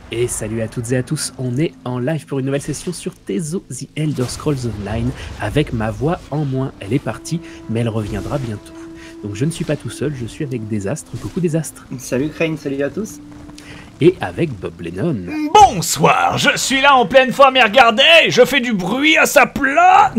Et salut à toutes et à tous, on est en live pour une nouvelle session sur Tezo The Elder Scrolls Online avec ma voix en moins. Elle est partie, mais elle reviendra bientôt. Donc je ne suis pas tout seul, je suis avec Désastre. Coucou Désastre. Salut Crane, salut à tous. Et avec Bob Lennon. Bonsoir, je suis là en pleine forme et regardez, je fais du bruit à sa plat.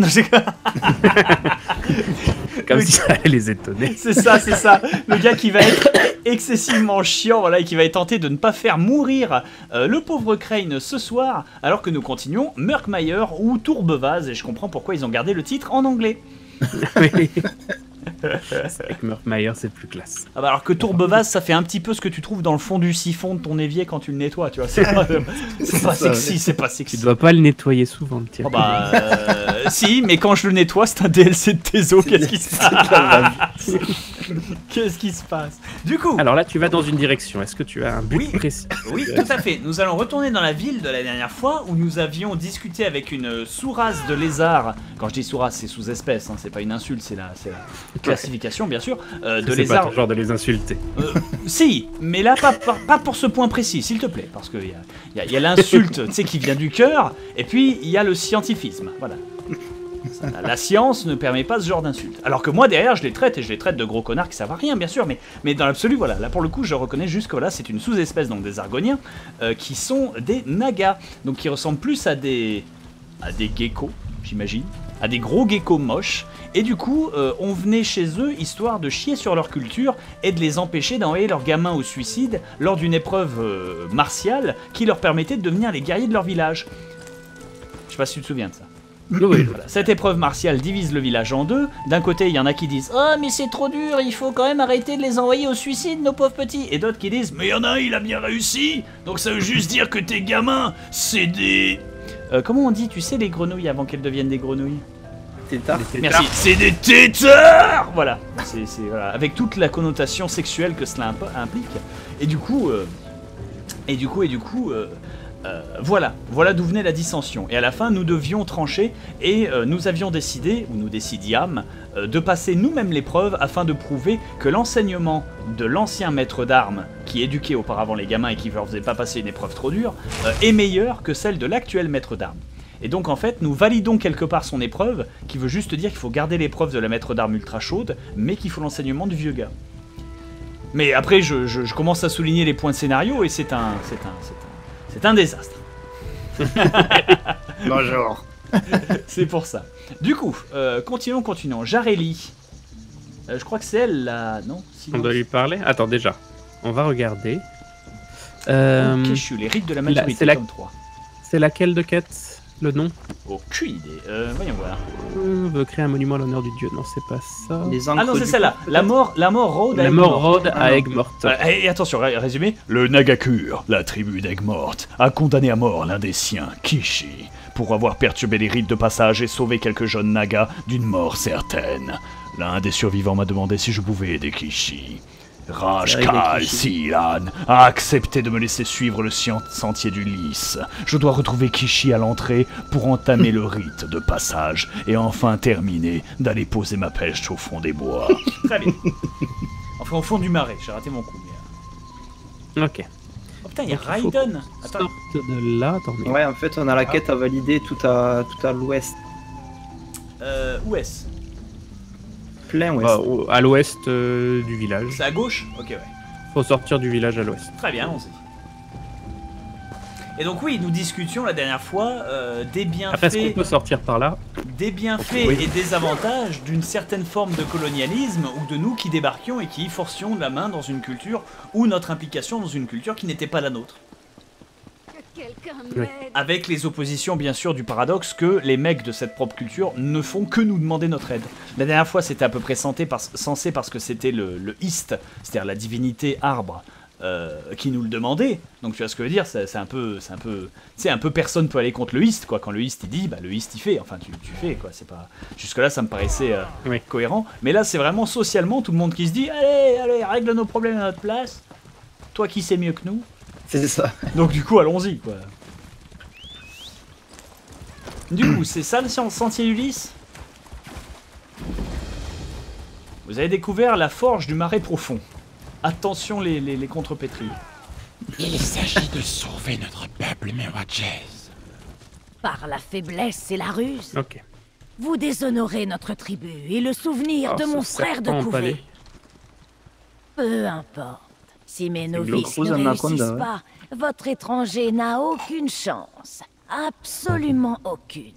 Comme si ça allait les étonner. C'est ça, c'est ça. Le gars qui va être excessivement chiant, voilà, et qui va être tenté de ne pas faire mourir le pauvre Crane ce soir, alors que nous continuons Murkmire ou Tourbevaz, et je comprends pourquoi ils ont gardé le titre en anglais. Oui. C'est vrai que Murkmire c'est plus classe. Ah bah alors que Tourbevaz, ça fait un petit peu ce que tu trouves dans le fond du siphon de ton évier quand tu le nettoies, tu vois. C'est pas sexy, c'est pas sexy. Tu dois pas le nettoyer souvent, le tien. Oh bah si, mais quand je le nettoie, c'est un DLC de Tezo. Qu'est-ce qui se passe? Qu'est-ce qui se passe? Du coup, alors là, tu vas dans une direction. Est-ce que tu as un but précis? Oui, tout à fait. Nous allons retourner dans la ville de la dernière fois où nous avions discuté avec une sous-race de lézards. Quand je dis sous-race, c'est sous-espèce, hein, c'est pas une insulte, c'est la classification, bien sûr. De c'est lézards. pas ton genre de les insulter. Si, mais là, pas pour ce point précis, s'il te plaît. Parce qu'il y a l'insulte, tu sais, qui vient du cœur, et puis il y a le scientifisme. Voilà. La science ne permet pas ce genre d'insulte. Alors que moi derrière je les traite et je les traite de gros connards qui savent à rien bien sûr, mais dans l'absolu voilà, là pour le coup je reconnais juste que voilà c'est une sous-espèce donc des Argoniens qui sont des Nagas, donc qui ressemblent plus à des geckos j'imagine, à des gros geckos moches, et du coup on venait chez eux histoire de chier sur leur culture et de les empêcher d'envoyer leurs gamins au suicide lors d'une épreuve martiale qui leur permettait de devenir les guerriers de leur village. Je sais pas si tu te souviens de ça. Oui. Voilà. Cette épreuve martiale divise le village en deux. D'un côté, il y en a qui disent « Oh, mais c'est trop dur, il faut quand même arrêter de les envoyer au suicide, nos pauvres petits !» Et d'autres qui disent « Mais il y en a un, il a bien réussi, donc ça veut juste dire que tes gamins, c'est des... » comment on dit, tu sais, les grenouilles avant qu'elles deviennent des grenouilles? Tétard. Merci, c'est des tétards. Voilà, voilà, avec toute la connotation sexuelle que cela implique. Et du coup... Voilà d'où venait la dissension. Et à la fin, nous devions trancher et nous avions décidé, ou nous décidiâmes, de passer nous-mêmes l'épreuve afin de prouver que l'enseignement de l'ancien maître d'armes, qui éduquait auparavant les gamins et qui ne leur faisait pas passer une épreuve trop dure, est meilleur que celle de l'actuel maître d'armes. Et donc en fait, nous validons quelque part son épreuve, qui veut juste dire qu'il faut garder l'épreuve de la maître d'armes ultra chaude, mais qu'il faut l'enseignement du vieux gars. Mais après, je commence à souligner les points de scénario et c'est un désastre. Bonjour. C'est pour ça. Du coup, continuons. Jareli. Je crois que c'est elle là, non? Sinon, On doit lui parler. Attends, déjà. On va regarder. Keshu, les rites de la majorité, tome 3. C'est laquelle de quête? Le nom? Aucune idée. Voyons voir. On veut créer un monument à l'honneur du dieu. Non, c'est pas ça. Ah non, c'est celle-là. La mort Road à Aigues-Mortes. Et attention, résumé. Le Nagakur, la tribu d'Aigues-Mortes, a condamné à mort l'un des siens, Kishi, pour avoir perturbé les rites de passage et sauvé quelques jeunes Nagas d'une mort certaine. L'un des survivants m'a demandé si je pouvais aider Kishi. Rajkal Silan a accepté de me laisser suivre le sentier du lys. Je dois retrouver Kishi à l'entrée pour entamer le rite de passage et enfin terminer d'aller poser ma pêche au fond des bois. Très bien. Enfin au fond du marais, j'ai raté mon coup. Mais... Ok. Oh putain, il y a Raiden. Attends. Sorte de là, attendez. Ouais, en fait, on a la quête à valider tout à l'ouest. Où est-ce? Plein ouest. À l'ouest du village. C'est à gauche? Ok, ouais. Faut sortir du village à l'ouest. Très bien, allons-y. Et donc oui, nous discutions la dernière fois des bienfaits... Après, est-ce qu'on peut sortir par là? Des bienfaits et des avantages d'une certaine forme de colonialisme ou de nous qui débarquions et qui forcions la main dans une culture ou notre implication dans une culture qui n'était pas la nôtre. Oui. Avec les oppositions bien sûr du paradoxe que les mecs de cette propre culture ne font que nous demander notre aide. La dernière fois c'était à peu près censé parce que c'était le East, c'est-à-dire la divinité arbre, qui nous le demandait. Donc tu vois ce que je veux dire, c'est un peu, tu sais, un peu personne peut aller contre le East quoi. Quand le East il dit, bah le East il fait. Enfin tu fais quoi. C'est pas jusque là ça me paraissait cohérent. Mais là c'est vraiment socialement tout le monde qui se dit, allez règle nos problèmes à notre place. Toi qui sais mieux que nous. C'est ça. Donc du coup, allons-y, quoi. Du coup, c'est ça le sentier Ulysse? Vous avez découvert la forge du marais profond. Attention les contrepétries. Il s'agit de sauver notre peuple, Mewatches. Par la faiblesse et la ruse, Ok. vous déshonorez notre tribu et le souvenir de Oh, mon ce frère de serpent couvée. empalé. Peu importe. Si mes Glauque novices Rose ne Anaconda, réussissent ouais. pas, votre étranger n'a aucune chance. Absolument aucune.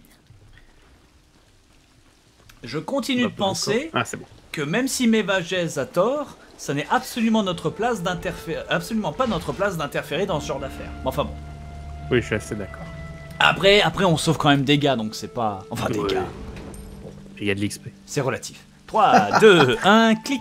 Je continue de penser Ah, c'est bon. que même si Mewatches a tort, ça n'est absolument pas notre place d'interférer dans ce genre d'affaires. Mais enfin bon. Oui, je suis assez d'accord. Après, on sauve quand même des gars, donc c'est pas... Enfin, des Ouais. gars, Il y a de l'XP. c'est relatif. 3, 2, 1, clic.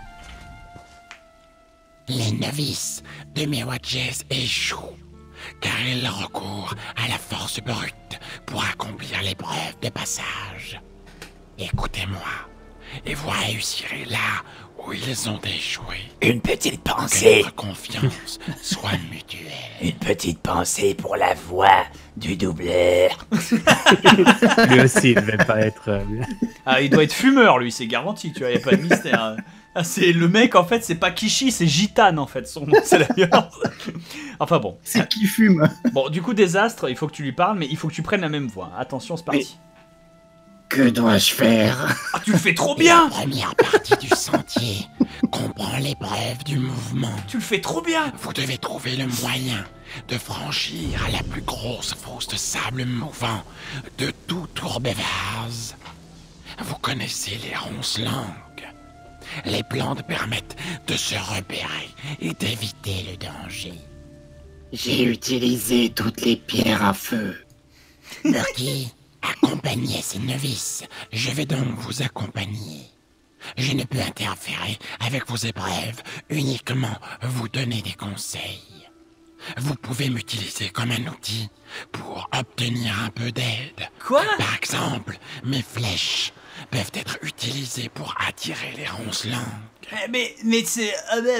Les novices de Mewatches échouent, car ils recourent à la force brute pour accomplir l'épreuve de passage. Écoutez-moi, et vous réussirez là où ils ont échoué. Une petite Que pensée, notre confiance soit mutuelle. une petite pensée pour la voix du doubleur. Lui aussi, il devait pas être bien. Ah, il doit être fumeur, lui, c'est garanti, tu vois, y a pas de mystère. Ah, c'est le mec, en fait, c'est pas Kishi, c'est Gitane, en fait, son nom, c'est la violence. Enfin bon. C'est qui fume. Bon, du coup, Désastre, il faut que tu lui parles, mais il faut que tu prennes la même voix. Attention, c'est parti. Que dois-je faire? Ah, tu le fais trop La bien. première partie du sentier comprend l'épreuve du mouvement. Tu le fais trop bien. Vous devez trouver le moyen de franchir la plus grosse fosse de sable mouvant de tout Tourbevaz. Vous connaissez les ronces-langues. Les plantes permettent de se repérer et d'éviter le danger. J'ai utilisé toutes les pierres à feu. Murky, accompagnez ces novices. Je vais donc vous accompagner. Je ne peux interférer avec vos épreuves, uniquement vous donner des conseils. Vous pouvez m'utiliser comme un outil pour obtenir un peu d'aide. Quoi? Par exemple, mes flèches peuvent être utilisées pour attirer les ronces-langues. Mais c'est...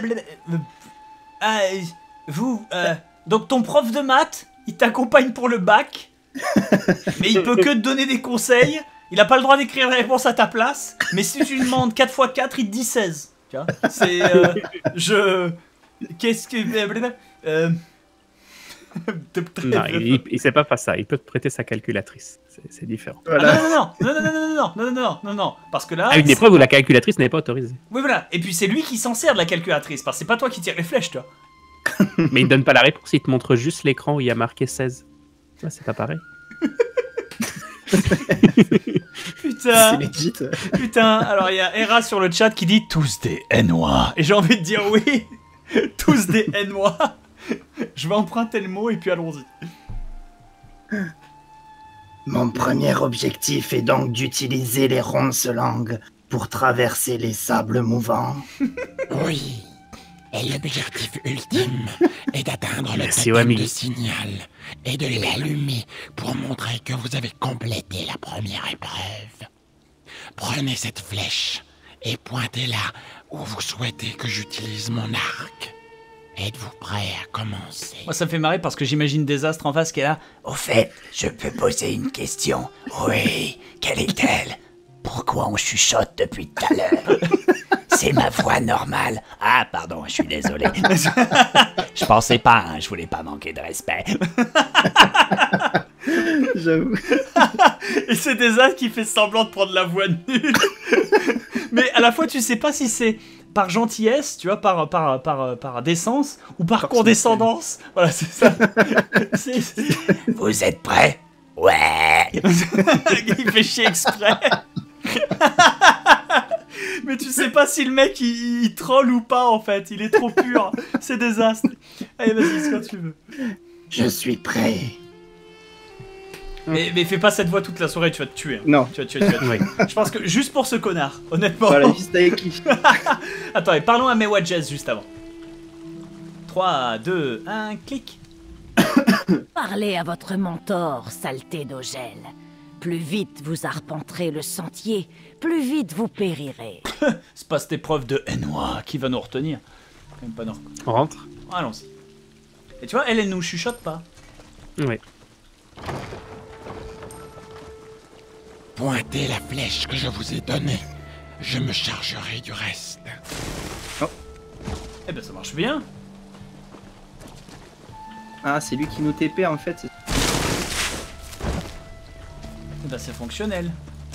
vous... donc ton prof de maths, il t'accompagne pour le bac, mais il peut que te donner des conseils, il a pas le droit d'écrire la réponse à ta place, mais si tu lui demandes 4 x 4, il te dit 16. Tu vois, c'est... Qu'est-ce que... Non, il sait pas faire ça. Il peut te prêter sa calculatrice. C'est différent. Voilà. Non, parce que là... À une épreuve où la calculatrice n'est pas autorisée. Oui, voilà, et puis c'est lui qui s'en sert de la calculatrice, parce que c'est pas toi qui tire les flèches, tu vois. Mais il donne pas la réponse, il te montre juste l'écran où il y a marqué 16. Ouais, c'est pas pareil. Putain, C'est legit. putain, alors il y a Hera sur le chat qui dit tous des Hainois. Et j'ai envie de dire oui, tous des Hainois. Je vais emprunter le mot et puis allons-y. Mon premier objectif est donc d'utiliser les ronces-langues pour traverser les sables mouvants. Oui. Et l'objectif ultime est d'atteindre le Merci, totem Wami. de signal et de l'allumer pour montrer que vous avez complété la première épreuve. Prenez cette flèche et pointez-la où vous souhaitez que j'utilise mon arc. Êtes-vous prêt à commencer? Moi ça me fait marrer parce que j'imagine Désastre en face qui est là. Au fait, je peux poser une question. Oui, quelle est-elle? Pourquoi on chuchote depuis tout à l'heure? C'est ma voix normale. Ah, pardon, je suis désolé. Je pensais pas, hein, je voulais pas manquer de respect. J'avoue. Et c'est Désastre qui fait semblant de prendre la voix nulle. Mais à la fois tu sais pas si c'est par gentillesse, tu vois, par décence ou par condescendance. Voilà, c'est ça. Vous êtes prêts? Ouais. Il fait chier exprès. Mais tu sais pas si le mec il troll ou pas en fait, il est trop pur, c'est Désastre. Allez vas-y, c'est quand tu veux. Je suis prêt. Mais fais pas cette voix toute la soirée, tu vas te tuer. Hein. Non. Tu vas te tuer. Oui. Je pense que juste pour ce connard, honnêtement. Voilà, juste avec qui. Attends, et parlons à Mewatches juste avant. 3, 2, 1, clic. Parlez à votre mentor, saleté d'Ogel. Plus vite vous arpenterez le sentier, plus vite vous périrez. C'est pas cette épreuve de Hainois qui va nous retenir. Quand même pas nous. On rentre. Allons-y. Et tu vois, elle nous chuchote pas. Oui. Pointez la flèche que je vous ai donnée. Je me chargerai du reste. Eh ben ça marche bien. Ah, c'est lui qui nous TP en fait. Bah c'est fonctionnel.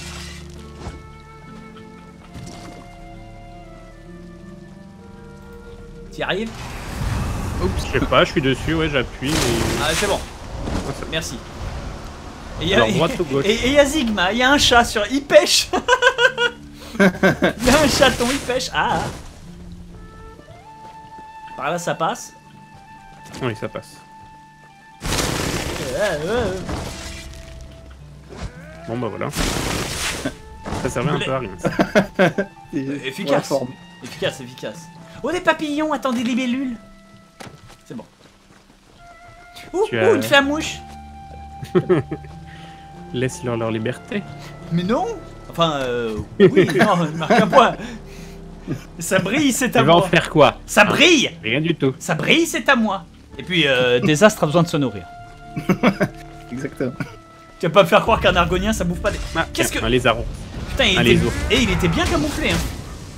T'y arrives? Oups, je sais pas, je suis dessus, ouais, j'appuie. Ah c'est bon. Merci. Et il y a, Alors, droite ou gauche? et y a Zigma, il y a un chat sur... Il pêche. Il y a un chaton, il pêche. Ah. Par là ça passe. Oui, ça passe. Bon bah voilà. Ça servait un peu à rien. Ça. Efficace. Efficace, efficace. Oh des papillons, attendez des libellules. C'est bon. Ouh, une flamouche. Laisse-leur leur liberté. Mais non. Enfin, oui, non, marque un point. Ça brille, c'est à Tu vas en moi. faire quoi? Ça brille. Rien du tout. Ça brille, c'est à moi. Et puis, Désastre a besoin de se nourrir. Exactement. Tu vas pas me faire croire qu'un argonien ça bouffe pas des... Ah, Qu'est-ce que... Un lézard. Putain, il Allez, était... ours. Et il était bien camouflé, hein.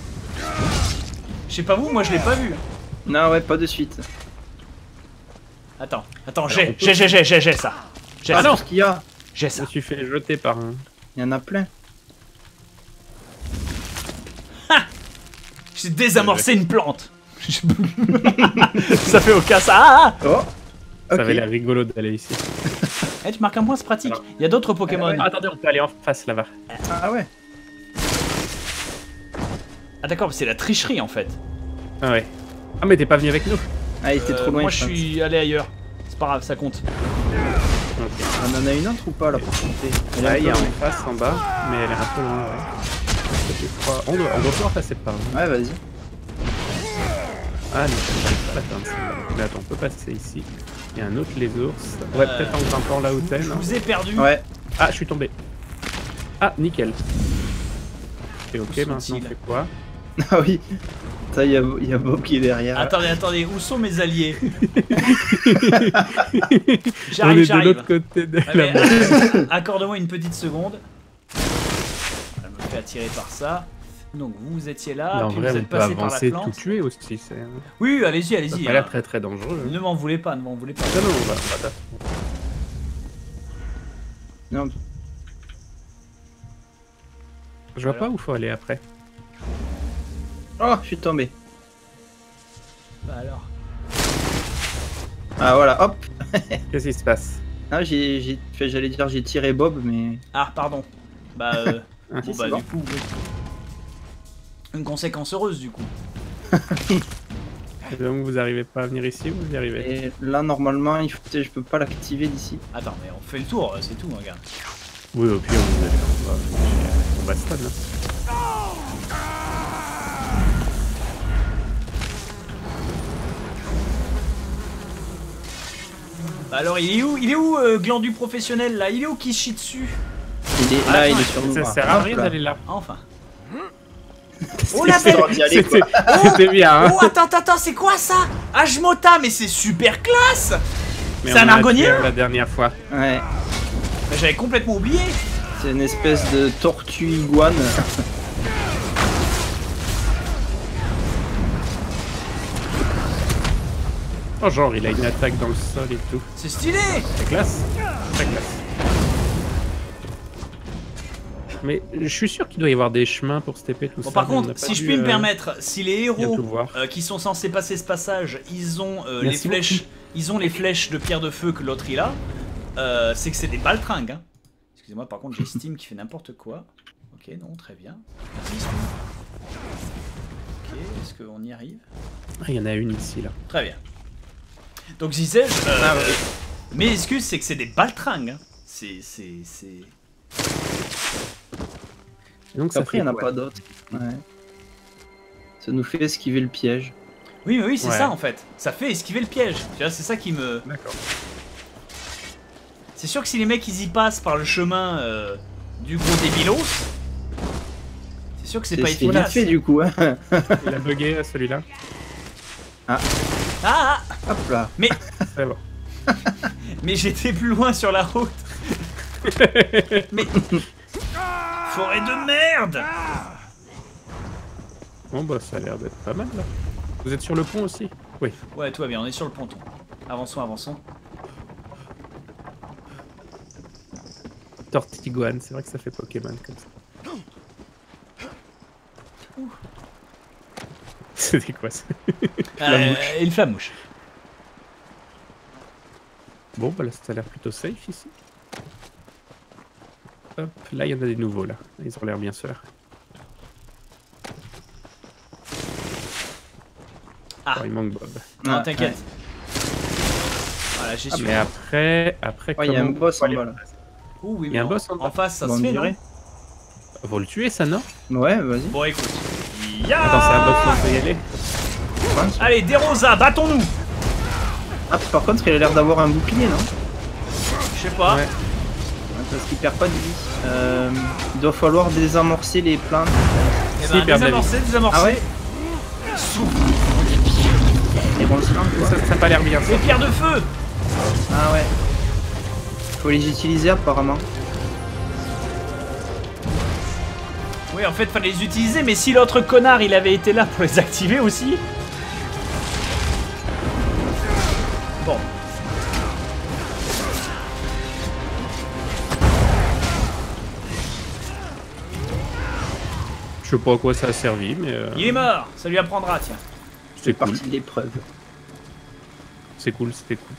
Je sais pas vous, moi je l'ai pas vu. Non, ouais, pas de suite. Attends, on j'ai peut- ça. J'ai Ah ça. non, ce qu'il y a. J'ai Je ça. me suis fait jeter par un. Il y en a plein. J'ai désamorcé une plante. Ça fait aucun ça. Ah, ah. Oh. Ça Ok. avait l'air rigolo d'aller ici. Eh, tu marques un point, c'est pratique. Alors. Il y a d'autres Pokémon. ouais. Ah, attendez, on peut aller en face là-bas. Ah ouais. Ah d'accord, c'est la tricherie en fait. Ah ouais. Ah mais t'es pas venu avec nous. Ah, il était trop loin. Moi je pense. suis allé ailleurs. C'est pas grave, ça compte. Ok. On en a une autre ou pas là pour compter? Elle est un Là, il y a peu en face, en bas, mais elle est un peu loin. Ouais. Je crois- On doit pouvoir passer par là. loin. Ouais, vas-y. Ah non, j'arrive pas à l'atteindre celle-là. Mais attends, on peut passer ici. Il y a un autre les ours. Ouais, peut-être en grimpant là où t'es, Je non? vous ai perdu. Ouais. Ah, je suis tombé. Ah, nickel. Et ok, Où maintenant on sont-ils fait quoi? Ah oui. Ça, il y a Bob qui est derrière. Attendez, où sont mes alliés? On est de J'arrive. l'autre côté de Ouais, la mais, accorde-moi une petite seconde. Elle me fait attirer par ça. Donc vous étiez là, Mais en puis vrai, vous on êtes peut passé par la avancer, plante. tout tuer aussi. C'est... Oui, allez-y, Ça a allez-y. pas l'air très très dangereux. Ne m'en voulez pas, ne m'en voulez pas. Non, non, on va taper. Non. Je vois pas où faut aller après. Oh, je suis tombé. Bah alors. Ah voilà, hop. Qu'est-ce qui se passe? Ah, j'allais dire j'ai tiré Bob, mais. Ah, pardon. Bah, Ah, bon, c'est bah, bon. du coup. Oui. Une conséquence heureuse, du coup. Et donc vous arrivez pas à venir ici, vous y arrivez? Et là, normalement, je peux pas l'activer d'ici. Attends, mais on fait le tour, c'est tout, regarde. Oui, au pire, on va stun. Hein. Bah alors, il est où Glandu professionnel, là? Il est où qui chie dessus? Il est là, il est sur nous. Ça là. sert à Hop rien là. d'aller là. Enfin. Oh la C'est belle! l'heure d'y aller, quoi. C'était bien, hein? Oh, attends, c'est quoi ça? Ajmota, mais c'est super classe! Mais c'est on un en a argonien? tué la dernière fois. Ouais. Mais j'avais complètement oublié. C'est une espèce de tortue iguane. Oh, genre, il a une attaque dans le sol et tout. C'est stylé! C'est classe. Très classe. Mais je suis sûr qu'il doit y avoir des chemins pour se TP tout Bon, ça. par mais on contre, n'a pas si je dû, puis me permettre, si les bien héros tout voir. qui sont censés passer ce passage, ils ont les Merci flèches, ils ont les flèches de pierre de feu que l'autre il a, c'est que c'est des baltringues. Hein. Excusez-moi, par contre, j'ai Steam qui fait n'importe quoi. Ok, non, très bien. Merci, Steam. Ok, est-ce qu'on y arrive? Ah, il y en a une ici, là. Très bien. Donc, disais-je, mes excuses, c'est que c'est des baltringues. Hein. C'est. Donc ça Après, fait il n'y en a quoi? pas d'autres. Ouais. Ça nous fait esquiver le piège. Oui, mais oui, c'est Ouais. ça en fait. Ça fait esquiver le piège. Tu vois, c'est ça qui me. D'accord. C'est sûr que si les mecs ils y passent par le chemin du gros débilos, c'est sûr que c'est pas C'est bien efficace. fait du coup. Hein. Il a bugué celui-là. Ah, Hop là. C'est bon. mais j'étais plus loin sur la route. Mais forêt de merde. Bon, bah, ça a l'air d'être pas mal, là. Vous êtes sur le pont aussi? Oui. Ouais, tout va bien, on est sur le ponton. Avançons, avançons. Tortiguane, c'est vrai que ça fait Pokémon comme ça. C'était quoi ça? Une flamouche. Bon, bah là, ça a l'air plutôt safe ici. Hop, là, il y en a des nouveaux, là. Ils ont l'air bien seuls. Ah. Oh, il manque Bob. Non, t'inquiète. Voilà, j'ai su. Mais après Ouais, il y a un boss en bas là. Ouh, oui, il y a un mais boss en bas. en face, ça Bon, se on fait, dirait. non? Faut le tuer, ça, non? Ouais, vas-y. Bon, écoute. Attends, c'est un boss, on peut y aller. Allez, Derosa, battons-nous! Ah, par contre, il a l'air d'avoir un bouclier, non? Je sais pas. Ouais. Parce qu'il perd pas de vie. Il doit falloir désamorcer les plantes. Eh Si, ben, il perd de la désamorcer. Ah ouais? Les bons silences, quoi. Ça a pas l'air bien, ça. Les pierres de feu! Ah ouais. Faut les utiliser apparemment. Oui, en fait, fallait les utiliser, mais si l'autre connard, il avait été là pour les activer aussi... Bon. Je sais pas à quoi ça a servi, mais Il est mort! Ça lui apprendra, tiens. c'est cool. Partie de l'épreuve. C'est cool, c'était cool.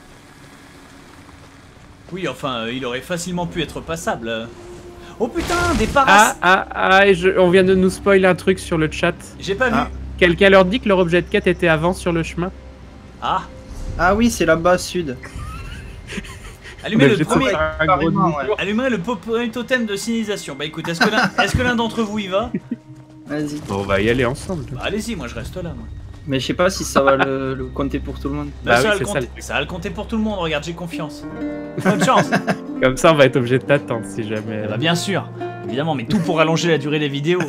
Oui, enfin, il aurait facilement pu être passable. Oh putain, des paras... On vient de nous spoiler un truc sur le chat. J'ai pas vu. Ah. Quelqu'un leur dit que leur objet de quête était avant sur le chemin. Ah. Ah oui, c'est là-bas, sud. Allumez le premier... Un gros Carrément, ouais. niveau. Allumez le premier totem de signalisation. Bah écoute, est-ce que l'un d'entre vous y va? Vas-y. Bon, on va y aller ensemble. Bah allez-y, moi je reste là. Moi. Mais je sais pas si ça va le compter pour tout le monde. Bah ça, oui, va le c'est ça, compter, ça va le compter pour tout le monde, regarde, j'ai confiance. Bonne chance. Comme ça, on va être obligé de t'attendre si jamais. Bah bien sûr, évidemment, mais tout pour allonger la durée des vidéos.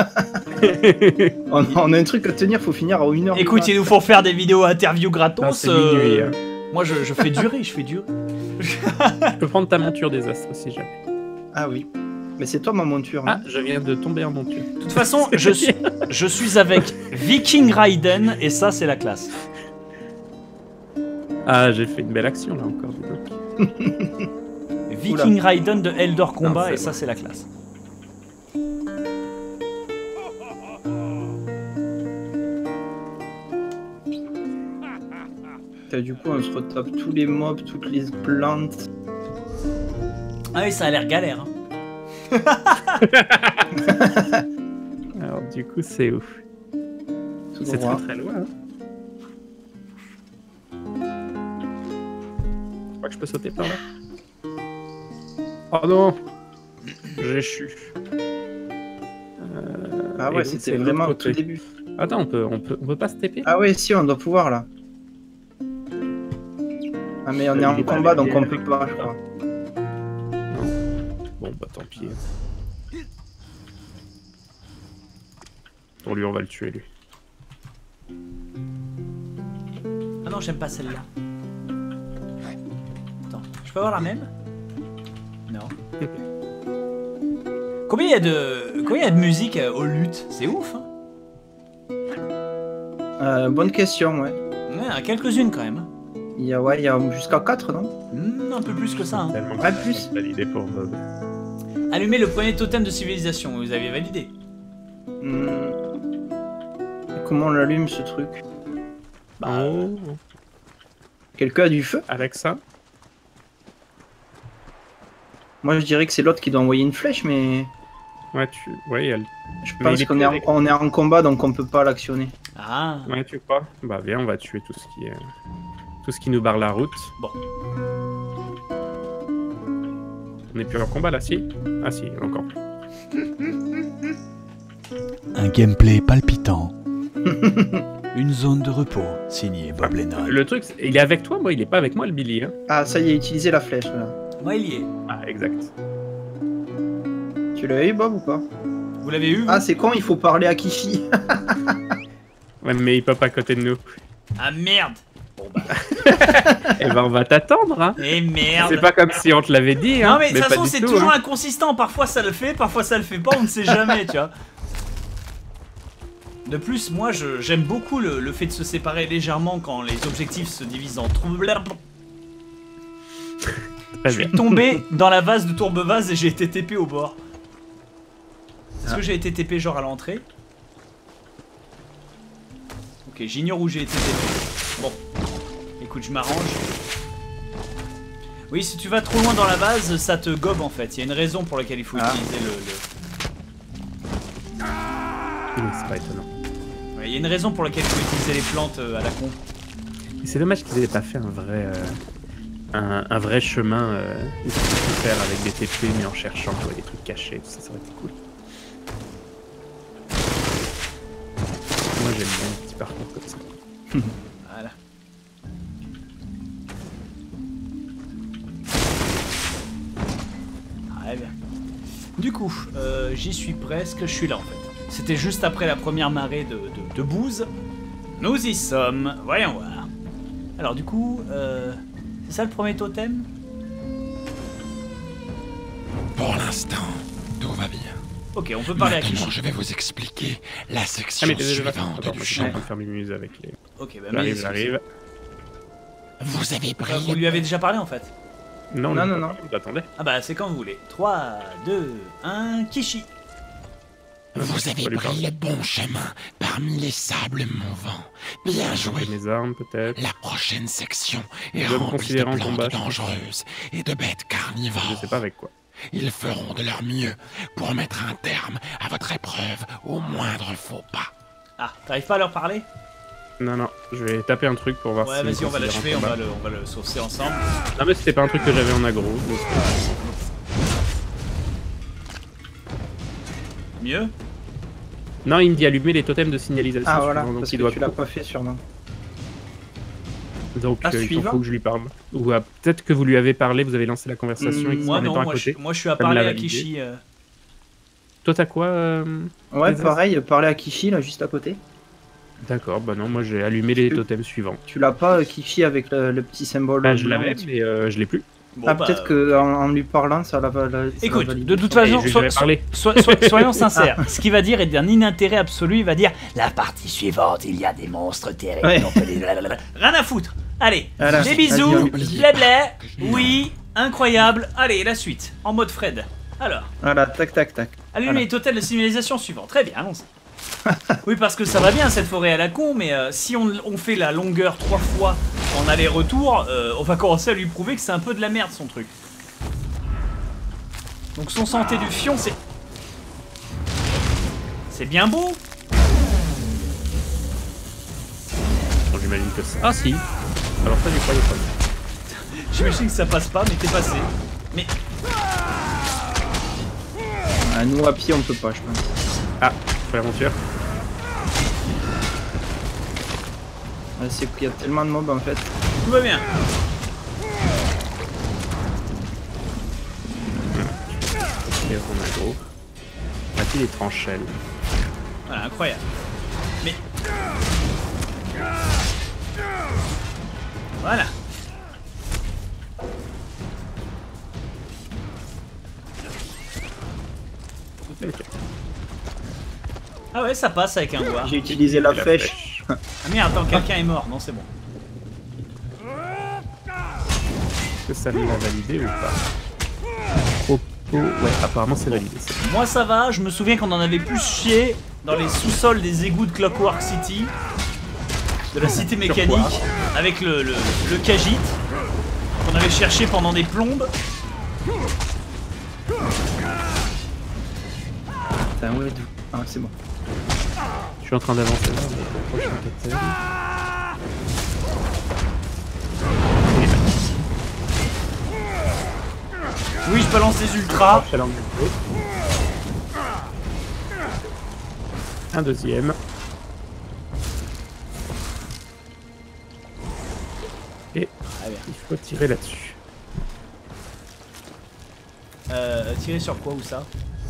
On a un truc à tenir, faut finir à 1h. Écoute, ils nous font faire des vidéos interview gratos. Non, c'est minuit, hein. Moi je fais durer, je fais durer. Je peux prendre ta monture des astres si jamais. Ah oui. Mais c'est toi ma monture. Ah, non je viens de tomber en monture. De toute façon, je suis avec Viking Raiden et ça c'est la classe. Ah, j'ai fait une belle action là encore. dis donc. Viking Raiden de Eldor Combat Non, et c'est ça bon. c'est la classe. Du coup, on se retape tous les mobs, toutes les plantes. Ah oui, ça a l'air galère. Hein. Alors, du coup, c'est où? Tout C'est droit. très très loin. Hein. Je crois que je peux sauter par là. Oh non! J'ai chu. Ah et ouais, donc, c'était c'est de vraiment au l'autre tout côté. début. Attends, on peut pas se TP? Ah ouais, si, on doit pouvoir là. Ah mais on est en combat donc on peut pas, je crois. Bon, bah tant pis. Pour lui, on va le tuer, lui. Ah non, j'aime pas celle-là. Attends, je peux avoir la même? Non. Combien il y a de musique au luth? C'est ouf, hein? Bonne question, ouais. Ouais, il y en a quelques-unes quand même. Il y a jusqu'à 4, non? Un peu plus que ça. Hein. Tellement Ouais, que plus. j'ai validé pour Bob. Allumez le premier totem de civilisation, vous avez validé. Comment on l'allume ce truc? Oh, Quelqu'un a du feu? Alexa? Moi je dirais que c'est l'autre qui doit envoyer une flèche, mais Ouais, ouais, elle... je Mais pense il est qu'on plus est, avec- on est en combat donc on peut pas l'actionner. Ah, Ouais, tu crois? Bah viens, on va tuer tout ce qui nous barre la route. bon. On est plus en combat là, si? Ah si, encore. Un gameplay palpitant. Une zone de repos, signé Bob Lennon. Le truc, il est avec toi? Moi, il est pas avec moi, le Billy. Hein. Ah ça y est, utilisez la flèche là. Moi, il y est. Ah, exact. Tu l'as eu Bob ou pas? Vous l'avez eu vous? Ah c'est con, il faut parler à Kishi. Ouais, mais il peut pas à côté de nous. Ah merde. Bon bah. Eh ben, on va t'attendre, hein. Eh merde. C'est pas comme si on te l'avait dit, hein. Non mais de toute pas façon du c'est tout, toujours hein. inconsistant, parfois ça le fait pas, on ne sait jamais, tu vois. De plus, moi j'aime beaucoup le fait de se séparer légèrement quand les objectifs se divisent en Très Je suis bien. tombé dans la vase de tourbe-vase et j'ai été TP au bord. Est-ce que j'ai été TP genre à l'entrée? Ok, j'ignore où j'ai été TP. Bon, écoute, je m'arrange. Oui, si tu vas trop loin dans la vase, ça te gobe en fait. Il y a une raison pour laquelle il faut utiliser le... Oui, c'est pas étonnant. Ouais, il y a une raison pour laquelle il faut utiliser les plantes à la con. Et c'est dommage qu'ils aient pas fait un vrai chemin où tu peux faire avec des TP mais en cherchant des trucs cachés, tout ça, ça aurait été cool. Moi j'aime bien un petit parcours comme ça. Voilà. Très bien. Du coup, j'y suis presque, je suis là en fait. C'était juste après la première marée de bouse. Nous y sommes, voyons voir. Alors du coup, c'est ça le premier totem? Pour l'instant, tout va bien. Ok, on peut parler à Maintenant, Kishi. je vais vous expliquer la Ah section mais t'es déjà suivante d'accord, du moi je suis en chemin. train de faire mes muses avec les... Ok, bah mais J'arrive. Vous avez pris Vous lui avez déjà parlé en fait? Non, Non, non, non, non. Attendez. Ah bah c'est quand vous voulez. 3, 2, 1, Kishi. Vous avez Faut lui pris parler. le bon chemin parmi les sables mouvants. Bien joué. Mes armes peut-être. La prochaine section est dois me remplie de considérer en plantes combat, je pense. dangereuses et de bêtes carnivores. Je sais pas avec quoi. Ils feront de leur mieux pour mettre un terme à votre épreuve au moindre faux pas. Ah, t'arrives pas à leur parler? Non, non, je vais taper un truc pour voir Ouais, si... vas-y, on va l'achever, on combat. va le saucer ensemble. Non mais c'était pas un truc que j'avais en aggro. donc- Mieux? Non, il me dit allumer les totems de signalisation. Ah voilà, suivants, donc parce il que doit tu l'as pas fait sûrement. Donc il suivant. faut que je lui parle. Ou peut-être que vous lui avez parlé, vous avez lancé la conversation et qu'il Moi s'en est non, pas à moi côté. je suis à Comme parler l'a à validé. Kishi. Toi t'as quoi Ouais, Des pareil, parler à Kishi là juste à côté. D'accord, bah non, moi j'ai allumé les totems suivants. Tu l'as pas Kishi avec le petit symbole. Ah, je blanc l'avais, au-dessus. mais je l'ai plus. Bon, Ah bah, peut-être que en lui parlant ça la va. Écoute, valider. de toute Et façon, je lui avais parlé. soyons sincères. Ce qu'il va dire est d'un inintérêt absolu. Il va dire La partie suivante, il y a des monstres terribles. Ouais. On peut les... rien à foutre. Allez, Voilà, des vas-y, bisous, on oublie. blabla. Oui, incroyable. Allez, la suite, en mode Fred. Alors, Voilà, tac tac tac. allumer Voilà. les totems de signalisation suivants. Très bien, allons-y. Oui, parce que ça va bien cette forêt à la con, mais si on fait la longueur 3 fois en aller-retour, on va commencer à lui prouver que c'est un peu de la merde son truc. Donc son santé du fion, c'est... C'est bien beau. J'imagine que ça. Ah si. Alors ça, j'y croyais pas. J'imagine que ça passe pas, mais t'es passé. Mais Ah, nous à pied on peut pas je pense. Ah, l'aventure. C'est qu'il y a tellement de mobs en fait. tout va bien. Et on a gros. A-t-il les tranchelles? Voilà, incroyable. Mais... Voilà. Ok. Ah ouais, ça passe avec un doigt. J'ai utilisé la flèche. Ah merde, attends, quelqu'un est mort. Non, c'est bon. Est-ce que ça l'a validé ou pas? Propos... Ouais, apparemment c'est validé. ça. Moi ça va, je me souviens qu'on en avait plus chié dans les sous-sols des égouts de Clockwork City, de la cité mécanique, avec le Khajiit, qu'on avait cherché pendant des plombes. Putain, ouais, d'où. Ah, c'est bon. Je suis en train d'avancer là, mais prochain totem. Oui, je balance les ultras. Chaleur de métro. Un deuxième. Et Très bien. il faut tirer là-dessus. Tirer sur quoi ou ça?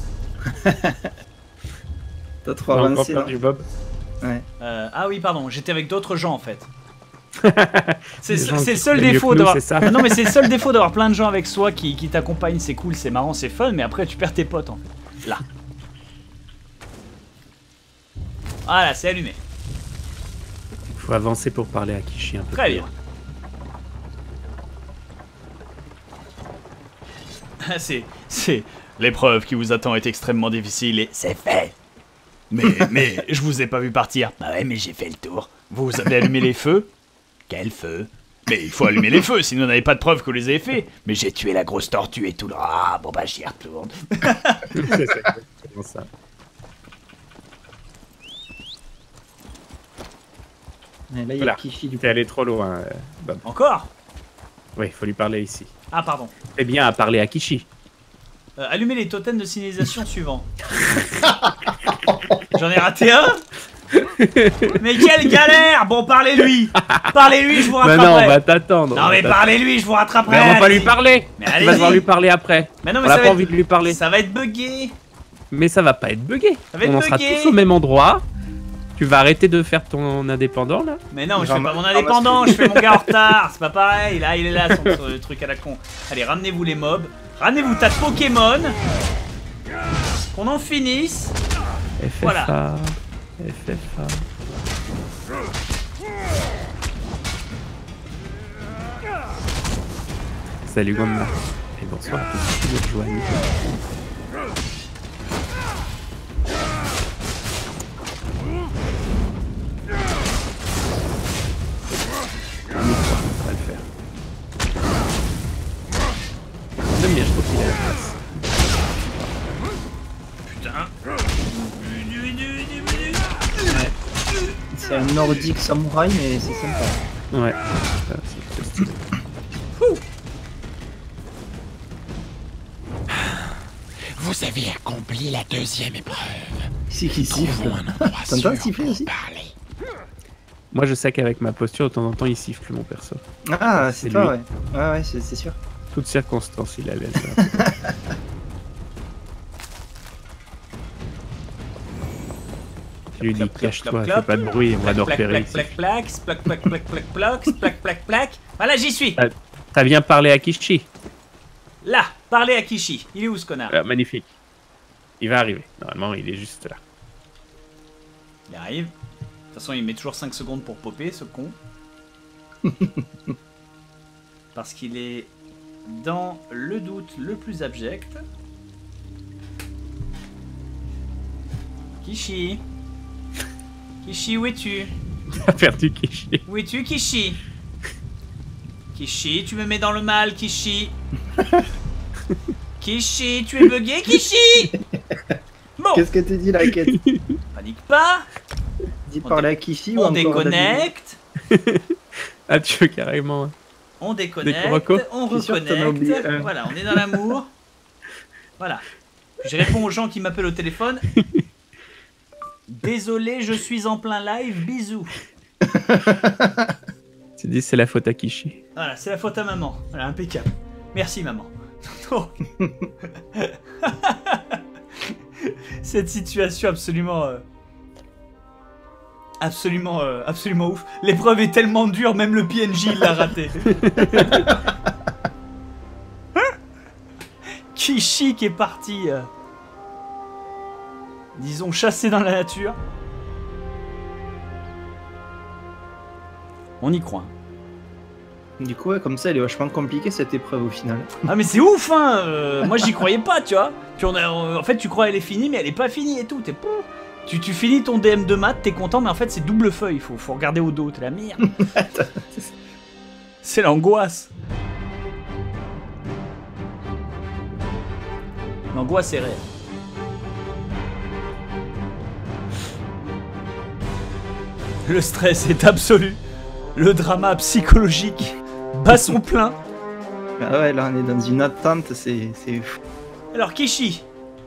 T'as trop On va encore avancé faire là. du bob. Ouais. Ah oui, pardon, j'étais avec d'autres gens en fait. C'est Des gens c'est qui le seul connaissent mieux défaut que nous, d'avoir. c'est ça. Ah non, mais c'est le seul défaut d'avoir plein de gens avec soi qui t'accompagnent. C'est cool, c'est marrant, c'est fun, mais après tu perds tes potes en fait. Là. Voilà, c'est allumé. Il faut avancer pour parler à Kishi un peu. Très plus bien. loin. C'est... L'épreuve qui vous attend est extrêmement difficile et... C'est fait. Mais je vous ai pas vu partir. Bah ouais, mais j'ai fait le tour. Vous avez allumé les feux? Quel feu. Mais il faut allumer les feux, sinon on n'avait pas de preuve que vous les avez faits. Mais j'ai tué la grosse tortue et tout le... Ah, bon bah j'y retourne. C'est exactement ça. Et là, il y a Voilà. Kishi du coup. T'es allé trop loin, Bob. Encore? Oui, il faut lui parler ici. Ah, pardon. C'est bien à parler à Kishi. Allumez les totems de signalisation suivants. J'en ai raté un. Mais quelle galère! Bon, parlez-lui! Parlez-lui, je vous Bah rattraperai! non, on va t'attendre. Non, mais parlez-lui, je vous rattraperai! Mais on va pas lui allez-y. parler. Mais Tu vas allez-y. devoir lui parler après. Mais non, On mais n'a ça pas va envie de lui parler. Ça va être bugué! Mais ça va pas être bugué. Ça va être On en sera bugué. tous au même endroit. Tu vas arrêter de faire ton indépendant là. Mais non, je fais Ramasse- pas mon indépendant, je fais mon gars en retard, c'est pas pareil, là il est là son truc à la con. Allez, ramenez-vous les mobs, ramenez-vous tas de Pokémon, qu'on en finisse. FFA. Voilà. FFA. Salut Gonda. Et bonsoir à tous ceux qui nous rejoignent. Ça va le faire. J'aime bien, je trouve qu'il a la place. Putain. C'est un nordique samouraï, mais c'est sympa. Ouais, ça, c'est plutôt stylé. Vous avez accompli la deuxième épreuve. Ici qui siffle. Trouvons un endroit T'entends sûr le siffler pour aussi parler. Moi je sais qu'avec ma posture, de temps en temps il siffle mon perso. Ah, C'est c'est toi, lui. ouais. Ouais, ouais, c'est sûr. Toutes circonstances, il a l'aise. Je lui dis cache-toi, fais pas de bruit, on va nous repérer ici. Plac, plac, plac, plac, plac, plac, plac, plac, plac, plac. Voilà, j'y suis. T'as bien parlé à Kishi. Là, parlez à Kishi. Il est où ce connard? Ah, magnifique. Il va arriver. Normalement, il est juste là. Il arrive. De toute façon, il met toujours 5 secondes pour popper, ce con. Parce qu'il est dans le doute le plus abject. Kishi. Kishi, où es-tu? T'as perdu Kishi. Où es-tu, Kishi? Kishi, tu me mets dans le mal, Kishi. Kishi, tu es bugué, Kishi. Bon, Qu'est-ce que tu dis là, Kate? panique pas. Dis On parler à Kishi ou On encore déconnecte. Ah, tu veux carrément. On déconnecte, Reco. on Je suis sûr que t'en as oublié reconnecte, un. voilà, on est dans l'amour. Voilà. Je réponds aux gens qui m'appellent au téléphone. Désolé, je suis en plein live, bisous. Tu dis c'est la faute à Kishi. Voilà, c'est la faute à maman. Voilà, impeccable. Merci maman. Oh. Cette situation absolument... absolument ouf. L'épreuve est tellement dure, même le PNJ il l'a raté. Kishi qui est parti, disons, chassé dans la nature. On y croit. Du coup, ouais, comme ça, elle est vachement compliquée cette épreuve au final. Ah mais c'est ouf hein. Moi j'y croyais pas, tu vois. En fait tu crois elle est finie, mais elle est pas finie et tout. Tu finis ton DM de maths, t'es content, mais en fait c'est double feuille, faut regarder au dos, t'es la merde. C'est l'angoisse. L'angoisse est réelle. Le stress est absolu. Le drama psychologique bat son plein. Ah ouais, là on est dans une attente, c'est fou. Alors Kishi.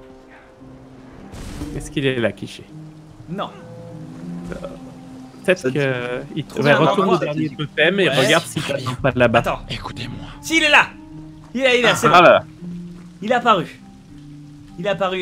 Est-ce qu'il est là, Kishi? Non. Peut-être Ça dit- qu'il Trouver un retourne endroit. au dernier totem et Ouais. regarde s'il passe pas de là-bas. Attends. Écoutez-moi. Si, il est là. Il est là, c'est bon. Ah là. Il est apparu. Il est apparu.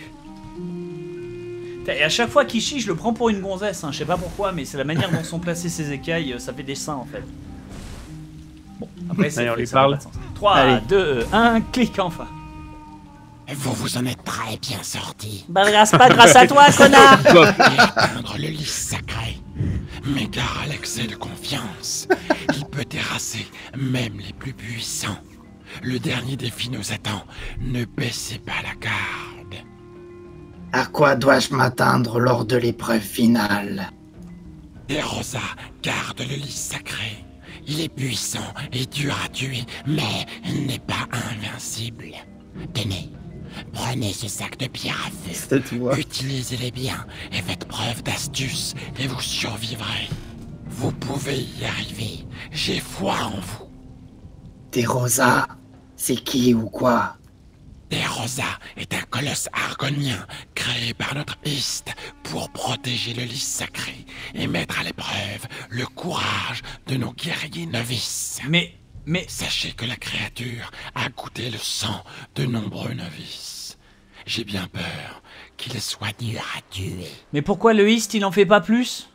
Et à chaque fois Kishi, je le prends pour une gonzesse, hein. Je sais pas pourquoi, mais c'est la manière dont sont placées ses écailles, ça fait des seins en fait. Bon, après c'est Allez, on fait, lui ça n'a parle. pas de sens. 3, Allez. 2, 1, clic enfin. Vous vous en êtes très bien sorti. Bah pas grâce à toi, connard. Et atteindre le lys sacré. Mais gare à l'excès de confiance. Il peut terrasser même les plus puissants. Le dernier défi nous attend. Ne baissez pas la garde. À quoi dois-je m'attendre lors de l'épreuve finale? DeRosa garde le lys sacré. Il est puissant et dur à tuer, mais n'est pas invincible. Tenez, prenez ce sac de pierre à feu. Cette voix. Utilisez-les bien et faites preuve d'astuce et vous survivrez. Vous pouvez y arriver. J'ai foi en vous. DeRosa, c'est qui ou quoi? DeRosa est un colosse argonien créé par notre East pour protéger le lys sacré et mettre à l'épreuve le courage de nos guerriers novices. Mais... Sachez que la créature a goûté le sang de nombreux novices. J'ai bien peur qu'il soit dur à tuer. Mais pourquoi le East, il en fait pas plus?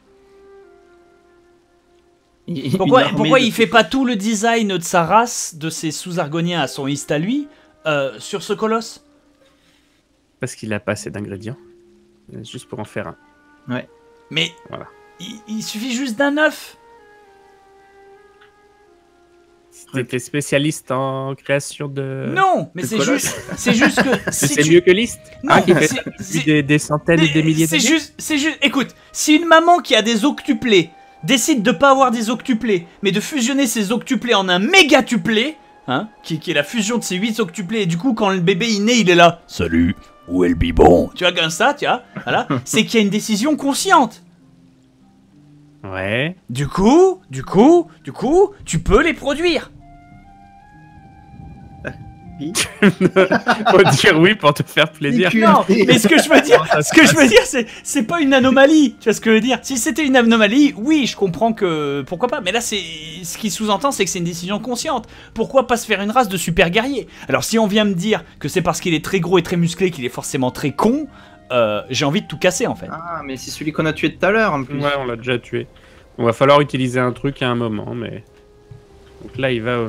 Une Pourquoi armée il de- fait pas tout le design de sa race, de ses sous-argoniens à son East à lui, sur ce colosse? Parce qu'il a pas assez d'ingrédients. Juste pour en faire un. Ouais. Mais Voilà. il suffit juste d'un œuf. T'es spécialiste en création de... Non, mais Le c'est colosse. juste que si C'est tu- mieux que List. Non, Qui fait c'est- ça depuis c'est- des centaines et des milliers C'est d'années. juste. Écoute, si une maman qui a des octuplés décide de pas avoir des octuplés, mais de fusionner ses octuplés en un méga-tuplé, hein, qui est la fusion de ces 8 octuplés, et du coup, quand le bébé il naît, il est là. Salut, où est le biberon? Tu vois, comme ça, tu vois, voilà. C'est qu'il y a une décision consciente. Ouais. Du coup, tu peux les produire. Faut dire oui pour te faire plaisir. Non, mais ce que je veux dire, c'est pas une anomalie. Tu vois ce que je veux dire? Si c'était une anomalie, oui, je comprends que pourquoi pas. Mais là, c'est ce qui sous-entend, c'est que c'est une décision consciente. Pourquoi pas se faire une race de super guerriers? Alors, si on vient me dire que c'est parce qu'il est très gros et très musclé qu'il est forcément très con, j'ai envie de tout casser en fait. Ah, mais c'est celui qu'on a tué tout à l'heure en plus. Ouais, on l'a déjà tué. On va falloir utiliser un truc à un moment, mais... Donc là, il va...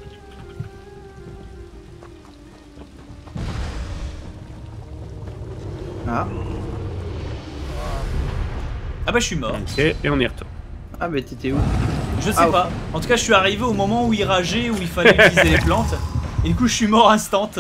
Ah, Ah bah, je suis mort. Ok, et on y retourne. ah bah t'étais où? Je sais Ah, pas. En tout cas, je suis arrivé au moment où il rageait, où il fallait utiliser les plantes. Et du coup, je suis mort instant.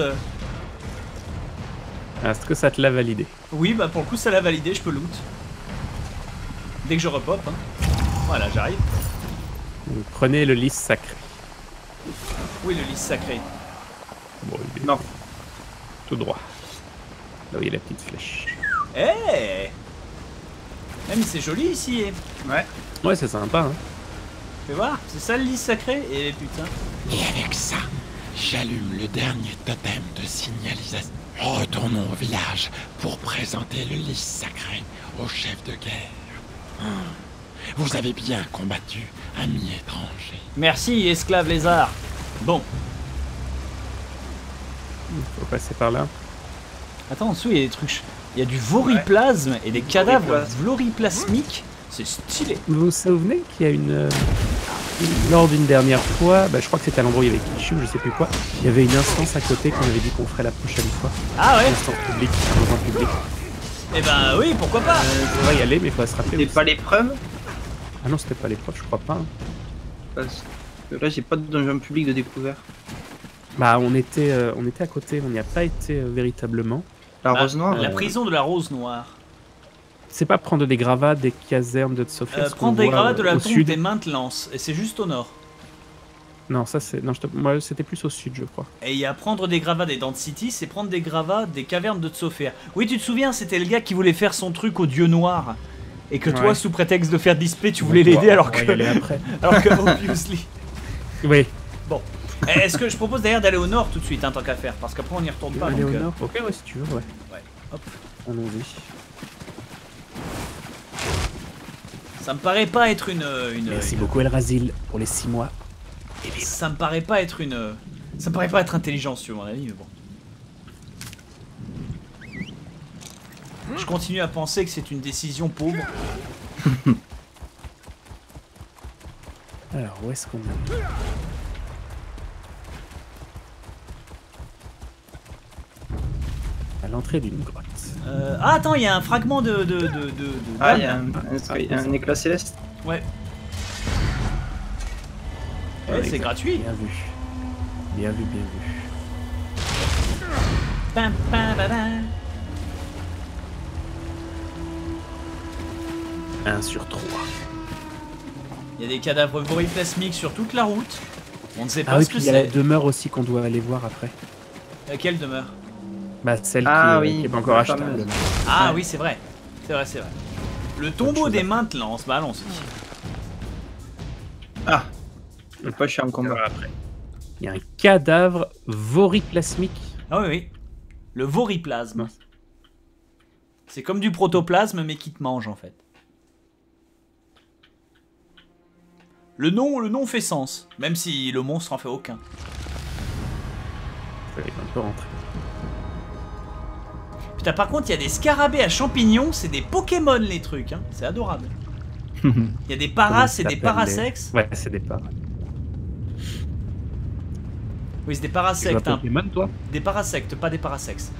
Est-ce que ça te l'a validé? Oui, bah pour le coup, ça l'a validé, je peux loot. Dès que je repop. Hein. Voilà, j'arrive. Donc, prenez le lys sacré. Oui, le lys sacré. Bon, il est Non. tout droit. Là où il y a la petite flèche. Eh Même c'est joli ici. Ouais. Ouais, c'est sympa, hein. Fais voir, c'est ça le lys sacré? Et putain. Et avec ça, j'allume le dernier totem de signalisation. Retournons au village pour présenter le lys sacré au chef de guerre. Vous avez bien combattu, ami étranger. Merci, esclave lézard. Bon, Faut passer par là. attends, en dessous il y a des trucs. Il y a du voriplasme et des cadavres voriplasmiques. C'est stylé. Vous vous souvenez qu'il y a lors d'une dernière fois, je crois que c'était à l'endroit où il y avait Kichu, je sais plus quoi, il y avait une instance à côté qu'on avait dit qu'on ferait la prochaine fois. Ah ouais? Une instance publique, dans un public. Eh ben oui, pourquoi pas? On va y aller, mais il faut se rappeler. C'était aussi. pas l'épreuve? Ah non, c'était pas l'épreuve, je crois pas. Hein. Parce que là j'ai pas de donjon public de découvert. Bah, on était à côté, on n'y a pas été véritablement. La Bah, rose noire? La prison de la rose noire. C'est pas prendre des gravats des casernes de Tsofia. ce qu'on Prendre des voit, gravats de la au tombe sud. des Maintenance. Et c'est juste au nord. Non, ça c'est. Non, moi c'était plus au sud, je crois. Et il y a prendre des gravats des Dent City, c'est prendre des gravats des cavernes de Tsofia. Oui, tu te souviens, c'était le gars qui voulait faire son truc au dieu noir. Et que toi, Ouais. sous prétexte de faire display, tu voulais l'aider alors On va y que. aller après. Alors que, obviously. Oui. Est-ce que je propose d'ailleurs d'aller au nord tout de suite, hein, tant qu'à faire, parce qu'après on n'y retourne pas. Aller donc, au nord. Ok, ouais, si tu veux, ouais. Ouais, hop. Allons-y. Ça me paraît pas être une. Merci beaucoup, Elrazil, pour les 6 mois. Ça me paraît pas être une. Ça me paraît pas être intelligent, si tu veux mon avis, mais bon. Je continue à penser que c'est une décision pauvre. Alors, où est-ce qu'on est? À l'entrée d'une grotte. Ah, attends, il y a un fragment de. Ah, il y a d'âme. un éclat céleste. Ouais. Ouais, c'est gratuit. Bien vu. bien vu, bien vu. Pam, pam, pam, pam. 1 sur 3. Il y a des cadavres voriplasmiques sur toute la route. On ne sait pas Ah oui, ce que puis il y a la c'est. demeure aussi qu'on doit aller voir après. Quelle demeure? Bah celle Ah qui oui, est pas encore la achetable. fameuse. Ah Ouais. oui, c'est vrai. C'est vrai, c'est vrai. Le tombeau chose des à- maintes lance balance. Ah, le poche est en combat. Après. Il y a un cadavre voriplasmique. Ah oui, oui. Le voriplasme. Non. C'est comme du protoplasme, mais qui te mange en fait. Le nom fait sens, même si le monstre en fait aucun. Il fallait un peu rentrer. Putain, par contre, il y a des scarabées à champignons, c'est des Pokémon les trucs, hein. C'est adorable. Il y a des Comment paras ça et des s'appelle, parasexes. Ouais, c'est des paras. Oui, c'est des Tu joues à parasectes, hein. Pokémon, toi? Des parasectes, pas des parasexes.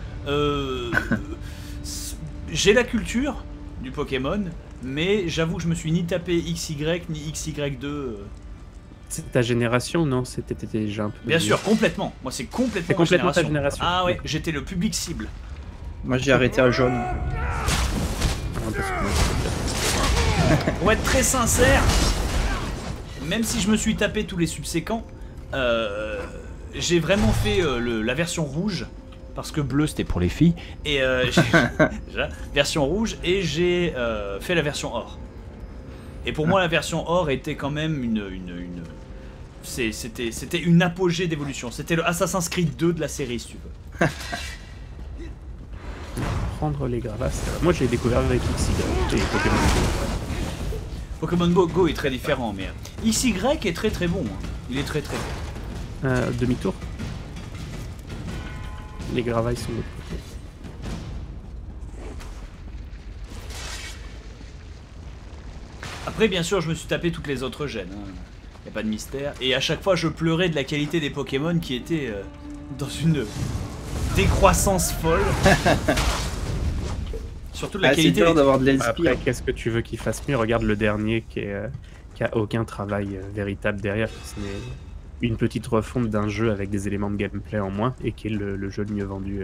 J'ai la culture du Pokémon, mais j'avoue que je me suis ni tapé XY ni XY2. C'est ta génération, non? C'était déjà un peu... Bien sûr, complètement. Moi, c'est complètement, C'est complètement ta génération. Ah ouais, j'étais le public cible. Moi j'ai arrêté à jaune. Ah, parce que moi, Pour être très sincère, même si je me suis tapé tous les subséquents, j'ai vraiment fait la version rouge. Parce que bleu c'était pour les filles. Et déjà, version rouge. Et j'ai fait la version or. Et pour moi, la version or était quand même c'était une apogée d'évolution. C'était le Assassin's Creed 2 de la série, si tu veux. prendre les gravas. Moi, j'ai découvert avec XY et Pokémon Go. Pokémon Go est très différent, mais XY est très très bon. Hein. Il est très très bon. Demi-tour. Les gravats, ils sont de l'autre côté. Après, bien sûr, je me suis tapé toutes les autres gènes. Hein. Y a pas de mystère. Et à chaque fois, je pleurais de la qualité des Pokémon qui était dans une décroissance folle. Surtout de la Ah, c'est qualité. dur d'avoir de Après, l'inspire. qu'est-ce que tu veux qu'il fasse mieux? Regarde le dernier qui a aucun travail véritable derrière. Ce n'est une petite refonte d'un jeu avec des éléments de gameplay en moins et qui est le jeu le mieux vendu.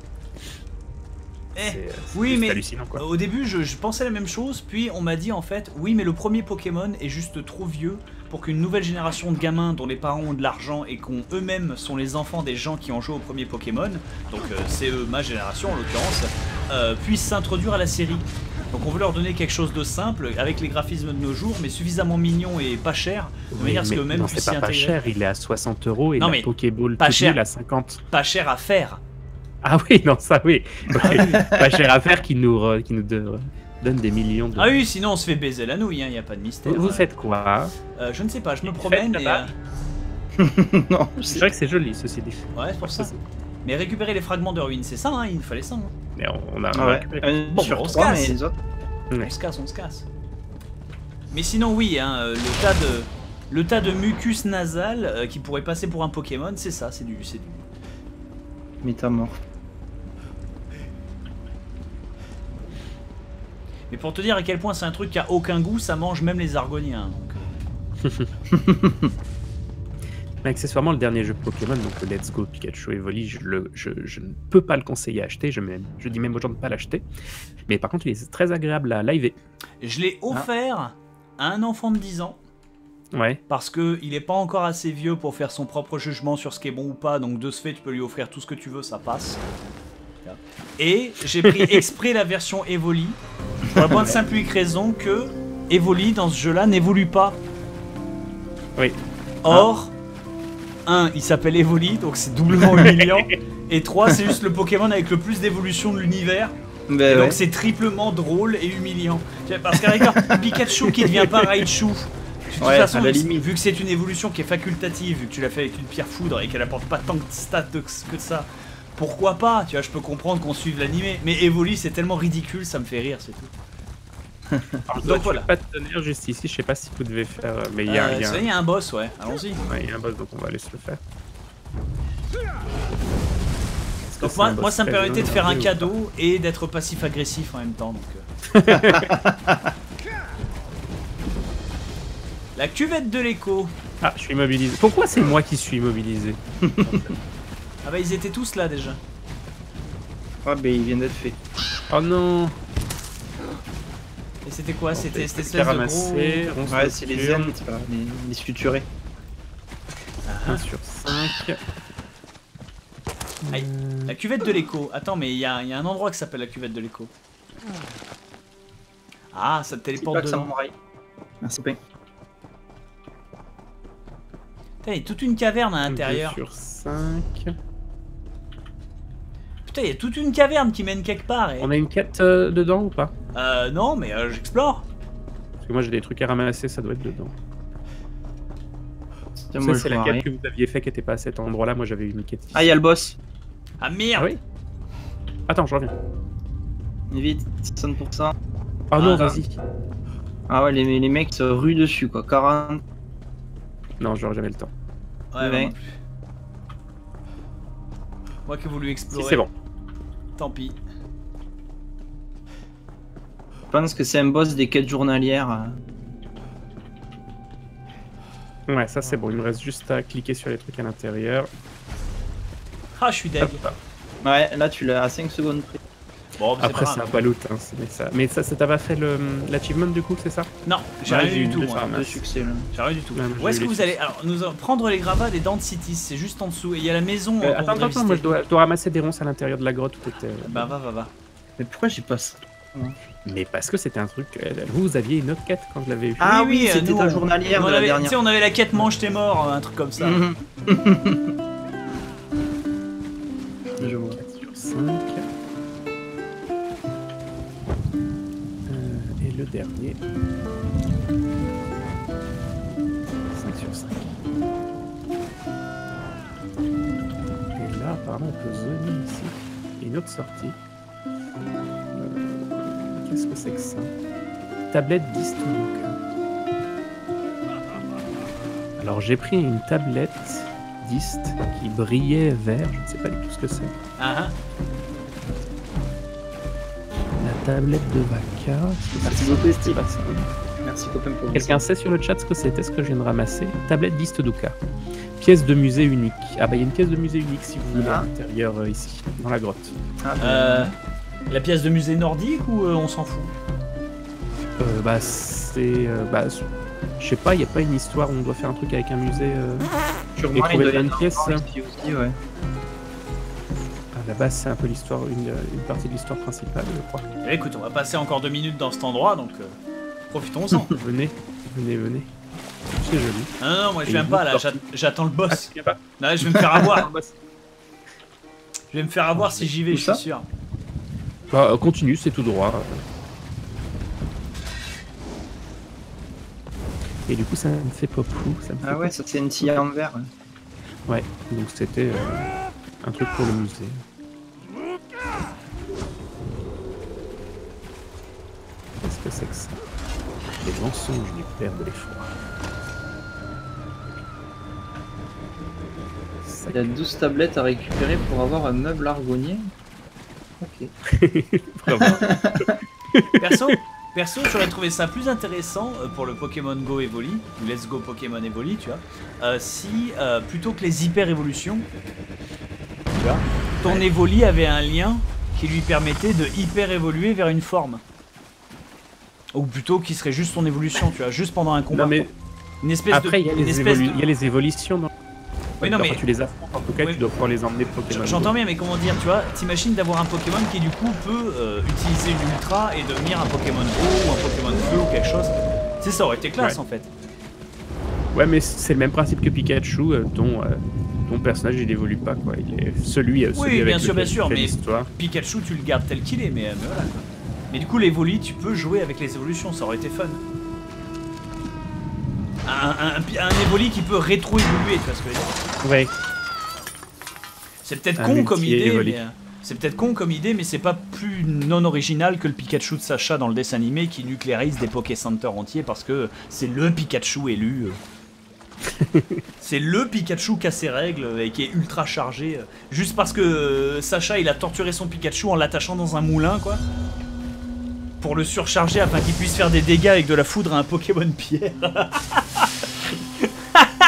Oui, juste mais hallucinant, quoi. au début, je pensais la même chose, puis on m'a dit en fait, oui, mais le premier Pokémon est juste trop vieux pour qu'une nouvelle génération de gamins dont les parents ont de l'argent et qu'on eux-mêmes sont les enfants des gens qui ont joué au premier Pokémon, donc c'est eux, ma génération en l'occurrence, puissent s'introduire à la série. Donc on veut leur donner quelque chose de simple, avec les graphismes de nos jours, mais suffisamment mignon et pas cher, de manière à ce que même non, puissent c'est s'y pas intégrer. cher, il est à 60 € et Non, la mais Pokéball pas toute cher. nulle à 50. Pas cher à faire. Ah oui, non, ça oui. Ok. Pas cher à faire qui nous donne des millions de... Ah oui, sinon on se fait baiser la nouille, il n'y a pas de mystère. Vous faites quoi? Je ne sais pas, je me promène et... là-bas Non, C'est vrai que c'est joli, ceci dit. Ouais, c'est pour ça. Mais récupérer les fragments de ruines, c'est ça, hein, il nous fallait ça. Hein. Mais on a... ouais. récupéré. Bon, Sur on se 3, casse. mais les autres. Ouais. On se casse. Mais sinon, oui, hein, le tas de mucus nasal qui pourrait passer pour un Pokémon, c'est ça, c'est du... Métamorphe. Mais pour te dire à quel point c'est un truc qui a aucun goût, ça mange même les Argoniens. Donc, Mais accessoirement, le dernier jeu Pokémon, donc le Let's Go Pikachu Evoli, je ne peux pas le conseiller à acheter, je dis même aux gens de ne pas l'acheter. Mais par contre, il est très agréable à liver. je l'ai offert à un enfant de 10 ans. Ouais. Parce qu'il n'est pas encore assez vieux pour faire son propre jugement sur ce qui est bon ou pas, donc de ce fait, tu peux lui offrir tout ce que tu veux, ça passe. Et j'ai pris exprès la version Evoli, pour la bonne simple unique raison que Evoli, dans ce jeu-là, n'évolue pas. Oui. Or, 1, il s'appelle Evoli, donc c'est doublement humiliant, et 3, c'est juste le Pokémon avec le plus d'évolution de l'univers. Et Ben donc ouais. c'est triplement drôle et humiliant. Parce qu'avec un Pikachu qui devient pas Raichu, de toute Ouais, façon, à la limite. vu que c'est une évolution qui est facultative, vu que tu l'as fait avec une pierre foudre et qu'elle apporte pas tant de stats que de ça, pourquoi pas? Tu vois, je peux comprendre qu'on suive l'animé, mais Evoli c'est tellement ridicule, ça me fait rire, c'est tout. Donc voilà. pas de tenir juste ici, je sais pas si vous devez faire, mais il y a, Il y a un boss, ouais, allons-y. ouais, il y a un boss, donc on va aller se le faire. Donc moi ça me permettait de faire un cadeau et d'être passif-agressif en même temps. Donc, La cuvette de l'écho. Ah, je suis immobilisé. Pourquoi c'est moi qui suis immobilisé? Ah bah ils étaient tous là déjà. Ah, bah il vient d'être fait. Oh non. Et c'était quoi? C'était cette espèce de ramasser, gros... Ouais, c'est les ailes, les suturés. 1 sur 5. Aïe. La cuvette de l'écho. Attends, mais il y a un endroit qui s'appelle la cuvette de l'écho. Ah, ça te téléporte dedans. Merci, Pain. Putain, il y a toute une caverne à 2 l'intérieur. sur 5. Putain, il y a toute une caverne qui mène quelque part. Et... On a une quête dedans ou pas? Non, mais j'explore. Parce que moi j'ai des trucs à ramasser, ça doit être dedans. Moi, C'est la quête que vous aviez fait qui était pas à cet endroit-là. Moi j'avais une quête ici. Ah, il y a le boss. Ah merde. Ah oui. Attends, je reviens. Vite, 60%. Oh non, Ah, vas-y. Ah ouais, les mecs se ruent dessus, quoi. 40. Non, j'aurais jamais le temps. Ouais, Ouais. moi non plus. Moi qui ai voulu Si, explorer. c'est bon. Tant pis. Je pense que c'est un boss des quêtes journalières. Ouais, ça c'est bon. Il me reste juste à cliquer sur les trucs à l'intérieur. Ah, je suis dead. Hop. Ouais, là tu l'as à 5 secondes près. Bon, mais Après, pas c'est un grave. pas loot. Hein, mais ça t'as pas fait l'achievement du coup, c'est ça? Non, j'ai Ouais, rien j'ai du eu tout, deux moi. sur un De masse. succès là. J'ai rien du tout. Ouais, moi, Où est-ce j'ai que eu vous les allez? Alors, nous allons prendre les gravats des dents de Citis. C'est juste en dessous. Et il y a la maison. qu'on Attends, voudrait attends, moi je visiter. dois ramasser des ronces à l'intérieur de la grotte où t'étais. Bah, va. Mais pourquoi j'ai pas ça? Mais parce que c'était un truc. Vous aviez une autre quête quand je l'avais eu. Ah Oui, oui, c'était nous, ta on- journalière on de la avait, tu dernière. sais, on avait la quête mange t'es mort, un truc comme ça. Mhm. Je vois. 4 sur 5. Et le dernier. 5 sur 5. Et là, apparemment, on peut zoner ici. Et une autre sortie. Qu'est-ce que c'est que ça? Tablette d'Istuduka. Alors, j'ai pris une tablette d'Ist qui brillait vert. Je ne sais pas du tout ce que c'est. Ah, La tablette de Vaca. Est-ce que Merci c'est beaucoup, ça? Steve. C'est pas ça. Merci copain pour Quelqu'un sait sur le chat ce que c'était, ce que je viens de ramasser? Tablette d'Istuduka. Pièce de musée unique. Ah bah il y a une pièce de musée unique si vous voulez à Ah. l'intérieur ici, dans la grotte. la pièce de musée nordique ou on s'en fout? Bah c'est... je sais pas, il n'y a pas une histoire où on doit faire un truc avec un musée... Sûrement, Et il trouver doit y plein de avoir pièces, un hein. ici aussi, ouais. À la base c'est un peu l'histoire, une partie de l'histoire principale je crois. Eh, écoute, on va passer encore 2 minutes dans cet endroit, donc profitons-en. Venez. C'est joli. Non, moi je Et viens une pas là, autre j'attends le Ah, boss. tu viens pas? Non, je vais me faire avoir. Je vais me faire avoir si j'y vais, Où je ça suis sûr. Bah continue, c'est tout droit. Et du coup ça me fait pop fou, ça me fait Ah ouais, ça c'est une scie en verre. Ouais, donc c'était un truc pour le musée. Qu'est-ce que c'est que ça? Les mensonges du père de l'effroi. Il y a 12 tablettes à récupérer pour avoir un meuble argonnier. Ok. Vraiment. Perso, j'aurais trouvé ça plus intéressant pour le Pokémon Go Evoli, ou Let's Go Pokémon Evoli, tu vois, si plutôt que les hyper évolutions, tu vois, ton Evoli avait un lien qui lui permettait de hyper évoluer vers une forme. Ou plutôt qui serait juste ton évolution, tu vois, juste pendant un combat. Non mais Une espèce après il y a une espèce de- il y a les évolutions dans... Oui, non, Quand mais- tu les affrontes, en tout cas, Oui. tu dois pouvoir les emmener de Pokémon. J'entends bien, mais comment dire, tu vois, t'imagines d'avoir un Pokémon qui du coup peut utiliser une Ultra et devenir un Pokémon eau ou un Pokémon feu ou quelque chose. Tu sais, ça aurait été classe Ouais. en fait. Ouais, mais c'est le même principe que Pikachu, ton personnage il évolue pas quoi. Il est celui Oui, avec bien sûr, lequel bien sûr, tu fais mais- l'histoire. Pikachu, tu le gardes tel qu'il est, mais voilà quoi. Mais du coup, l'Evoli, tu peux jouer avec les évolutions, ça aurait été fun. Un Evoli qui peut rétro-évoluer, tu vois ce que je veux dire. Ouais. C'est peut-être Un con comme multi idée, Evoli. mais c'est peut-être con comme idée, mais c'est pas plus non original que le Pikachu de Sacha dans le dessin animé qui nucléarise des Poké Centers entiers parce que c'est le Pikachu élu. C'est le Pikachu qui a ses règles et qui est ultra chargé. Juste parce que Sacha il a torturé son Pikachu en l'attachant dans un moulin quoi. Pour le surcharger afin qu'il puisse faire des dégâts avec de la foudre à un Pokémon pierre.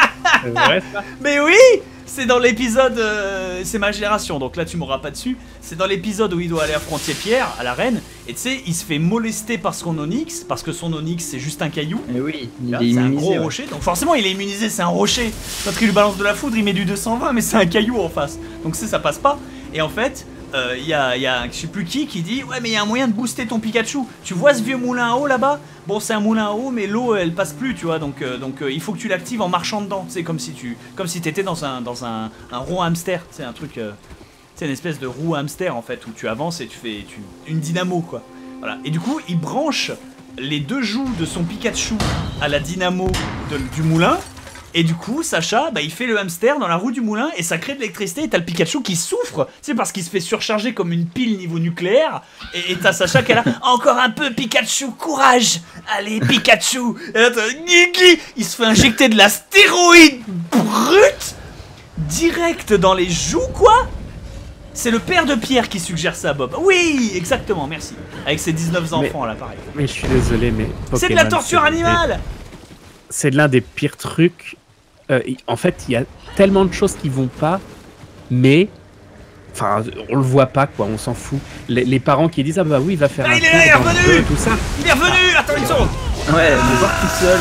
C'est vrai, ça? Mais oui, c'est dans l'épisode, c'est ma génération, donc là tu m'auras pas dessus. C'est dans l'épisode où il doit aller affronter Pierre à l'arène, et tu sais, il se fait molester par son onyx, parce que son onyx c'est juste un caillou. Et oui, il Là, est c'est un immunisé. gros ouais. rocher, donc forcément il est immunisé, c'est un rocher. Quand il lui balance de la foudre, il met du 220, mais c'est un caillou en face. Donc ça passe pas. Et en fait, il y a je sais plus qui dit ouais mais il y a un moyen de booster ton Pikachu. Tu vois ce vieux moulin à eau là-bas? Bon c'est un moulin à eau mais l'eau elle passe plus tu vois donc il faut que tu l'actives en marchant dedans. C'est comme si t'étais dans un rond hamster. C'est un truc c'est une espèce de roue hamster en fait où tu avances et tu fais une dynamo quoi. Voilà. Et du coup il branche les deux joues de son Pikachu à la dynamo du moulin. Et du coup, Sacha, bah, il fait le hamster dans la roue du moulin et ça crée de l'électricité et t'as le Pikachu qui souffre, tu sais, parce qu'il se fait surcharger comme une pile niveau nucléaire. Et t'as Sacha qui est là, encore un peu Pikachu, courage. Allez Pikachu. Et là t'as Guigui, il se fait injecter de la stéroïde brute direct dans les joues quoi. C'est le père de Pierre qui suggère ça, Bob. Oui, exactement, merci. Avec ses 19 enfants là, pareil. Mais je suis désolé, mais C'est de la Pokémon, torture animale. c'est l'un des pires trucs. En fait, il y a tellement de choses qui vont pas, mais enfin, on le voit pas quoi, on s'en fout. Les parents qui disent ah bah oui, il va faire Ah, un il est tour là, il est dans le revenu. jeu, tout ça. Il est revenu. Attends une seconde. Ouais, me voir tout seul.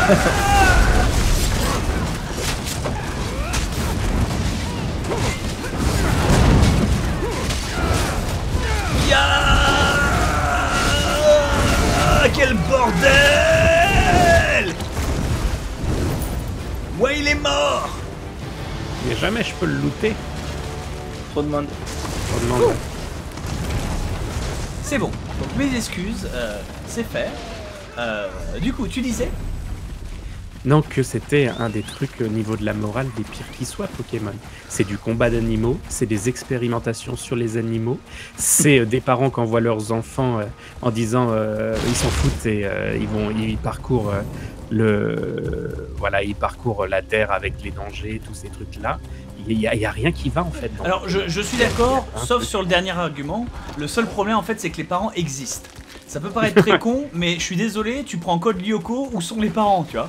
Quel bordel! Ouais, il est mort! Mais jamais je peux le looter. Trop de monde. On demande. C'est bon. Donc mes excuses, c'est fait. Du coup, tu disais? Non, que c'était un des trucs au niveau de la morale des pires qui soient Pokémon. C'est du combat d'animaux, c'est des expérimentations sur les animaux, c'est des parents qui envoient leurs enfants en disant ils s'en foutent et ils parcourent ils parcourent la terre avec les dangers, tous ces trucs-là. Il y a rien qui va en fait. Alors je suis d'accord, sauf sur le dernier argument. Le seul problème en fait, c'est que les parents existent. Ça peut paraître très con, mais je suis désolé, tu prends Code Lyoko, où sont les parents, tu vois?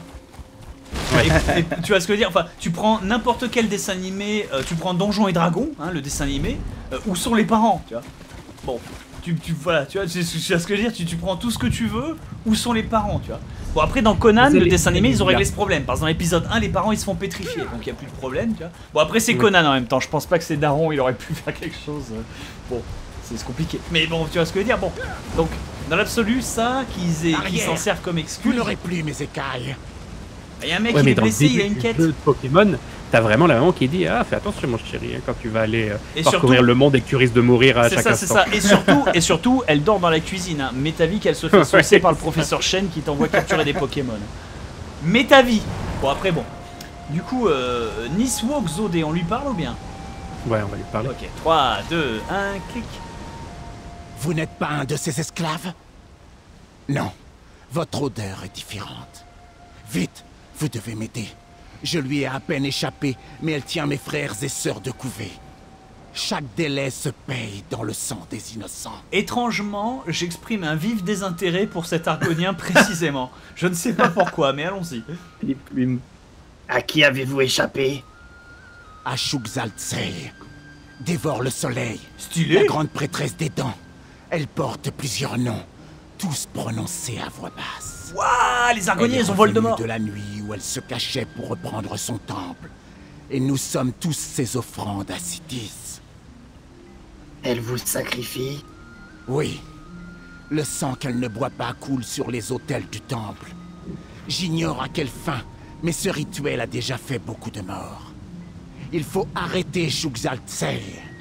Et tu vois ce que je veux dire, enfin, tu prends n'importe quel dessin animé, tu prends Donjons et Dragons, hein, le dessin animé, où sont les parents, tu vois? Bon, voilà, tu vois, tu vois ce que je veux dire, tu prends tout ce que tu veux, où sont les parents, tu vois? Bon, après dans Conan, le dessin animé, ils ont réglé ce problème, parce que dans l'épisode 1, les parents ils se font pétrifier, donc il n'y a plus de problème, tu vois? Bon, après c'est Conan en même temps, je pense pas que c'est Daron, il aurait pu faire quelque chose, bon, c'est compliqué. Mais bon, tu vois ce que je veux dire, bon, donc, dans l'absolu, ça, qu'ils s'en servent comme Vous excuse. n'aurez plus mes écailles. Il y a un mec Ouais, qui mais est dans le blessé, il a début une du quête. jeu de Pokémon, t'as vraiment la maman qui dit ah fais attention mon chéri hein, quand tu vas aller Et parcourir surtout- le monde et que tu risques de mourir à C'est chaque ça, c'est instant. ça. Et surtout, elle dort dans la cuisine. Hein. Mets ta vie qu'elle se fait saucer par le professeur Shen qui t'envoie capturer des Pokémon. Mets ta vie. Bon, après, bon. Du coup, Niswo Xodé, on lui parle ou bien? Ouais, on va lui parler. Ok, 3, 2, 1, clic. Vous n'êtes pas un de ces esclaves? Non. Votre odeur est différente. Vite, vous devez m'aider. Je lui ai à peine échappé, mais elle tient mes frères et sœurs de couvée. Chaque délai se paye dans le sang des innocents. Étrangement, j'exprime un vif désintérêt pour cet argonien précisément. Je ne sais pas pourquoi, mais allons-y. Les plumes. À qui avez-vous échappé? À Shugzaltsei. Dévore le soleil. Stylé. La grande prêtresse des dents. Elle porte plusieurs noms, tous prononcés à voix basse. Waouh, les argoniens, Elle est ils ont revenue Voldemort. de la nuit où elle se cachait pour reprendre son temple. Et nous sommes tous ses offrandes à Citis. Elle vous sacrifie? Oui. Le sang qu'elle ne boit pas coule sur les autels du temple. J'ignore à quelle fin, mais ce rituel a déjà fait beaucoup de morts. Il faut arrêter Shugzaltsei.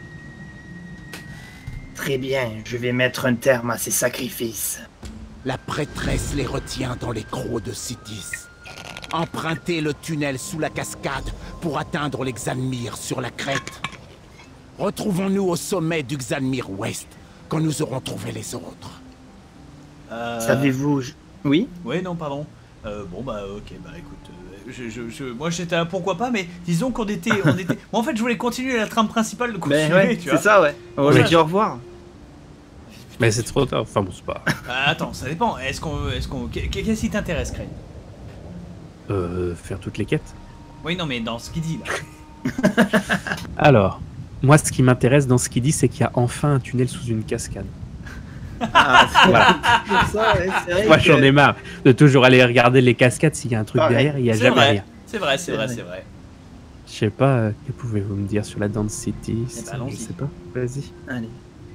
Très bien, je vais mettre un terme à ces sacrifices. La prêtresse les retient dans les crocs de Citis. Empruntez le tunnel sous la cascade pour atteindre l'Xanmir sur la crête. Retrouvons-nous au sommet du Xanmir Ouest quand nous aurons trouvé les autres. Savez-vous... Oui? Ouais, non, pardon. Bon, bah, ok, bah, écoute, moi j'étais là, pourquoi pas, mais disons qu'on était. Moi, en fait, je voulais continuer la trame principale de continuer, Ben ouais, tu c'est vois. ça, ouais. On Ouais. va dire au revoir. Mais c'est trop tard. Enfin bon, c'est pas. Attends, ça dépend. Qu'est-ce qui t'intéresse, Crane? Faire toutes les quêtes. Oui, non, mais dans ce qu'il dit, là. Alors, moi, ce qui m'intéresse dans ce qu'il dit, c'est qu'il y a enfin un tunnel sous une cascade. Ah, Voilà. pour ça, ouais, c'est vrai Moi, que- j'en ai marre de toujours aller regarder les cascades s'il y a un truc Pareil. derrière, il n'y a C'est jamais vrai. rien. C'est vrai, c'est C'est vrai, vrai. c'est vrai. Je sais pas, que pouvez-vous me dire sur la Dance City? ben, allons-y. Je sais pas, vas-y. Allez.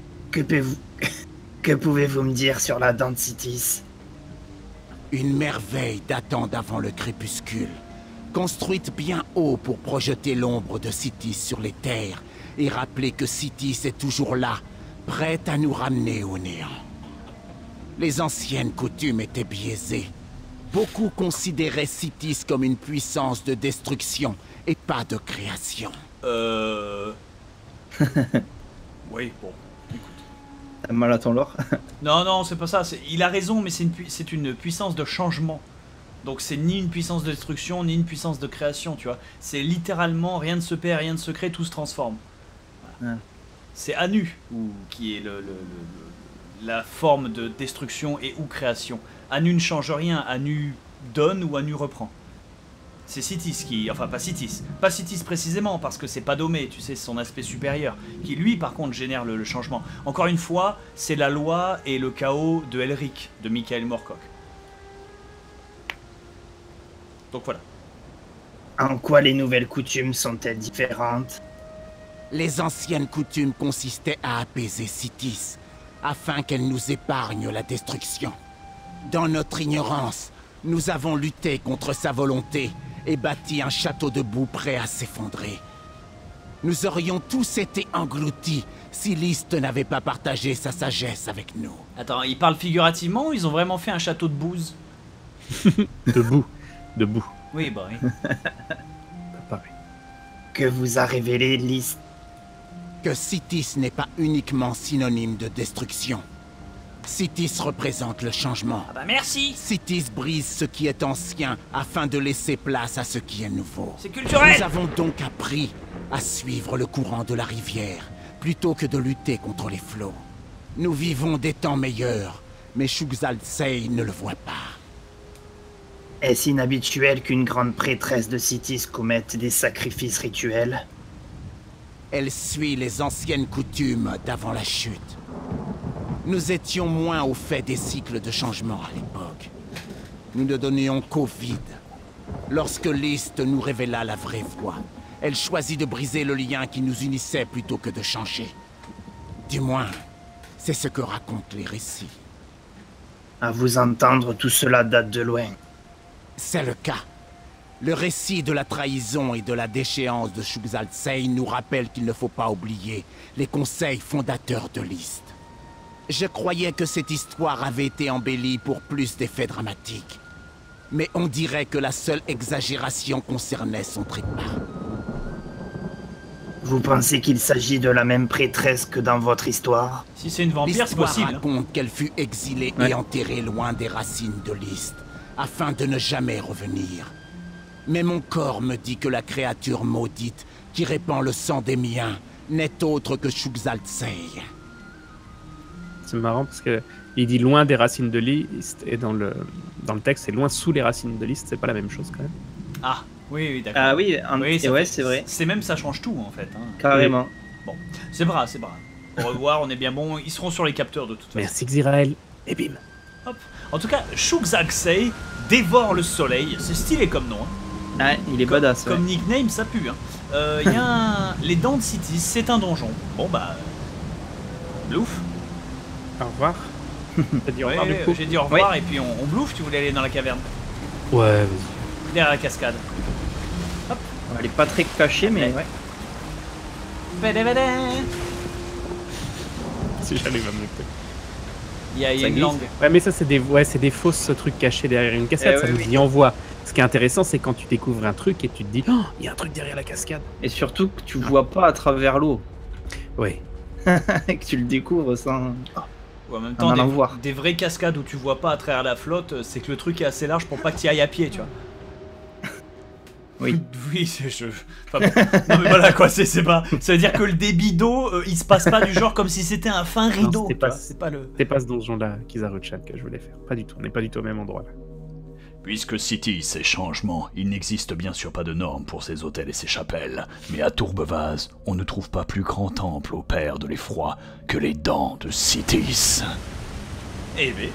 Que pouvez-vous me dire sur la Dante Cities? Une merveille datant d'avant le crépuscule, construite bien haut pour projeter l'ombre de Citis sur les terres et rappeler que Citis est toujours là, prête à nous ramener au néant. Les anciennes coutumes étaient biaisées. Beaucoup considéraient Citis comme une puissance de destruction et pas de création. Oui, bon. T'as mal à ton lore. Non, non, c'est pas ça. Il a raison, mais c'est une puissance de changement. Donc c'est ni une puissance de destruction, ni une puissance de création, tu vois. C'est littéralement rien ne se perd, rien ne se crée, tout se transforme. Voilà. Ouais. C'est Anu qui est la forme de destruction et ou création. Anu ne change rien, Anu donne ou Anu reprend. C'est Citis qui... Enfin, pas Citis. Pas Citis précisément, parce que c'est pas Domé, tu sais, c'est son aspect supérieur. Qui, lui, par contre, génère le changement. Encore une fois, c'est la loi et le chaos de Elric, de Michael Moorcock. Donc voilà. En quoi les nouvelles coutumes sont-elles différentes? Les anciennes coutumes consistaient à apaiser Citis, afin qu'elle nous épargne la destruction. Dans notre ignorance, nous avons lutté contre sa volonté et bâti un château de boue prêt à s'effondrer. Nous aurions tous été engloutis si List n'avait pas partagé sa sagesse avec nous. Attends, ils parlent figurativement ou ils ont vraiment fait un château de bouse? Debout. Debout. Oui, bah oui. Pas pareil. Que vous a révélé List? Que Citis n'est pas uniquement synonyme de destruction. Citis représente le changement. Ah bah merci. Citis brise ce qui est ancien afin de laisser place à ce qui est nouveau. C'est culturel. Nous avons donc appris à suivre le courant de la rivière plutôt que de lutter contre les flots. Nous vivons des temps meilleurs, mais Shugzaltsei ne le voit pas. Est-ce inhabituel qu'une grande prêtresse de Citis commette des sacrifices rituels? Elle suit les anciennes coutumes d'avant la chute. Nous étions moins au fait des cycles de changement à l'époque. Nous ne donnions qu'au vide. Lorsque List nous révéla la vraie voie, elle choisit de briser le lien qui nous unissait plutôt que de changer. Du moins, c'est ce que racontent les récits. À vous entendre, tout cela date de loin. C'est le cas. Le récit de la trahison et de la déchéance de Shugzaltsei nous rappelle qu'il ne faut pas oublier les conseils fondateurs de List. Je croyais que cette histoire avait été embellie pour plus d'effets dramatiques. Mais on dirait que la seule exagération concernait son trépas. Vous pensez qu'il s'agit de la même prêtresse que dans votre histoire? Si c'est une vampire, c'est L'histoire possible. raconte qu'elle fut exilée Ouais. et enterrée loin des racines de List, afin de ne jamais revenir. Mais mon corps me dit que la créature maudite qui répand le sang des miens n'est autre que Shugzaltsei. C'est marrant parce que il dit loin des racines de List et dans le texte c'est loin sous les racines de List, c'est pas la même chose quand même. Ah, oui, oui, d'accord. Ah oui, Oui, ça ouais, fait- c'est vrai. C'est même, ça change tout en fait. Hein. Carrément. Bon, c'est pas grave, c'est pas grave. Au revoir, on est bien bon. Ils seront sur les capteurs de toute façon. Merci Xirael. Et bim. Hop. En tout cas, Shugzaltsei dévore le soleil. C'est stylé comme nom. Hein. Ah, il est badass. Comme ouais. nickname, ça pue. Il y a les Dents de Citis, c'est un donjon. Bon bah. Blouf. Au revoir. T'as dit au Ouais, revoir du coup? j'ai dit au revoir et puis on blouffe. Tu voulais aller dans la caverne. Ouais, vas-y. Derrière la cascade. Elle est pas très cachée, mais ouais. Bédébédé. Si j'arrive à monter. Il y a Ça une glisse. langue. Ouais, mais ça, c'est des fausses trucs cachés derrière une cascade. Eh ça oui, nous oui. y envoie. Ce qui est intéressant, c'est quand tu découvres un truc et tu te dis, oh, il y a un truc derrière la cascade. Et surtout que tu vois pas à travers l'eau. Ouais. Que tu le découvres sans. Ou en même En temps, allant voir. des vraies cascades où tu vois pas à travers la flotte, c'est que le truc est assez large pour pas que tu y ailles à pied, tu vois. Oui. Oui, enfin, bon. Non mais voilà quoi, c'est pas. Ça veut dire que le débit d'eau, il se passe pas du genre comme si c'était un fin rideau. c'était tu pas- vois, c'est pas le. C'est pas ce donjon-là, Kizaru-chan, que je voulais faire. Pas du tout. On n'est pas du tout au même endroit là. Puisque City, ces changements, il n'existe bien sûr pas de normes pour ces hôtels et ces chapelles. Mais à Tourbevaz, on ne trouve pas plus grand temple au père de l'effroi que les dents de Citis. Eh ben.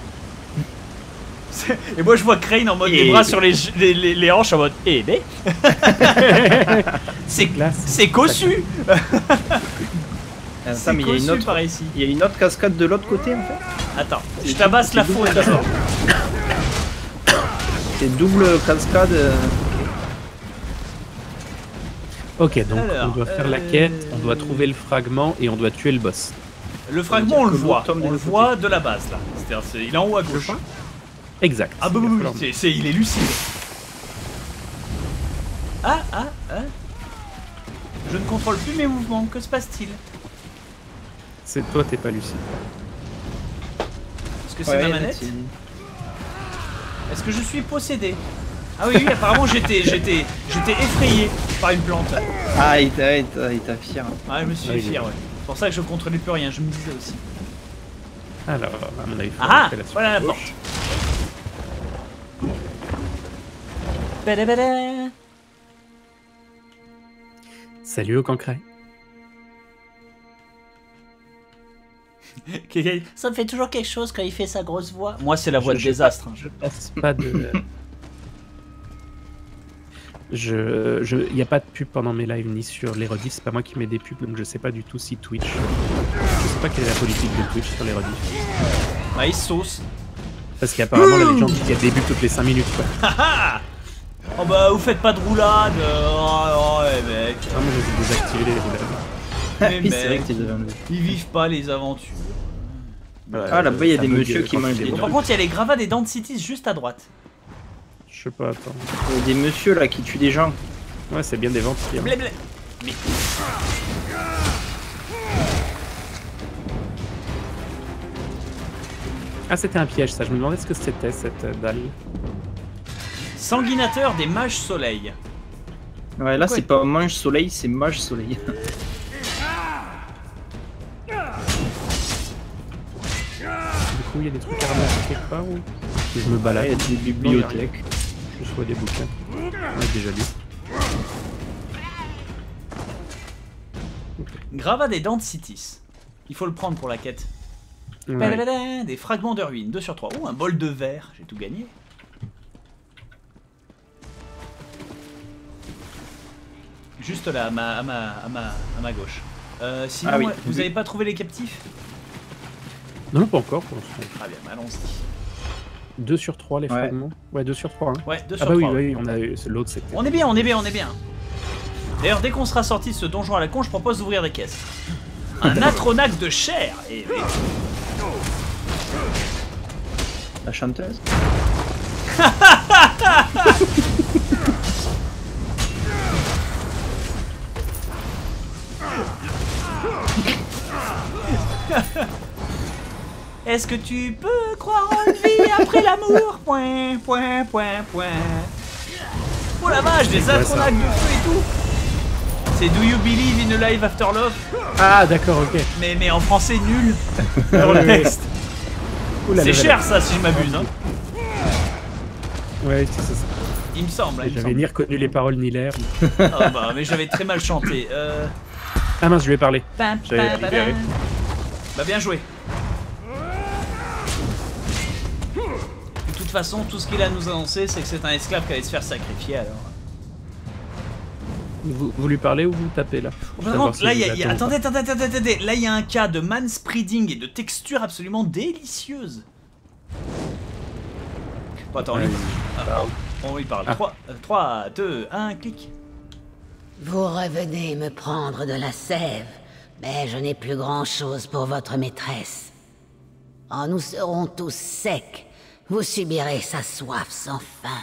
Et moi je vois Crane en mode les bras sur les hanches en mode eh ben. C'est cossu. Attends, mais il y a une autre cascade de l'autre côté en fait. Attends, je tabasse la faune d'abord. C'est double cascade. Ok, donc Alors, on doit faire la quête, on doit trouver le fragment et on doit tuer le boss. Le fragment on le voit, de la base là. C'est-à-dire il est en haut à gauche. Exact. Ah bah oui, il est lucide. Ah. Je ne contrôle plus mes mouvements, que se passe-t-il? C'est toi, t'es pas lucide. Est-ce que c'est ma manette? Est-ce que je suis possédé? Ah oui, apparemment j'étais effrayé par une plante. Ah, il t'a fier. Ah, je me suis fier, ouais. C'est pour ça que je contrôlais plus rien, je me disais aussi. Alors, à mon avis, voilà la porte. Salut au cancret. Ça me fait toujours quelque chose quand il fait sa grosse voix. Moi, c'est la voix de désastre. Je passe pas de... Il n'y a pas de pub pendant mes lives ni sur les rediffs, c'est pas moi qui mets des pubs, donc je sais pas du tout si Twitch... Je sais pas quelle est la politique de Twitch sur les rediffs. Ah, il sauce. Parce qu'apparemment la légende dit qu'il y a des buts toutes les 5 minutes quoi. Oh bah vous faites pas de roulade. Oh mec. Ah moi j'ai désactivé les roulades. Mais c'est vrai que t'es devant. Ils vivent pas les aventures. Ah là-bas il y a des messieurs qui mangent des trucs. Par contre il y a les gravats des dents de Cities juste à droite. Je sais pas, attends. Il y a des messieurs là qui tuent des gens. Ouais c'est bien des vampires. Blé. Mais... Ah c'était un piège ça, je me demandais ce que c'était cette dalle. Sanguinateur des mages soleil. Ouais là c'est pas mange soleil, c'est mage soleil. Du coup il y a des trucs à ramasser quelque part ou je me balade? Il y a des bibliothèques. Je vois des bouquins. On a déjà lu. Gravat des dents de Citis. Il faut le prendre pour la quête. Ouais. Des fragments de ruines, 2 sur 3. Oh, un bol de verre, j'ai tout gagné. Juste là, à ma gauche. Sinon, oui. Vous avez pas trouvé les captifs? Non, pas encore pour l'instant. Très bien, allons-y. 2 sur 3 les fragments. Ouais, 2 sur 3. Hein. Ouais, 2 sur ah bah 3. Oui, on a eu l'autre c'était. On est bien. D'ailleurs, dès qu'on sera sorti de ce donjon à la con, je propose d'ouvrir des caisses. Un atronac de chair et... La chanteuse. Est-ce que tu peux croire en une vie après l'amour? Point. Oh la vache, des atronacs de feu et tout. C'est Do You Believe in a Life After Love? Ah d'accord, ok. Mais en français nul dans le texte. C'est cher ça si je m'abuse. Hein. Ouais, c'est ça. Il me semble. J'avais ni reconnu les paroles ni l'air. Ah bah mais j'avais très mal chanté. Ah mince, je lui ai parlé. J'avais libéré. Bah bien joué. De toute façon, tout ce qu'il a à nous annoncer, c'est que c'est un esclave qui allait se faire sacrifier alors. Vous lui parlez ou vous tapez là? Par contre, là, attendez, là il y a un cas de manspreading et de texture absolument délicieuse. Bon, attends, on lui parle. 3, 2, 1, clic. Vous revenez me prendre de la sève, mais je n'ai plus grand-chose pour votre maîtresse. Oh, nous serons tous secs. Vous subirez sa soif sans fin.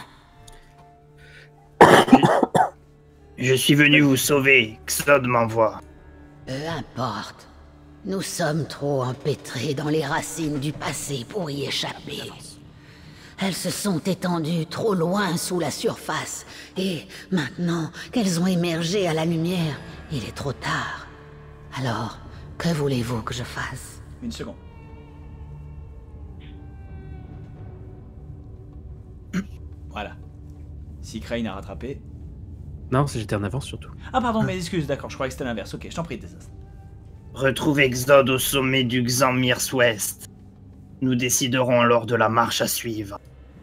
Je suis venu vous sauver, Xod m'envoie. Peu importe. Nous sommes trop empêtrés dans les racines du passé pour y échapper. Elles se sont étendues trop loin sous la surface, et maintenant qu'elles ont émergé à la lumière, il est trop tard. Alors, que voulez-vous que je fasse? Une seconde. Voilà. Si Crane a rattrapé. Non, j'étais en avance surtout. Ah pardon, mais excuse, d'accord, je croyais que c'était l'inverse. Ok, je t'en prie, Désastre. Retrouve Exode au sommet du Xanmir's Ouest. Nous déciderons alors de la marche à suivre.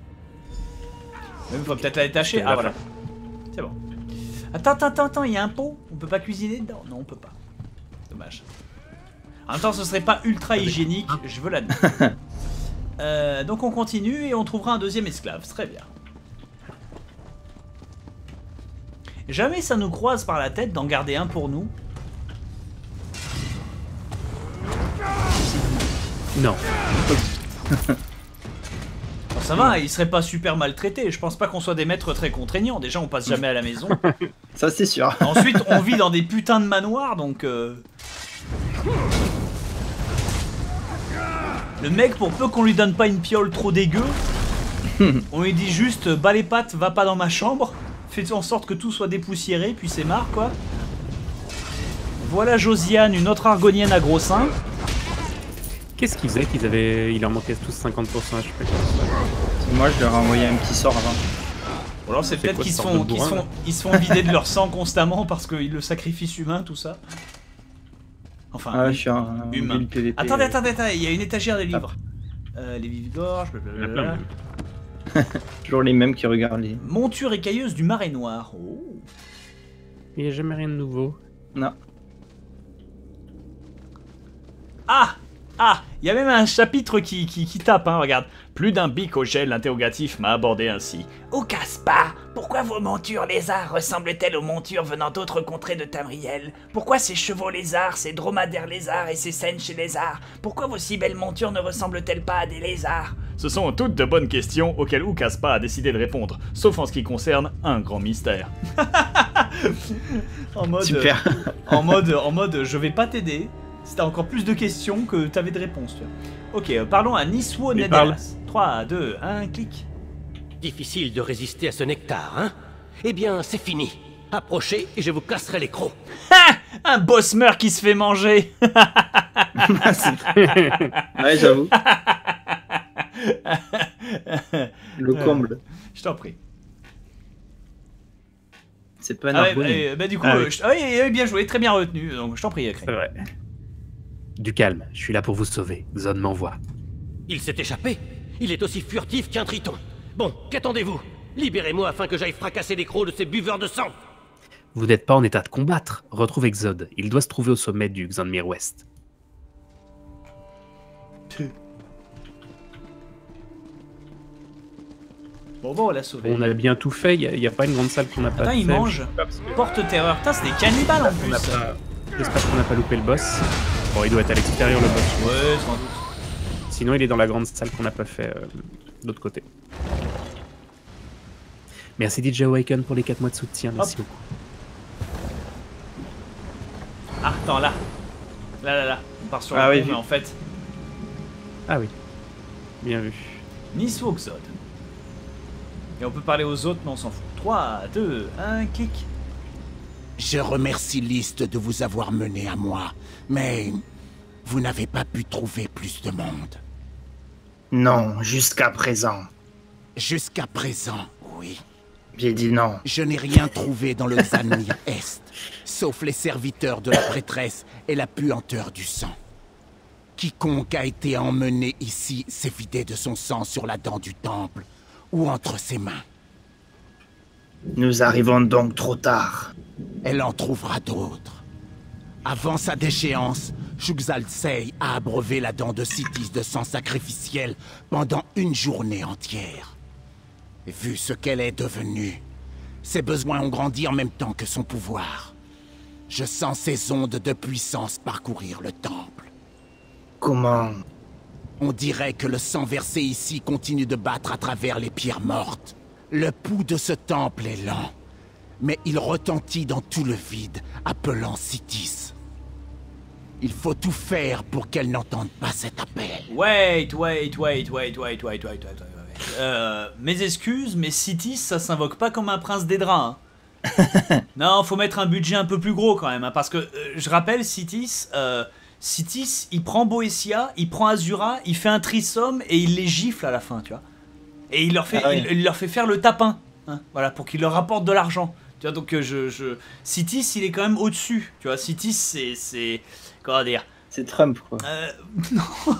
Il faut peut-être la détacher. Ah voilà. C'est bon. Attends, il y a un pot. On peut pas cuisiner dedans? Non, on peut pas. Dommage. En même temps, ce serait pas ultra hygiénique, je veux l'admettre. Donc on continue et on trouvera un deuxième esclave. Très bien. Jamais ça nous croise par la tête d'en garder un pour nous. Non. Bon, ça va, il serait pas super maltraité. Je pense pas qu'on soit des maîtres très contraignants. Déjà, on passe jamais à la maison. Ça, c'est sûr. Ensuite, on vit dans des putains de manoirs, donc... Le mec, pour peu qu'on lui donne pas une piole trop dégueu, on lui dit juste bas les pattes, va pas dans ma chambre, fais en sorte que tout soit dépoussiéré, puis c'est marre quoi. Voilà Josiane, une autre argonienne à gros seins. Qu'est-ce qu'ils faisaient il leur manquait tous 50% HP. Moi, je leur ai envoyé un petit sort avant. Ou alors c'est peut-être quoi, qu'ils ce sort de bourrin, ils se font vider de leur sang constamment parce que le sacrifice humain, tout ça. Enfin, Ah, je suis un humain. build PVP. Attendez, il y a une étagère des livres. Les vives-gorges, blablabla. Toujours les mêmes qui regardent les... Monture écailleuse du Marais Noir. Oh. Il n'y a jamais rien de nouveau. Non. Ah, il y a même un chapitre qui tape, hein, regarde. Plus d'un bic au gel interrogatif m'a abordé ainsi. Ô Caspar, pourquoi vos montures lézards ressemblent-elles aux montures venant d'autres contrées de Tamriel? Pourquoi ces chevaux lézards, ces dromadaires lézards et ces scènes chez lézards? Pourquoi vos si belles montures ne ressemblent-elles pas à des lézards? Ce sont toutes de bonnes questions auxquelles Ukaspa a décidé de répondre, sauf en ce qui concerne un grand mystère. en mode, Super. en mode, je vais pas t'aider. C'était encore plus de questions que t'avais de réponses. Tu vois. Ok, parlons à Niswo Nederlas. 3, 2, 1, clic. Difficile de résister à ce nectar, hein? Eh bien, c'est fini. Approchez et je vous casserai les crocs. Un boss meurt qui se fait manger. Ouais, j'avoue. Le comble. Je t'en prie. C'est pas un Ah ouais, argonien. bah du coup, Ah oui. oui, bien joué, très bien retenu. Donc je t'en prie, Craig. C'est vrai. Du calme, je suis là pour vous sauver. Zone m'envoie. Il s'est échappé. Il est aussi furtif qu'un triton. Bon, qu'attendez-vous? Libérez-moi afin que j'aille fracasser les crocs de ces buveurs de sang. Vous n'êtes pas en état de combattre. Retrouve Exode. Il doit se trouver au sommet du Xanmir Ouest. Bon, on l'a sauvé. On a bien tout fait. Il n'y a pas une grande salle qu'on n'a pas Attends, fait. il mange. Porte-terreur. Putain, c'est des cannibales en plus. J'espère qu'on n'a pas loupé le boss. Bon, il doit être à l'extérieur le boss. Ouais, sans doute. Sinon, il est dans la grande salle qu'on n'a pas fait de l'autre côté. Merci DJ Awaken pour les 4 mois de soutien. Merci beaucoup. Ah, attends, là. Là. On part sur Ah le oui, pont, vu. mais en fait... Ah oui. Bien vu. Niswo Xod. Et on peut parler aux autres, mais on s'en fout. 3, 2, 1, clic. Je remercie Liste de vous avoir mené à moi, mais vous n'avez pas pu trouver plus de monde. Non, jusqu'à présent. Jusqu'à présent, oui. J'ai dit non. Je n'ai rien trouvé dans le Xanmir Est, sauf les serviteurs de la prêtresse et la puanteur du sang. Quiconque a été emmené ici s'est vidé de son sang sur la dent du temple ou entre ses mains. Nous arrivons donc trop tard. Elle en trouvera d'autres. Avant sa déchéance, Shuxalsei a abreuvé la dent de Sitis de sang sacrificiel pendant une journée entière. Vu ce qu'elle est devenue, ses besoins ont grandi en même temps que son pouvoir. Je sens ces ondes de puissance parcourir le temple. Comment? On dirait que le sang versé ici continue de battre à travers les pierres mortes. Le pouls de ce temple est lent, mais il retentit dans tout le vide, appelant Sitis. Il faut tout faire pour qu'elle n'entende pas cet appel. Wait. Mes excuses, mais Sitis, ça s'invoque pas comme un prince des draps. Hein. Non, faut mettre un budget un peu plus gros quand même, hein, parce que, je rappelle, Sitis, il prend Boetia, il prend Azura, il fait un trisome et il les gifle à la fin, tu vois. Et il leur fait, il leur fait faire le tapin, hein, voilà, pour qu'il leur rapporte de l'argent. Tu vois, donc Citis, il est quand même au-dessus. Tu vois, Citis, c'est comment dire? C'est Trump, quoi. Non.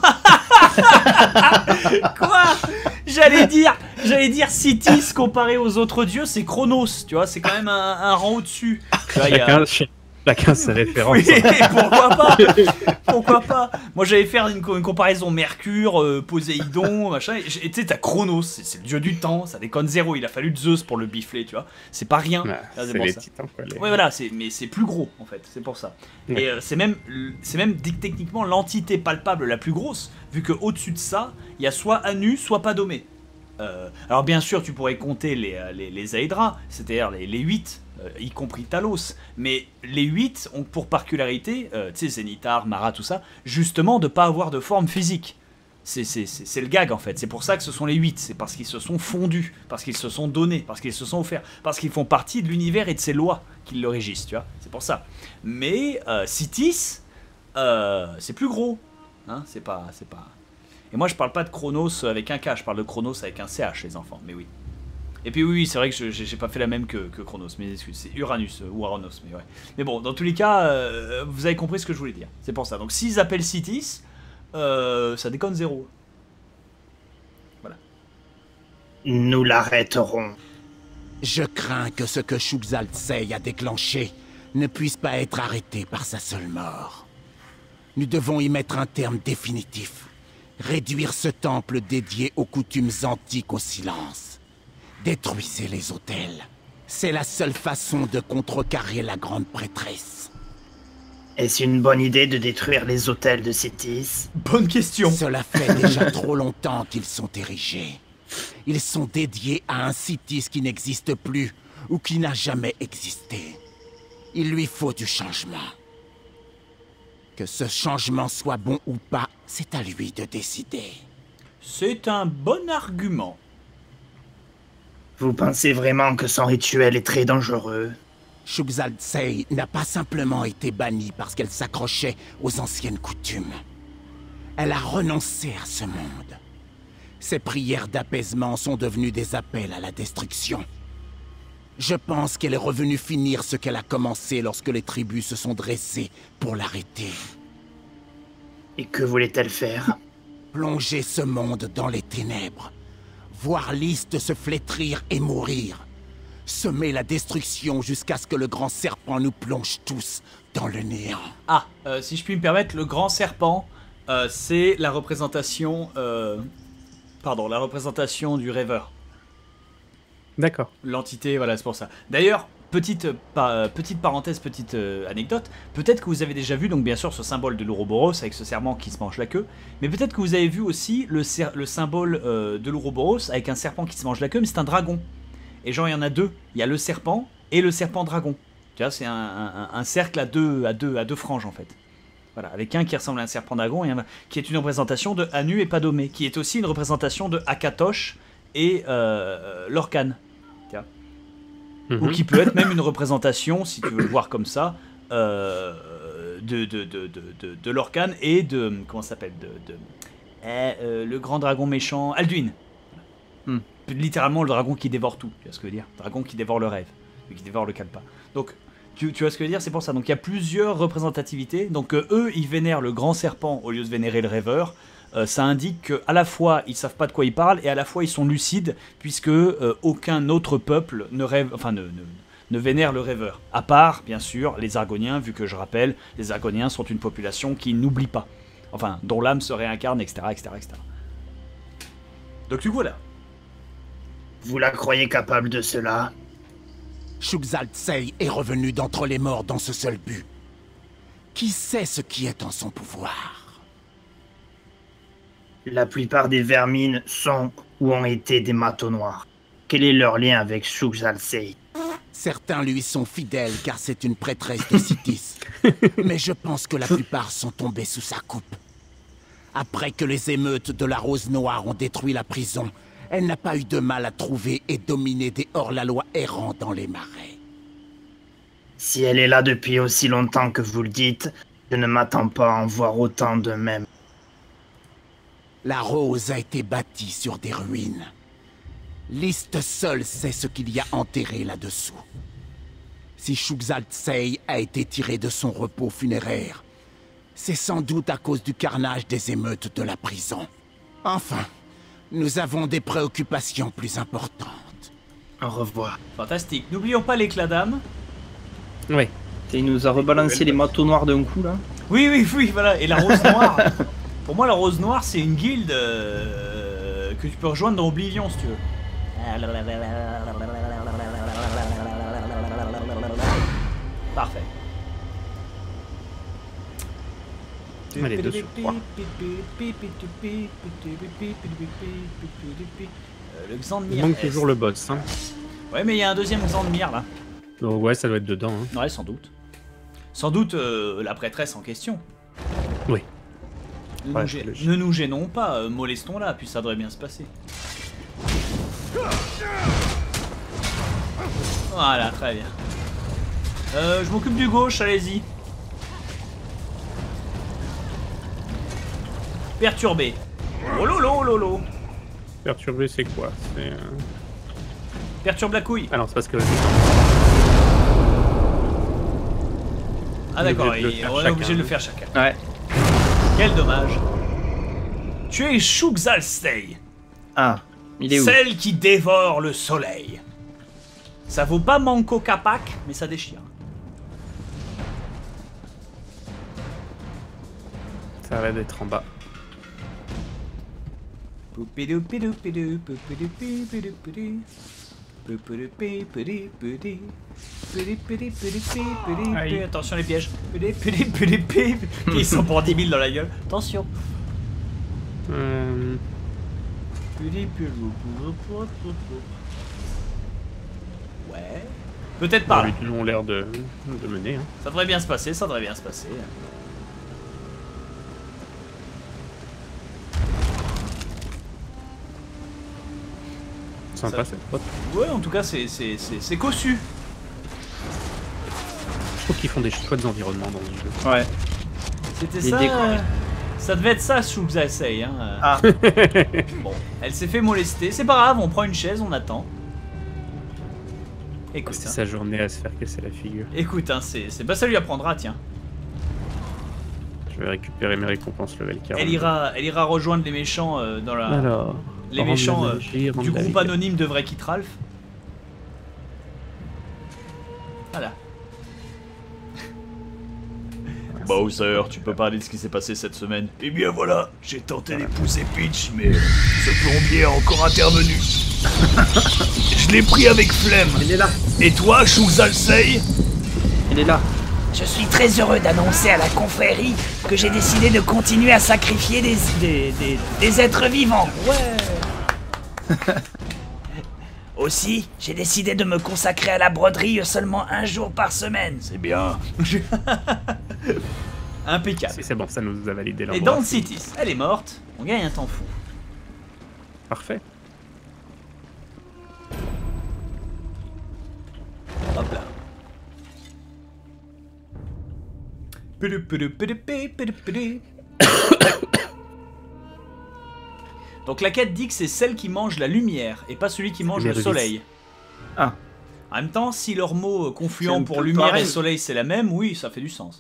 Quoi? J'allais dire Citis comparé aux autres dieux, c'est Chronos. Tu vois, c'est quand même un rang au-dessus. Tu vois, Chacun ses références. Oui, pourquoi pas? Pourquoi pas? Moi, j'allais faire une comparaison Mercure, Poséidon, machin. Et tu sais, t'as Chronos, c'est le dieu du temps, ça déconne zéro. Il a fallu Zeus pour le bifler, tu vois. C'est pas rien. Ouais, c'est les ça. titans, quoi. Ouais, voilà, mais c'est plus gros, en fait. C'est pour ça. Ouais. Et c'est même techniquement l'entité palpable la plus grosse, vu que au-dessus de ça, il y a soit Anu, soit Padomé. Alors, bien sûr, tu pourrais compter les Aedra, c'est-à-dire les 8. Y compris Talos, mais les 8 ont pour particularité, tu sais, Zénithar, Mara, tout ça, justement de pas avoir de forme physique. C'est le gag en fait, c'est pour ça que ce sont les 8, c'est parce qu'ils se sont fondus, parce qu'ils se sont donnés, parce qu'ils se sont offerts, parce qu'ils font partie de l'univers et de ses lois qui le régissent, tu vois, c'est pour ça. Mais Citis, c'est plus gros, hein, c'est pas... Et moi je parle pas de Chronos avec un K, je parle de Chronos avec un CH les enfants, mais oui. Et puis oui, c'est vrai que j'ai pas fait la même que Chronos, mais c'est Uranus ou Uranus, mais ouais. Mais bon, dans tous les cas, vous avez compris ce que je voulais dire. C'est pour ça. Donc s'ils appellent Citis, ça déconne zéro. Voilà. Nous l'arrêterons. Je crains que ce que Shugzaltsei a déclenché ne puisse pas être arrêté par sa seule mort. Nous devons y mettre un terme définitif. Réduire ce temple dédié aux coutumes antiques au silence. Détruisez les autels. C'est la seule façon de contrecarrer la grande prêtresse. Est-ce une bonne idée de détruire les autels de Citis? Bonne question. Cela fait déjà trop longtemps qu'ils sont érigés. Ils sont dédiés à un Citis qui n'existe plus ou qui n'a jamais existé. Il lui faut du changement. Que ce changement soit bon ou pas, c'est à lui de décider. C'est un bon argument. Vous pensez vraiment que son rituel est très dangereux? Shugzaltsei n'a pas simplement été bannie parce qu'elle s'accrochait aux anciennes coutumes. Elle a renoncé à ce monde. Ses prières d'apaisement sont devenues des appels à la destruction. Je pense qu'elle est revenue finir ce qu'elle a commencé lorsque les tribus se sont dressées pour l'arrêter. Et que voulait-elle faire? Plonger ce monde dans les ténèbres. Voir l'Ist se flétrir et mourir. Semer la destruction jusqu'à ce que le grand serpent nous plonge tous dans le néant. Ah, si je puis me permettre, le grand serpent, c'est la représentation... la représentation du rêveur. D'accord. L'entité, voilà, c'est pour ça. D'ailleurs, petite parenthèse, petite anecdote, peut-être que vous avez déjà vu, donc bien sûr, ce symbole de l'Ouroboros avec ce serpent qui se mange la queue, mais peut-être que vous avez vu aussi le symbole de l'Ouroboros avec un serpent qui se mange la queue, mais c'est un dragon. Et genre, il y en a deux. Il y a le serpent et le serpent dragon. Tu vois, c'est un cercle à deux franges, en fait. Voilà, avec un qui ressemble à un serpent dragon et un qui est une représentation de Anu et Padomé, qui est aussi une représentation de Akatosh et Lorcan. Ou qui peut être même une représentation, si tu veux le voir comme ça, de Lorcan et de... Comment ça s'appelle le grand dragon méchant, Alduin. Littéralement le dragon qui dévore tout, tu vois ce que je veux dire? Dragon qui dévore le rêve, qui dévore le kalpa. Donc, tu vois ce que je veux dire? C'est pour ça. Donc il y a plusieurs représentativités. Donc eux, ils vénèrent le grand serpent au lieu de vénérer le rêveur. Ça indique qu'à la fois ils savent pas de quoi ils parlent et à la fois ils sont lucides puisque aucun autre peuple ne rêve, enfin ne vénère le rêveur. À part bien sûr les Argoniens, vu que je rappelle, les Argoniens sont une population qui n'oublie pas, enfin dont l'âme se réincarne, etc., etc., etc. Donc du coup là. Vous la croyez capable de cela? Shugzaltsei est revenu d'entre les morts dans ce seul but. Qui sait ce qui est en son pouvoir? La plupart des vermines sont ou ont été des matos noirs. Quel est leur lien avec Shugzaltsei? Certains lui sont fidèles car c'est une prêtresse de Citis. Mais je pense que la plupart sont tombés sous sa coupe. Après que les émeutes de la Rose Noire ont détruit la prison, elle n'a pas eu de mal à trouver et dominer des hors-la-loi errants dans les marais. Si elle est là depuis aussi longtemps que vous le dites, je ne m'attends pas à en voir autant de même. La Rose a été bâtie sur des ruines. Liste seul sait ce qu'il y a enterré là-dessous. Si Shugzaltsei a été tiré de son repos funéraire, c'est sans doute à cause du carnage des émeutes de la prison. Enfin, nous avons des préoccupations plus importantes. Au revoir. Fantastique. N'oublions pas l'éclat d'âme. Ouais. Il nous a rebalancé les manteaux noirs d'un coup là. Oui, voilà. Et la rose noire. Pour moi, la rose noire, c'est une guilde que tu peux rejoindre dans Oblivion si tu veux. Parfait. Allez, 2 sur 3. Le Xandmir. Il manque toujours le boss. Hein. Ouais, mais il y a un deuxième Xandmir là. Donc ouais, ça doit être dedans. Hein. Ouais, sans doute. Sans doute la prêtresse en question. Oui. Ne nous gênons pas, molestons-la, puis ça devrait bien se passer. Voilà, très bien. Je m'occupe du gauche, allez-y. Perturbé. Oh lolo, lolo. Perturbé, c'est quoi? C'est. Perturbe la couille. Ah non, c'est parce que. Ah d'accord, on est obligé de le faire chacun. Ouais. Quel dommage. Tu es Shugzaltsei. Ah, il est où? Celle qui dévore le soleil. Ça vaut pas Manco Capac, mais ça déchire. Ça va d'être en bas. Aïe. Attention les pièges. Ils sont pour 10 000 dans la gueule. Attention. Ouais. Peut-être pas. Ils ont l'air de mener. Hein. Ça devrait bien se passer, ça devrait bien se passer. Sympa cette pote. Ouais, en tout cas, c'est cossu. Je trouve qu'ils font des chouettes environnements dans le jeu. Ouais. C'était Les ça. décors. Ça devait être ça, Shugzaltsei. Hein. Ah. Bon, elle s'est fait molester. C'est pas grave, on prend une chaise, on attend. Écoute, C'est hein. sa journée à se faire casser la figure. Écoute, hein, c'est pas ça lui apprendra, tiens. Je vais récupérer mes récompenses level 40. Elle ira rejoindre les méchants dans la. Alors, les méchants rendre la magie, rendre du la groupe vie. anonyme de Vrai Kit Ralph. Voilà. Bowser, tu peux parler de ce qui s'est passé cette semaine? Eh bien voilà, j'ai tenté d'épouser Peach, mais ce plombier est encore intervenu. Je l'ai pris avec flemme. Il est là. Et toi, Shugzaltsei? Il est là. Je suis très heureux d'annoncer à la confrérie que j'ai décidé de continuer à sacrifier des êtres vivants. Ouais. Aussi, j'ai décidé de me consacrer à la broderie seulement 1 jour par semaine. C'est bien. Impeccable. C'est bon, ça nous a validé Et l'endroit. Dawn Cities, elle est morte. On gagne un temps fou. Parfait. Hop là. Donc la quête dit que c'est celle qui mange la lumière et pas celui qui mange le Lumière soleil. Ah. En même temps, si leur mot C'est confluent un pour peu lumière pareil. et soleil c'est la même, oui, ça fait du sens.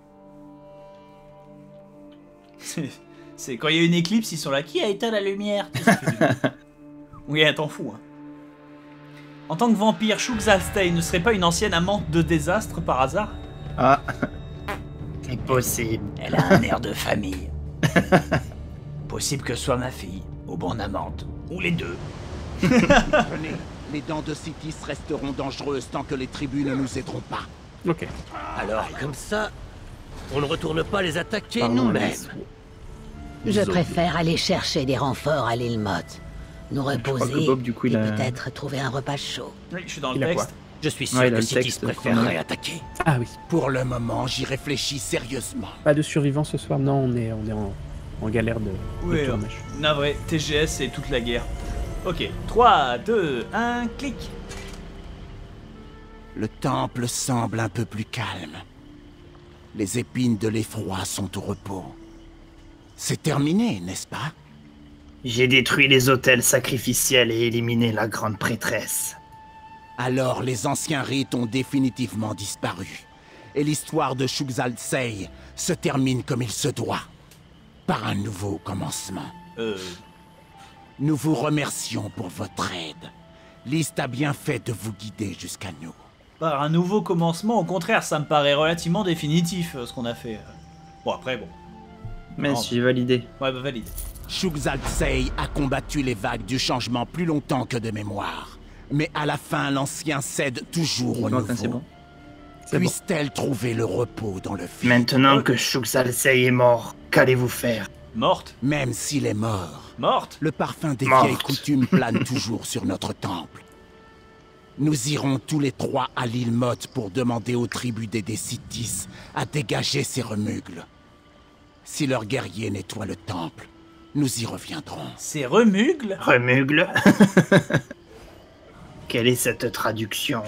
C'est quand il y a une éclipse, ils sont là. Qui a éteint la lumière? Ça fait du- Oui, un temps fou. Hein. En tant que vampire, Shugzaltsei ne serait pas une ancienne amante de désastre par hasard? Ah. C'est possible. Elle a un air de famille. Possible que ce soit ma fille, ou bon amante, ou les deux. Venez, les dents de Citis resteront dangereuses tant que les tribus ne nous aideront pas. Ok. Alors, comme ça, on ne retourne pas les attaquer Pardon, nous-mêmes. Alice. Je Zombies. préfère aller chercher des renforts à l'île Motte. Nous crois que reposer Bob, du coup, il et a- peut-être trouver un repas chaud. Oui, je suis dans Il le a texte. Je suis sûr Ouais, il a que le Citis texte préférerait qu'on a. attaquer. Ah oui. Pour le moment, j'y réfléchis sérieusement. Pas de survivants ce soir. Non, on est en galère de Oui, tournage. navré, TGS et toute la guerre. Ok, 3, 2, 1, clic. Le temple semble un peu plus calme. Les épines de l'effroi sont au repos. C'est terminé, n'est-ce pas? J'ai détruit les autels sacrificiels et éliminé la grande prêtresse. Alors les anciens rites ont définitivement disparu. Et l'histoire de Shugzaltsei se termine comme il se doit. Par un nouveau commencement. Nous vous remercions pour votre aide. List a bien fait de vous guider jusqu'à nous. Par un nouveau commencement, au contraire, ça me paraît relativement définitif ce qu'on a fait. Bon, après, bon. Mais Non, si j'ai validé. Ouais, bah valide. Shugzaltsei a combattu les vagues du changement plus longtemps que de mémoire. Mais à la fin, l'ancien cède toujours au nouveau. C'est bon. Puisse-t-elle trouver le repos dans le vide? Maintenant que Shugzaltsei est mort, qu'allez-vous faire? Morte? Même s'il est mort, Morte? le parfum des Morte. vieilles coutumes plane toujours sur notre temple. Nous irons tous les trois à l'île Motte pour demander aux tribus des Décitis à dégager ces remugles. Si leurs guerriers nettoient le temple, nous y reviendrons. C'est remugle? Remugle? Quelle est cette traduction?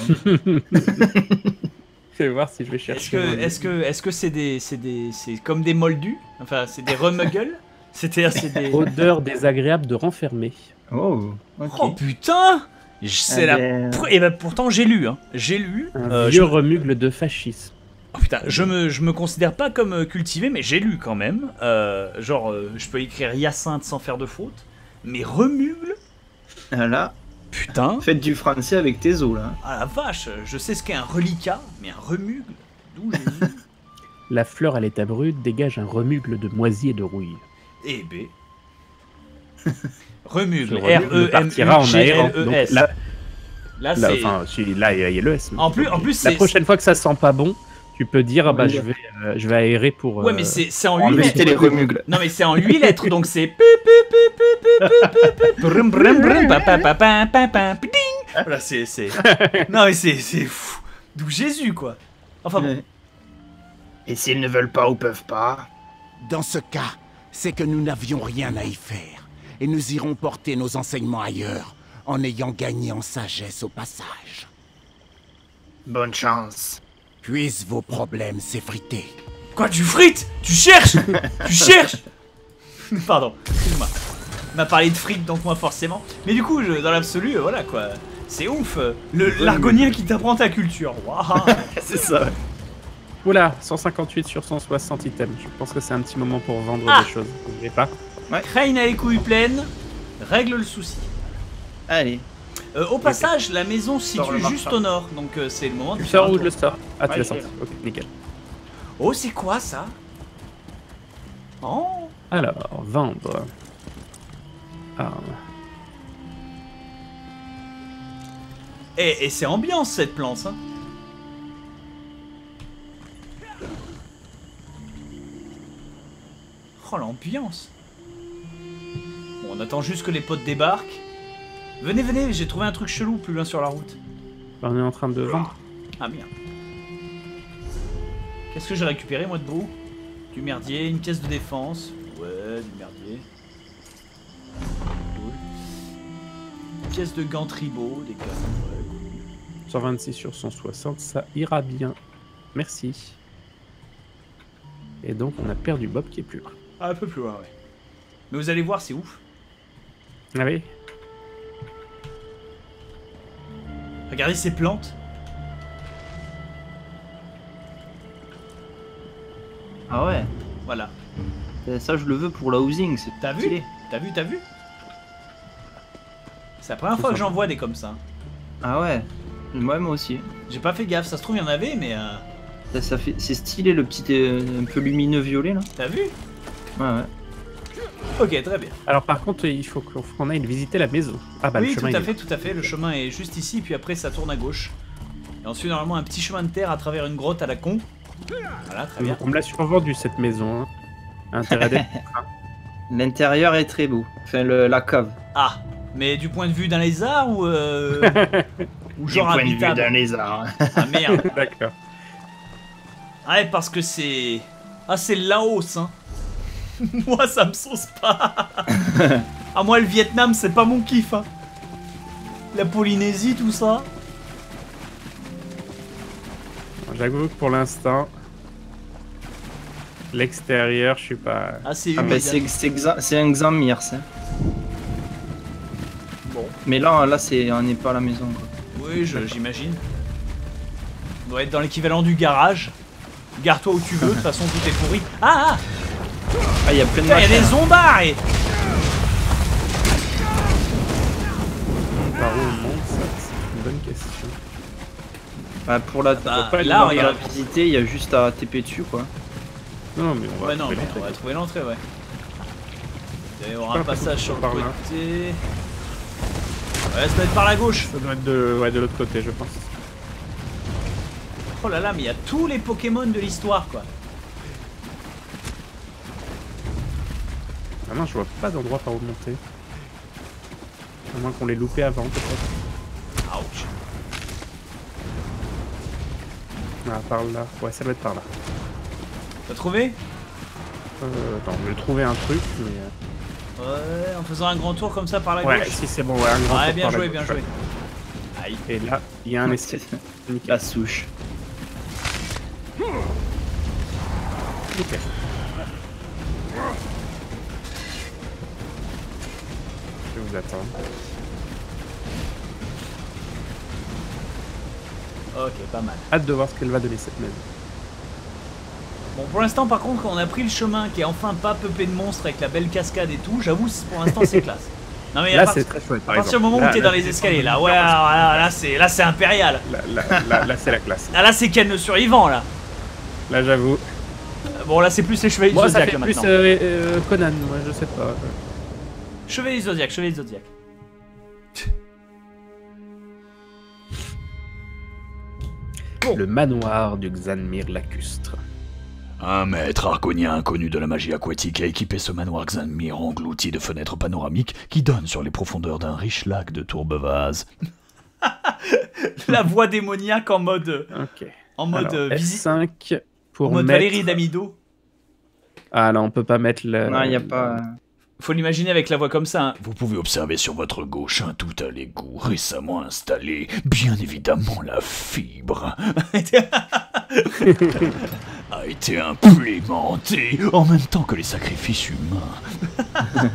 Je vais voir si je vais chercher. Est-ce que c'est comme des moldus? Enfin, c'est des remuggles? C'est-à-dire, c'est des... Odeur désagréable de renfermé. Oh, ok. Oh putain! C'est la... ben- Et ben pourtant j'ai lu, hein. J'ai lu. Un vieux remugle de fascisme. Oh, putain, je me considère pas comme cultivé, mais j'ai lu quand même. Je peux écrire Hyacinthe sans faire de faute. Mais remugle? Là, Putain. faites du français avec tes os, là. Ah la vache, je sais ce qu'est un reliquat, mais un remugle? D'où j'ai lu? La fleur à l'état brut dégage un remugle de moisi et de rouille. Eh ben. Remugle, Ce remugle partira en aérant. Donc R-E-M-U-G-L-E-S. là, Là, là, c'est... enfin, là, il y a le S. En plus, la c'est... prochaine fois que ça sent pas bon, tu peux dire bah, Oui. je vais aérer pour. Ouais, mais c'est en 8 Enlever les lettres. remugles. Non, mais c'est en 8 lettres, donc c'est... Voilà, c'est... Non, mais c'est fou. D'où Jésus, quoi. Enfin bon. Ouais. Et s'ils ne veulent pas ou peuvent pas? Dans ce cas, c'est que nous n'avions rien à y faire. Et nous irons porter nos enseignements ailleurs, en ayant gagné en sagesse au passage. Bonne chance. Puissent vos problèmes s'effriter. Quoi, tu frites? Tu cherches? Tu cherches? Pardon, excuse-moi. On m'a parlé de frites, donc moi forcément. Mais du coup, dans l'absolu, voilà quoi. C'est ouf. L'argonien qui t'apprend ta culture. Waouh. C'est ça. Ouais. Oula, 158 sur 160 items. Je pense que c'est un petit moment pour vendre Ah. des choses. N'oubliez pas. Crane a les couilles pleines. Règle le souci. Allez. Au passage, la maison se Sors le situe juste marchand. au nord, donc c'est le moment de Tu faire sors un où tour. je le sors? Ah, tu Ouais, l'as je sorti. l'ai. Ok, nickel. Oh, c'est quoi ça? Oh. Alors, vendre. Ah. Et c'est ambiance cette plante, hein. Oh l'ambiance. Bon, on attend juste que les potes débarquent. Venez, venez, j'ai trouvé un truc chelou plus loin sur la route. On est en train de vendre. Ah merde. Qu'est-ce que j'ai récupéré moi de beau? Du merdier, une caisse de défense. Ouais, du merdier. Cool. Une pièce de gants tribaux, des gants. Ouais, cool. 126 sur 160, ça ira bien. Merci. Et donc, on a perdu Bob qui est plus là. Ah, un peu plus loin, ouais. Mais vous allez voir, c'est ouf. Ah oui? Regardez ces plantes. Ah ouais. Voilà. Ça, je le veux pour la housing. C'est T'as vu? stylé. T'as vu? T'as vu? C'est la première fois que j'en vois des comme ça. Ah ouais. Ouais, moi aussi. J'ai pas fait gaffe, ça se trouve il y en avait, mais Ça fait... C'est stylé le petit un peu lumineux violet là. t'as vu? Ouais, ouais. Ok, très bien. Alors, par contre, il faut qu'on aille visiter la maison. Ah bah, Oui, le tout chemin, à il est fait, tout à fait. Le chemin est juste ici, puis après ça tourne à gauche. Et ensuite, normalement, un petit chemin de terre à travers une grotte à la con. Voilà, très bien. On me l'a survendu cette maison. Hein. Intérêt d'être. L'intérieur est très beau. Enfin, la cave. Ah, mais du point de vue d'un lézard ou ou Du genre point de vue habitable? d'un lézard. Ah merde. D'accord. Ouais, parce que c'est... Ah, c'est le Laos, hein. Moi, ça me sauce pas. Ah, moi, le Vietnam, c'est pas mon kiff, hein. La Polynésie, tout ça. J'avoue que pour l'instant, l'extérieur, je suis pas. Ah, c'est Ah humide. bah c'est un Xamir ça. Bon. Mais là on n'est pas à la maison, quoi. Oui, j'imagine. On doit être dans l'équivalent du garage. Gare-toi où tu veux, de toute façon tout est pourri. Ah, il y a plein de il y a des machins. zombards et... Par où on monte, ça, c'est une bonne question. Bah, pour la, Bah, là, là, on va regarde. la visiter, il y a juste à TP dessus, quoi. Non, mais on va Ouais, non, trouver mais l'entrée. on va trouver l'entrée, ouais. Il va y avoir un pas passage sur le par là. côté. Ouais, ça doit être par la gauche. Ça doit être de l'autre côté, je pense. Oh là là, mais il y a tous les Pokémon de l'histoire, quoi. Ah non, je vois pas d'endroit par où monter. À moins qu'on l'ait loupé avant, peut-être. Ouch. Ah, par là. Ouais, ça doit être par là. T'as trouvé? Attends, je vais trouver un truc, mais... Ouais, en faisant un grand tour comme ça par la Ouais, gauche. si c'est bon, ouais, un grand Ouais, tour bien par la joué, gauche, bien ouais. joué. Aïe. Et là, il y a un escape. Nickel. La souche. Nickel. Je vais vous attendre. Ok, pas mal. Hâte de voir ce qu'elle va donner cette maison. Bon, pour l'instant, par contre, quand on a pris le chemin qui est enfin pas peuplé de monstres avec la belle cascade et tout, j'avoue, pour l'instant, c'est classe. Non, mais Là, à part- c'est très chouette. à partir du moment où t'es dans les escaliers, là, ouais, alors là, c'est impérial. Là, c'est la classe. Ah, là, c'est Ken le survivant, là. Là, j'avoue. Bon, là, c'est plus les chevaliers du Moi, ça Zodiac, fait là, plus maintenant. Conan, moi, je sais pas. Chevalier du Zodiac, chevalier du Zodiac. Le manoir du Xanmir lacustre. Un maître argonien inconnu de la magie aquatique a équipé ce manoir Xanmir englouti de fenêtres panoramiques qui donnent sur les profondeurs d'un riche lac de Tourbevaz. La voix démoniaque en mode... Ok. En mode Alors, visite. F5 pour En mode mettre... Valérie Damido. Ah non, on peut pas mettre le... Non, il n'y a pas... Faut l'imaginer avec la voix comme ça. Hein. Vous pouvez observer sur votre gauche un tout à l'égout récemment installé, bien évidemment la fibre a été implémentée en même temps que les sacrifices humains.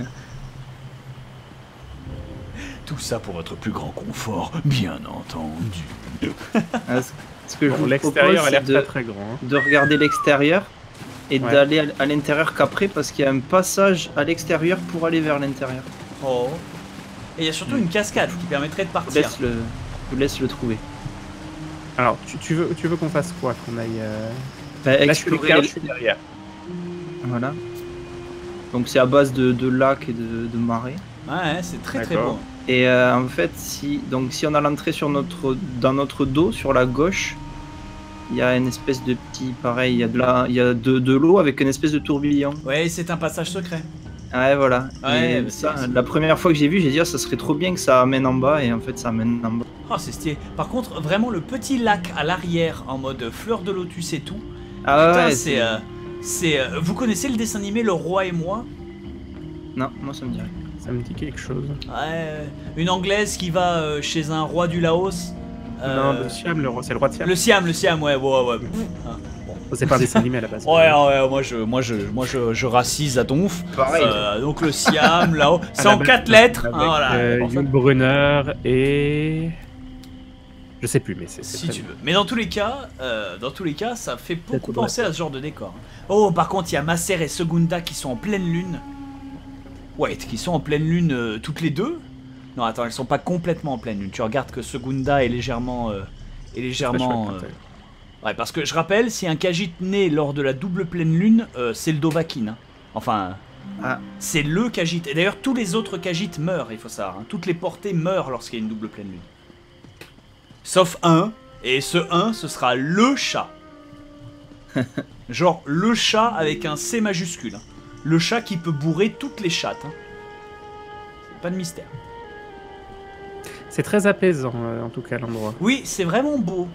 Tout ça pour votre plus grand confort, bien entendu. Ce que je vous L'extérieur propose, a l'air c'est pas très grand. Hein. de regarder l'extérieur et Ouais. d'aller à l'intérieur qu'après, parce qu'il y a un passage à l'extérieur pour aller vers l'intérieur. Oh. Et il y a surtout une cascade qui permettrait de Je partir. vous laisse le trouver. Alors, tu veux qu'on fasse quoi? Qu'on aille... Bah, Là, je suis explorer je suis derrière. Voilà. Donc c'est à base de lacs et de marais. Ouais, c'est très très D'accord. beau. Et en fait, si on a l'entrée dans notre dos, sur la gauche, il y a une espèce de petit, pareil, il y a de l'eau avec une espèce de tourbillon. Ouais, c'est un passage secret. Ouais, voilà. Ouais, Et bah, ça, c'est- la première fois que j'ai vu, j'ai dit, ah, ça serait trop bien que ça amène en bas, et en fait, ça amène en bas. Oh, c'est stylé. Par contre, vraiment, le petit lac à l'arrière en mode fleur de lotus et tout. Ah Putain, ouais, c'est. Vous connaissez le dessin animé Le Roi et moi? Non, moi ça me dit rien. Ça me dit quelque chose. Ouais, une anglaise qui va chez un roi du Laos. Non, le Siam, c'est le roi de Siam. Le Siam, ouais. Ah, bon. C'est pas un dessin animé à la base. Ouais, moi je racise à donf. Pareil. Donc le Siam, là-haut, c'est À la en base, 4 lettres. avec, Hein, voilà. Pour ça, Yul Brunner et... Je sais plus, mais c'est si très tu bien. veux. Mais dans tous les cas, ça fait beaucoup penser à ce genre de décor. Oh, par contre, il y a Maser et Segunda qui sont en pleine lune. Ouais, qui sont en pleine lune toutes les deux. Non, attends, elles sont pas complètement en pleine lune. Tu regardes que Segunda est légèrement... Très chouette, Ouais, parce que je rappelle, si un Khajiit naît lors de la double pleine lune, c'est le Dovahkiin. Hein. Enfin, Ah. c'est le Khajiit. Et d'ailleurs, tous les autres Khajiits meurent, il faut savoir. Hein. Toutes les portées meurent lorsqu'il y a une double pleine lune. Sauf un, et ce un, ce sera le chat. Genre le chat avec un C majuscule. Hein. Le chat qui peut bourrer toutes les chattes. Hein. Pas de mystère. C'est très apaisant, en tout cas, l'endroit. Oui, c'est vraiment beau.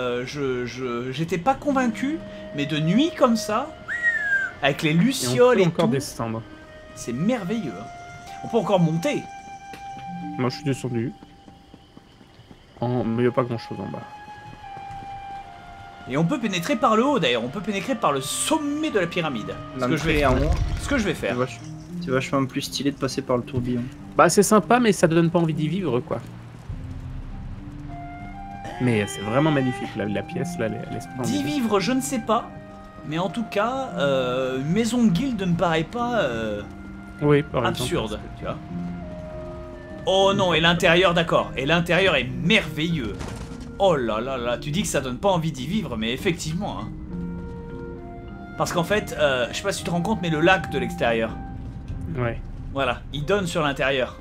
J'étais pas convaincu, mais de nuit comme ça, avec les Et on lucioles peut et, encore tout, descendre. c'est merveilleux. Hein. On peut encore monter. Moi, je suis descendu. Mais il n'y a pas grand-chose en bas. Et on peut pénétrer par le haut d'ailleurs, on peut pénétrer par le sommet de la pyramide. Ce que je vais L'entrée faire. en haut, Ce que je vais faire. c'est vachement plus stylé de passer par le tourbillon. Bah c'est sympa, mais ça donne pas envie d'y vivre, quoi. Mais c'est vraiment magnifique, la pièce, là, elle est splendide. D'y vivre, je ne sais pas. Mais en tout cas, une maison de guilde ne me paraît pas Oui, par absurde, exemple. tu vois. Oh non, et l'intérieur, d'accord. Et l'intérieur est merveilleux. Oh là là là, tu dis que ça donne pas envie d'y vivre, mais effectivement. Hein. Parce qu'en fait, je sais pas si tu te rends compte, mais le lac de l'extérieur. Ouais. Voilà, il donne sur l'intérieur.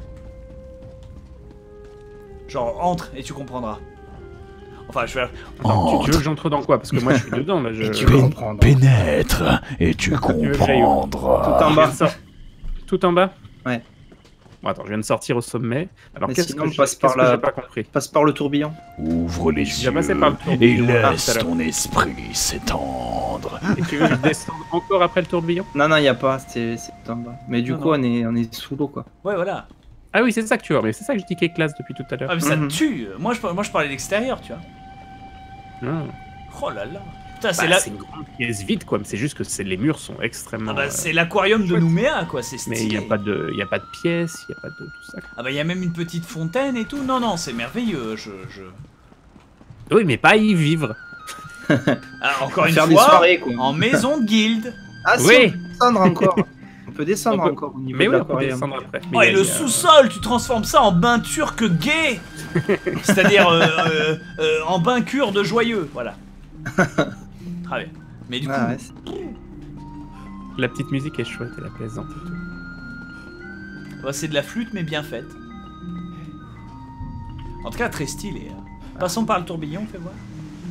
Genre, entre et tu comprendras. Enfin, je vais... Attends, tu veux que j'entre dans quoi? Parce que moi je suis dedans là. Et tu comprends. Pénètre et tu comprendras. Tout en bas. Tout en bas? Ouais. Bon, attends, je viens de sortir au sommet. Alors Mais qu'est-ce sinon, que passe par j'ai la- pas compris? Passe par le tourbillon. Ouvre les déjà yeux passé par le et tourbillon. Ah, laisse tout à l'heure. ton esprit s'étendre. Et tu veux que je descende encore après le tourbillon? Non, non, il n'y a pas, c'est tout en bas. Mais du Non, coup, non. on est sous l'eau, quoi. Ouais, voilà. Ah oui, c'est ça que tu vois, mais c'est ça que je dis qui est classe depuis tout à l'heure. Ah, mais ça Mhm. te tue. Moi, je parlais de l'extérieur, tu vois. Ah. Oh là là. Putain, Bah, c'est la... c'est une grande pièce vide, quoi. Mais c'est juste que les murs sont extrêmement. Ah bah, c'est l'aquarium de chouette. Nouméa, quoi. C'est Mais stylé. il y a pas de pièces, il y a pas de tout ça. Ah bah, il y a même une petite fontaine et tout. Non, non, c'est merveilleux. Oui, mais pas y vivre. Ah, encore une Faire des fois, soirées, quoi. en maison de guilde. Ah, si, Oui. on peut descendre encore. On peut descendre On peut- encore au niveau Mais de oui, on peut l'aquarium. descendre après. Oh, Mais et il y a- le sous-sol, tu transformes ça en bain turc gay. C'est-à-dire en bain cure de joyeux, voilà. Très bien. Mais du coup, Ah, ouais, c'est- La petite musique est chouette, elle est plaisante et tout. bah, c'est de la flûte, mais bien faite. En tout cas, très stylé. Hein. Passons par le tourbillon, fais voir.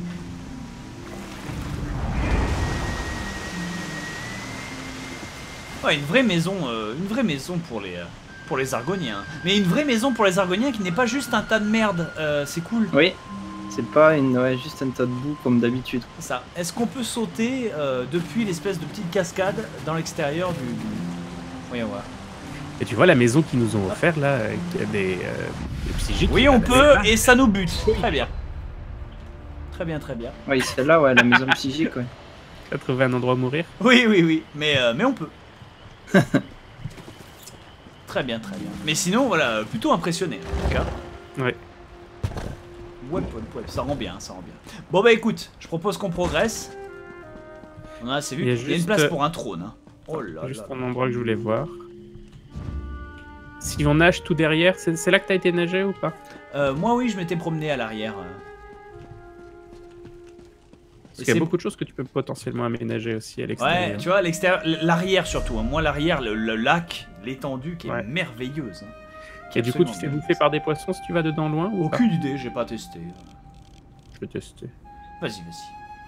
Ouais, une vraie maison pour les Argoniens. Mais une vraie maison pour les Argoniens qui n'est pas juste un tas de merde. C'est cool. Oui, c'est pas juste un tas de boue comme d'habitude. C'est ça. Est-ce qu'on peut sauter depuis l'espèce de petite cascade dans l'extérieur du... Voyons voir. Et tu vois la maison qu'ils nous ont offert là, avec des psychiques. Oui, on peut, et ça nous bute. Très bien. Très bien, très bien. Oui, celle-là, ouais, la maison psychique, ouais. T'as trouvé un endroit à mourir? Oui, oui, oui. Mais on peut. Très bien, très bien. Mais sinon, voilà, plutôt impressionné en tout cas. Ouais. Ouais, ça rend bien, ça rend bien. Bon bah écoute, je propose qu'on progresse. On a assez vu. Il y a Il y a une juste, place pour un trône. Hein. Oh là Juste là. un endroit que je voulais voir. Si on nage tout derrière, c'est là que t'as été nager ou pas? Moi oui, je m'étais promené à l'arrière. Parce qu'il y a beaucoup de choses que tu peux potentiellement aménager aussi à Ouais, l'extérieur. tu vois, l'extérieur, l'arrière surtout. Hein. Moi, l'arrière, le lac, l'étendue qui est Ouais. merveilleuse. Hein. Qui Et est du coup, tu absolument te fais bien. bouffer par des poissons si tu vas dedans loin ou pas? Aucune idée, j'ai pas testé. Je vais tester. Vas-y, vas-y.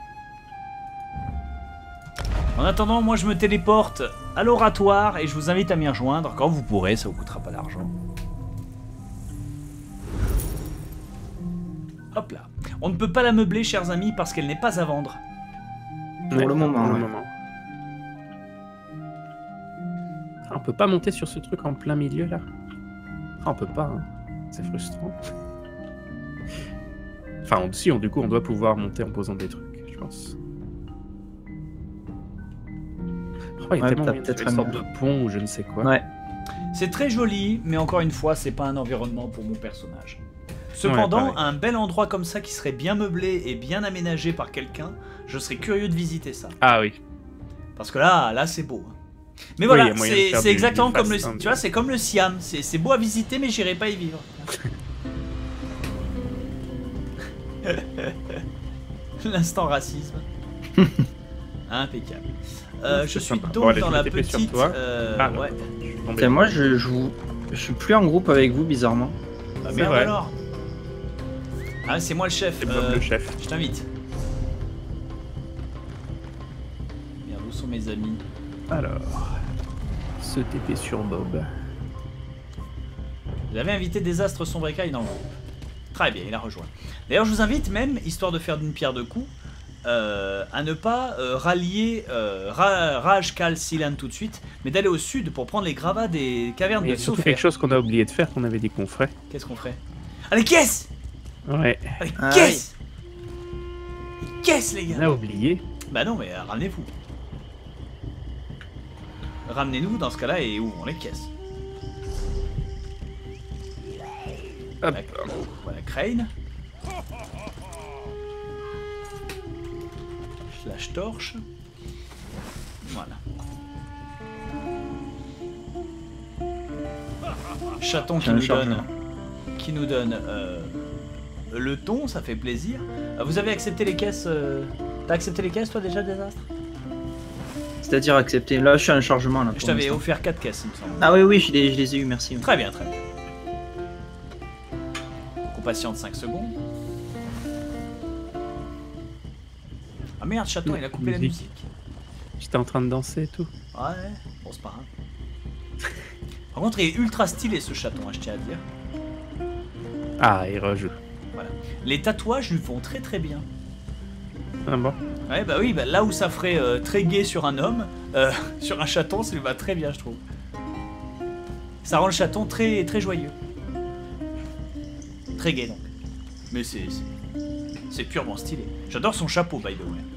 En attendant, moi je me téléporte à l'oratoire et je vous invite à m'y rejoindre quand vous pourrez, ça vous coûtera pas d'argent. Hop là. On ne peut pas la meubler, chers amis, parce qu'elle n'est pas à vendre. Pour le moment, Pour ouais. le moment. Ah, on peut pas monter sur ce truc en plein milieu là? Ah, on peut pas, hein. C'est frustrant. Enfin, si, du coup, on doit pouvoir monter en posant des trucs, je pense. Oh, il y a Ouais, tellement t'as moyen de faire peut-être une sorte un- de pont ou je ne sais quoi. Ouais. C'est très joli, mais encore une fois, c'est pas un environnement pour mon personnage. Cependant, Ouais, pareil. un bel endroit comme ça qui serait bien meublé et bien aménagé par quelqu'un, je serais curieux de visiter ça. Ah oui. Parce que là c'est beau. Mais Oui, voilà, il y a moyen de faire c'est du exactement comme fast, le, hein, tu vois, c'est comme le Siam. C'est beau à visiter, mais j'irai pas y vivre. L'instant racisme. Impeccable. Ouais, Je c'est suis sympa. donc Bon, allez, dans je vais la taper sur petite. toi. Ah, ouais. Je suis tombé. Putain, moi, je suis plus en groupe avec vous, bizarrement. Bah, c'est merde vrai. alors. Ah, c'est moi le chef. C'est Bob le chef. Je t'invite. Merde, où sont mes amis? Alors, se TP sur Bob. J'avais invité Désastre Sombrecaille dans le groupe. Très bien, il a rejoint. D'ailleurs, je vous invite même, histoire de faire d'une pierre deux coups, à ne pas rallier Rajkal Silan tout de suite, mais d'aller au sud pour prendre les gravats des cavernes Il y de a surtout Sofer. quelque chose qu'on a oublié de faire, qu'on avait dit qu'on ferait. Qu'est-ce qu'on ferait? Allez, caisse! Ouais, Allez, Ah, caisse! Caisse, les on gars! a oublié. Bah non, mais ramenez-vous. Ramenez-nous dans ce cas-là et ouvrons les caisses. Hop. Voilà, Crane. Flash torche. Voilà. Chaton qui nous donne le ton, ça fait plaisir. Vous avez accepté les caisses T'as accepté les caisses toi déjà, Désastre? C'est-à-dire accepter. Là, je suis en chargement. Là, je t'avais offert 4 caisses, il me semble. Ah oui, je les ai eu, merci. Très bien, très bien. Donc on patiente 5 secondes. Ah merde, Chaton, il a coupé la musique. J'étais en train de danser et tout. Ouais, bon, c'est pas grave. Par contre, il est ultra stylé ce chaton, je tiens à dire. Ah, il rejoue. Voilà. Les tatouages lui vont très très bien. Ah bon? Ouais, bah oui, bah là où ça ferait très gai sur un homme, sur un chaton, ça lui va très bien, je trouve. Ça rend le chaton très très joyeux. Très gai donc. Mais c'est purement stylé. J'adore son chapeau, by the way.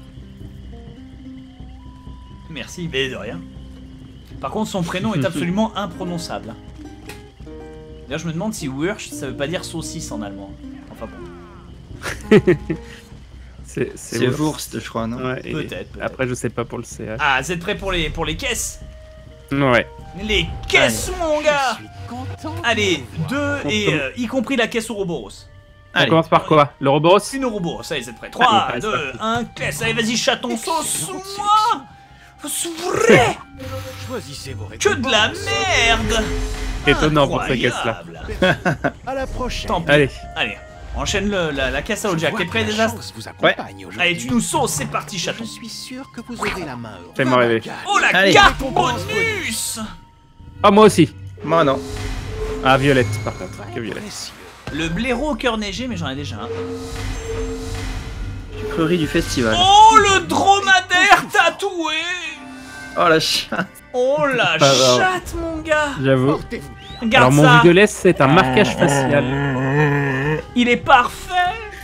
Merci, mais de rien. Par contre, son prénom est absolument imprononçable. D'ailleurs, je me demande si Wurst, ça veut pas dire saucisse en allemand. Enfin bon. C'est Wurst, je crois, non? Ouais, peut-être. Après, je sais pas pour le CH. Ah, vous êtes prêts pour les caisses? Ouais. Les caisses, mon gars! Allez, 2 et y compris la caisse Ouroboros. On commence par quoi? Le Ouroboros? Une Ouroboros, allez, vous êtes prêts? 3, 2, 1, caisse. Allez, vas-y, chaton, sauce-moi! S'ouvrir! Choisissez vos Que de la merde! Étonnant pour ces caisses-là. À la prochaine. Tant pis. Allez, enchaîne la caisse à l'eau Jack. T'es prêt, Désastre? Ouais. Allez, tu nous sauces, c'est parti, chaton. Je suis sûr que vous aurez la main. fais-moi rêver. Oh, la carte bonus! Ah, moi aussi. Moi, non. Ah, violette, par contre. Que violette. Le blaireau au cœur neigé, mais j'en ai déjà un. Sucrerie du festival. Oh, le dromadaire tatoué! Oh la chatte. Oh la chatte, mon gars! J'avoue. Regarde Alors, mon ça! violet, c'est un marquage facial. Il est parfait!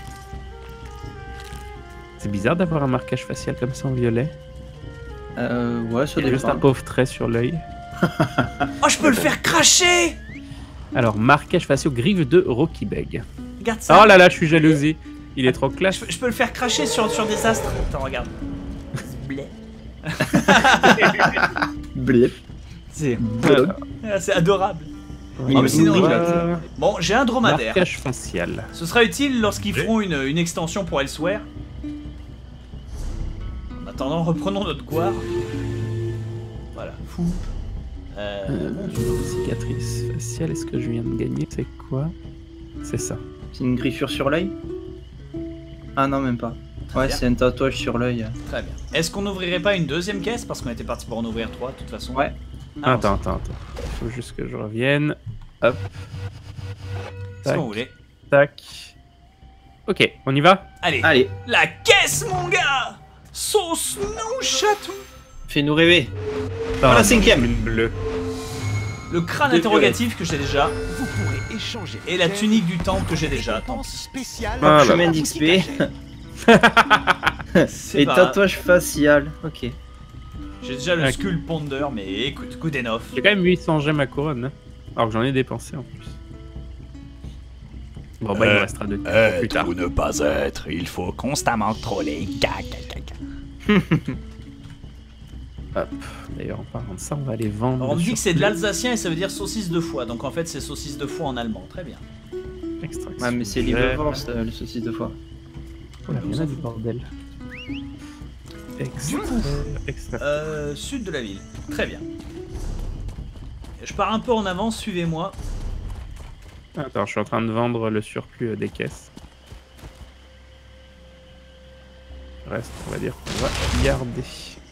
C'est bizarre d'avoir un marquage facial comme ça en violet. Ouais, ça Il y a juste un dépend. pauvre trait sur l'œil. Oh, je peux le faire cracher! Alors, marquage facial, griffe de Rocky Beg. Regarde ça! Oh là là, je suis jalousé. Il est trop classe. Je peux le faire cracher sur Désastre. Attends, regarde. Blé. Blip. C'est C'est adorable. Il Oh, mais sinon, voilà. Bon, j'ai un dromadaire. Marquage facial. Ce sera utile lorsqu'ils feront une extension pour Elsewhere. En attendant, reprenons notre goire. Voilà, fou. Cicatrice faciale, est-ce que je viens de gagner? C'est quoi? C'est ça. C'est une griffure sur l'œil? Ah non, même pas. Très Ouais, bien. c'est un tatouage sur l'œil. Très bien. Est-ce qu'on n'ouvrirait pas une deuxième caisse? Parce qu'on était parti pour en ouvrir 3 de toute façon. Ouais. Ah, Attends. Faut juste que je revienne. Hop. C'est ce qu'on voulait. Tac. Ok, on y va? Allez. La caisse, mon gars! Sauce-nous, chaton! Fais-nous rêver. Ah, la cinquième. Une bleue. Le crâne De interrogatif que j'ai déjà. Vous pourrez échanger. Et la tunique du temple que j'ai déjà. Tant pis. Spécial. Ah, Chemin là. d'XP. C'est Et pas grave. tatouage facial. Ok. J'ai déjà le Ok. Skull Ponder, mais écoute, good enough. J'ai quand même 800 gemmes à couronne. Hein. Alors que j'en ai dépensé en plus. Bon bah il nous restera 2 plus Être tard. ou ne pas être, il faut constamment troller. Hop. D'ailleurs en parlant de ça, on va aller vendre. Alors on me le dit que c'est de surplus. l'alsacien et ça veut dire saucisse de foie. Donc en fait c'est saucisse de foie en allemand. Très bien. Extraction. Ouais, mais c'est vert. libre le saucisse de foie. Oh là, il y en a du bordel. Extra. Sud de la ville. Très bien. Je pars un peu en avance, suivez-moi. Attends, je suis en train de vendre le surplus des caisses. Le reste, on va dire qu'on va garder.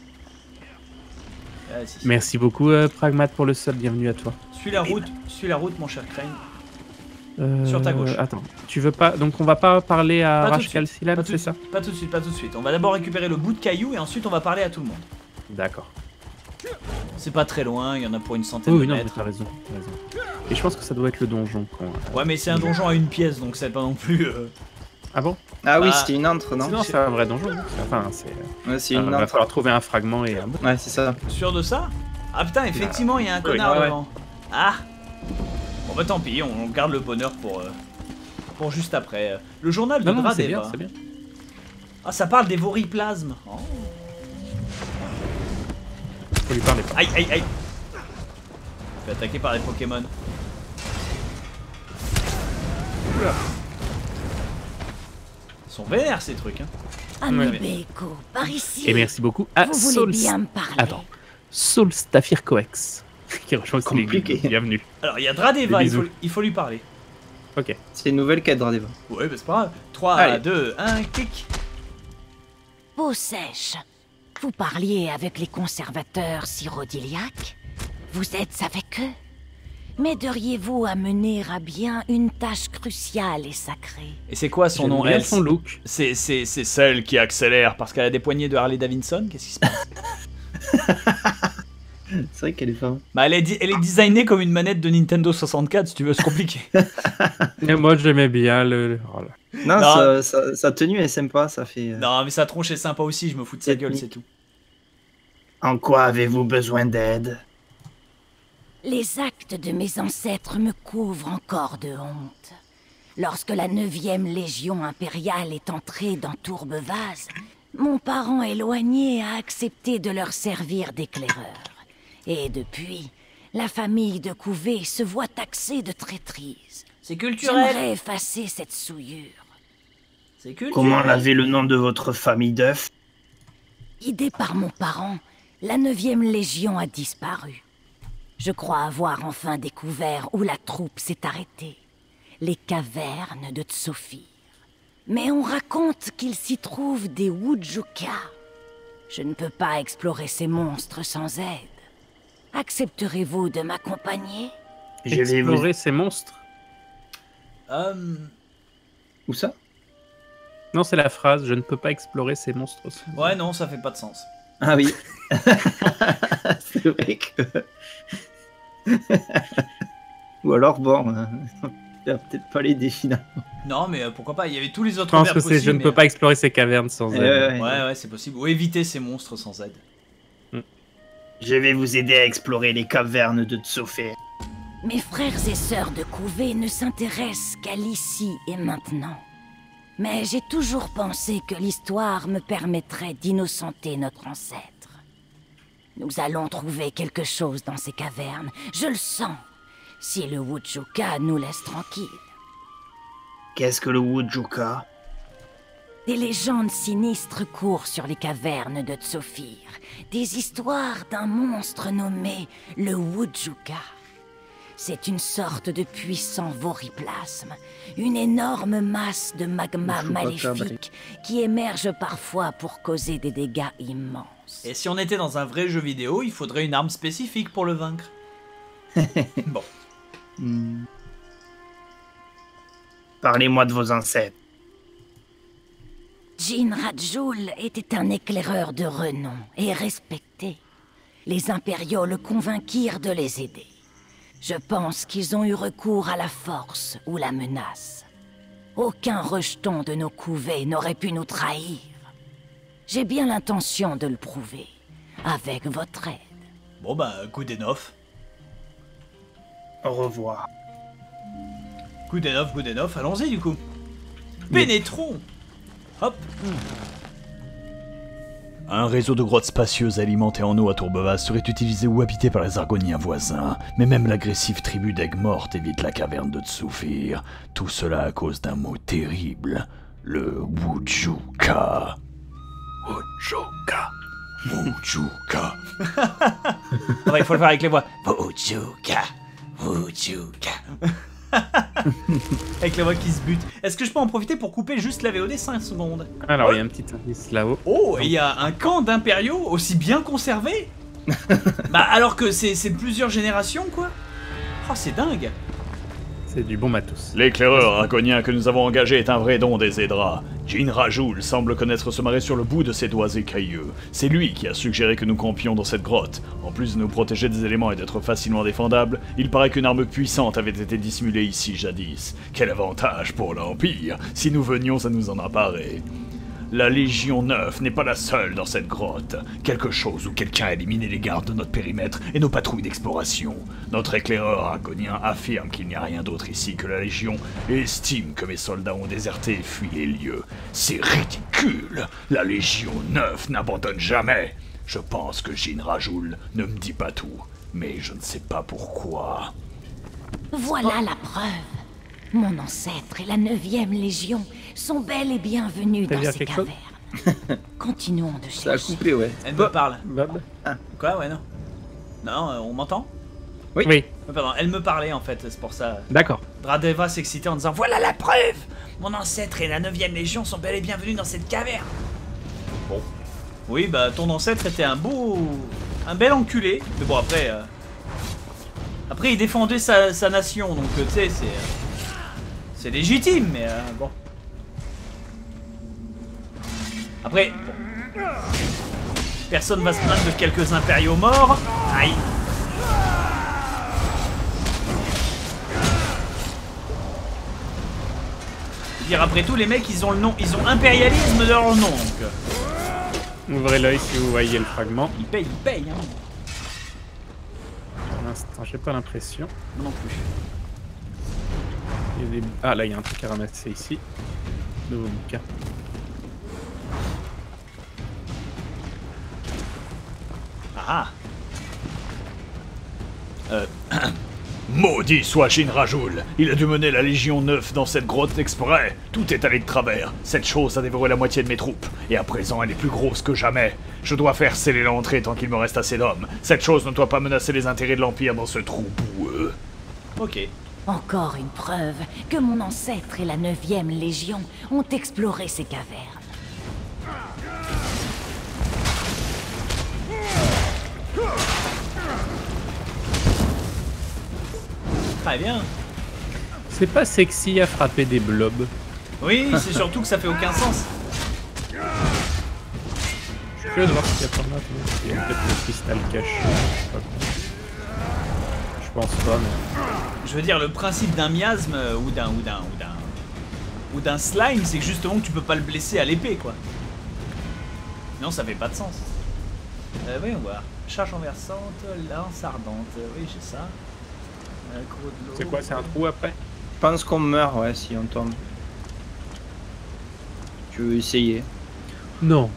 Ah, si. Merci beaucoup Pragmat pour le sub, bienvenue à toi. Suis la route, mon cher Crane. Sur ta gauche. Attends, tu veux pas... Donc on va pas parler à Pas tout de Rashkal suite, Silan, pas tout c'est de ça? Pas tout de suite, pas tout de suite. On va d'abord récupérer le bout de caillou et ensuite on va parler à tout le monde. D'accord. C'est pas très loin, il y en a pour une centaine Oui, de non, mais mètres. t'as raison, t'as raison. Et je pense que ça doit être le donjon. Ouais, mais c'est un donjon à une pièce, donc c'est pas non plus... Ah bon? Ah oui, Bah, c'était une antre, non? Non, c'est un vrai donjon. Enfin, c'est... Ouais, c'est il une va antre. falloir trouver un fragment et un bon. Ouais, c'est ça. Sûr de ça? Ah putain, effectivement, il y a un Oui, connard ouais. devant. Ah! Bon bah tant pis, on garde le bonheur pour juste après. Le journal de Non, c'est Dradeva. bien, c'est bien. Ah, ça parle des voriplasmes. Oh. Faut lui parler. Aïe, aïe, aïe. Je suis attaqué par les Pokémon. Oula. Ils sont vénères ces trucs, hein. Anubeko, par ici. Et merci beaucoup à Vous voulez Saul. bien me parler? Attends. Saul Stafircoex. Qui rejoint Compliqué. Bienvenue. Alors, il y a Dradeva, Des bisous. il faut lui parler. Ok. C'est une nouvelle quête, Dradeva. Ouais, bah c'est pas grave. 3, Allez. 2, 1, clic. Peau sèche. Vous parliez avec les conservateurs Cyrodiiliaques? Vous êtes avec eux? M'aideriez-vous à mener à bien une tâche cruciale et sacrée? Et c'est quoi son J'aime nom, bien elle? son look. C'est celle qui accélère parce qu'elle a des poignées de Harley Davidson? Qu'est-ce qui se passe? C'est vrai qu'elle est pas. Bah, elle est designée comme une manette de Nintendo 64, si tu veux, c'est compliqué. Et moi, j'aimais bien le. Oh là. Non, Non. sa tenue est sympa, ça fait. Non, mais sa tronche est sympa aussi, je me fous de sa gueule, c'est tout. En quoi avez-vous besoin d'aide? Les actes de mes ancêtres me couvrent encore de honte. Lorsque la 9e Légion impériale est entrée dans Tourbevaz, mon parent éloigné a accepté de leur servir d'éclaireur. Et depuis, la famille de Couvé se voit taxée de traîtrise. C'est culturel. J'aimerais effacer cette souillure. C'est culturel. Comment l'avait le nom de votre famille d'œufs? Guidée par mon parent, la 9e Légion a disparu. Je crois avoir enfin découvert où la troupe s'est arrêtée. Les cavernes de Tsofir. Mais on raconte qu'il s'y trouve des Wujuka. Je ne peux pas explorer ces monstres sans aide. Accepterez-vous de m'accompagner? Je vais vous... Explorer ces monstres. Où ça? Non, c'est la phrase. Je ne peux pas explorer ces monstres. sans- Ouais, non, ça fait pas de sens. Ah oui. C'est vrai que. Ou alors, bon. Peut-être pas les défis là. Non, mais pourquoi pas, il y avait tous les Je autres pense verbes que c'est possibles, je ne mais- peux pas explorer ces cavernes sans aide. Ouais, c'est possible. Ou éviter ces monstres sans aide. Je vais vous aider à explorer les cavernes de Tsofir. Mes frères et sœurs de Couvé ne s'intéressent qu'à l'ici et maintenant. Mais j'ai toujours pensé que l'histoire me permettrait d'innocenter notre ancêtre. Nous allons trouver quelque chose dans ces cavernes, je le sens, si le Wujuka nous laisse tranquilles. Qu'est-ce que le Wujuka? Des légendes sinistres courent sur les cavernes de Tsofir. Des histoires d'un monstre nommé le Wujuka. C'est une sorte de puissant voriplasme, une énorme masse de magma maléfique qui émerge parfois pour causer des dégâts immenses. Et si on était dans un vrai jeu vidéo, il faudrait une arme spécifique pour le vaincre. Bon. Parlez-moi de vos ancêtres. Jin Rajul était un éclaireur de renom et respecté. Les impériaux le convainquirent de les aider. Je pense qu'ils ont eu recours à la force ou la menace. Aucun rejeton de nos couvées n'aurait pu nous trahir. J'ai bien l'intention de le prouver, avec votre aide. Bon bah, good enough. Au revoir. Good enough, allons-y du coup. Pénétrons. Hop. Un réseau de grottes spacieuses alimentées en eau à Tourbevaz serait utilisé ou habité par les Argoniens voisins, mais même l'agressive tribu d'Aigues-Mortes évite la caverne de Tsofir. Tout cela à cause d'un mot terrible, le Wujuka. Wujuka. Wujuka. Il faut le faire avec les voix. Wujuka. Wujuka. Avec les voix qui se butent. Est-ce que je peux en profiter pour couper juste la VOD 5 secondes? Alors, il y a un petit indice là-haut. Oh, et il y a un camp d'impériaux aussi bien conservé. Bah alors que c'est plusieurs générations quoi. Oh, c'est dingue. C'est du bon matos. L'éclaireur argonien que nous avons engagé est un vrai don des Aedra. Jin Rajul semble connaître ce marais sur le bout de ses doigts écailleux. C'est lui qui a suggéré que nous campions dans cette grotte. En plus de nous protéger des éléments et d'être facilement défendables, il paraît qu'une arme puissante avait été dissimulée ici jadis. Quel avantage pour l'Empire, si nous venions à nous en emparer. La Légion 9 n'est pas la seule dans cette grotte. Quelque chose ou quelqu'un a éliminé les gardes de notre périmètre et nos patrouilles d'exploration. Notre éclaireur argonien affirme qu'il n'y a rien d'autre ici que la Légion et estime que mes soldats ont déserté et fui les lieux. C'est ridicule. La Légion 9 n'abandonne jamais. Je pense que Jin Rajoul ne me dit pas tout, mais je ne sais pas pourquoi. Voilà la preuve. Mon ancêtre et la 9e Légion sont bel et bien venus dans dire ces quelque chose cavernes. Continuons de Ça a chercher. coupé, ouais. Elle me parle. Bob. Quoi, ouais, non. Non, on m'entend? Oui. Pardon, elle me parlait en fait, c'est pour ça. D'accord. Dradeva s'excitait en disant voilà la preuve. Mon ancêtre et la 9e Légion sont bel et bien venus dans cette caverne. Bon. Oui, bah ton ancêtre était un bel enculé. Mais bon, après... Après, il défendait sa nation, donc tu sais, c'est légitime, mais bon. Après, bon. Personne va se plaindre de quelques impériaux morts. Aïe. Je veux dire, après tout, les mecs, ils ont le nom, ils ont impérialisme de leur nom, donc... Ouvrez l'œil si vous voyez le fragment. Ils payent, hein. Pour l'instant, j'ai pas l'impression. Moi non plus. Il y a des... Ah, là, il y a un truc à ramasser ici. Nouveau bouquin. Ah. Maudit soit Jin Rajoul. Il a dû mener la Légion 9 dans cette grotte exprès. Tout est allé de travers. Cette chose a dévoré la moitié de mes troupes. Et à présent, elle est plus grosse que jamais. Je dois faire sceller l'entrée tant qu'il me reste assez d'hommes. Cette chose ne doit pas menacer les intérêts de l'Empire dans ce trou boueux. Ok. Encore une preuve que mon ancêtre et la 9e Légion ont exploré ces cavernes. Très bien. C'est pas sexy à frapper des blobs. Oui, c'est surtout que ça fait aucun sens. Je suis curieux de voir ce qu'il y a par là. Il y a peut-être le cristal caché. Je pense pas, mais... Je veux dire, le principe d'un miasme ou d'un slime, c'est que justement que tu peux pas le blesser à l'épée, quoi. Non, ça fait pas de sens. Voyons voir. Charge renversante, lance ardente. Oui, j'ai ça. C'est quoi, c'est un trou après? Je pense qu'on meurt, ouais, si on tombe. Tu veux essayer? Non.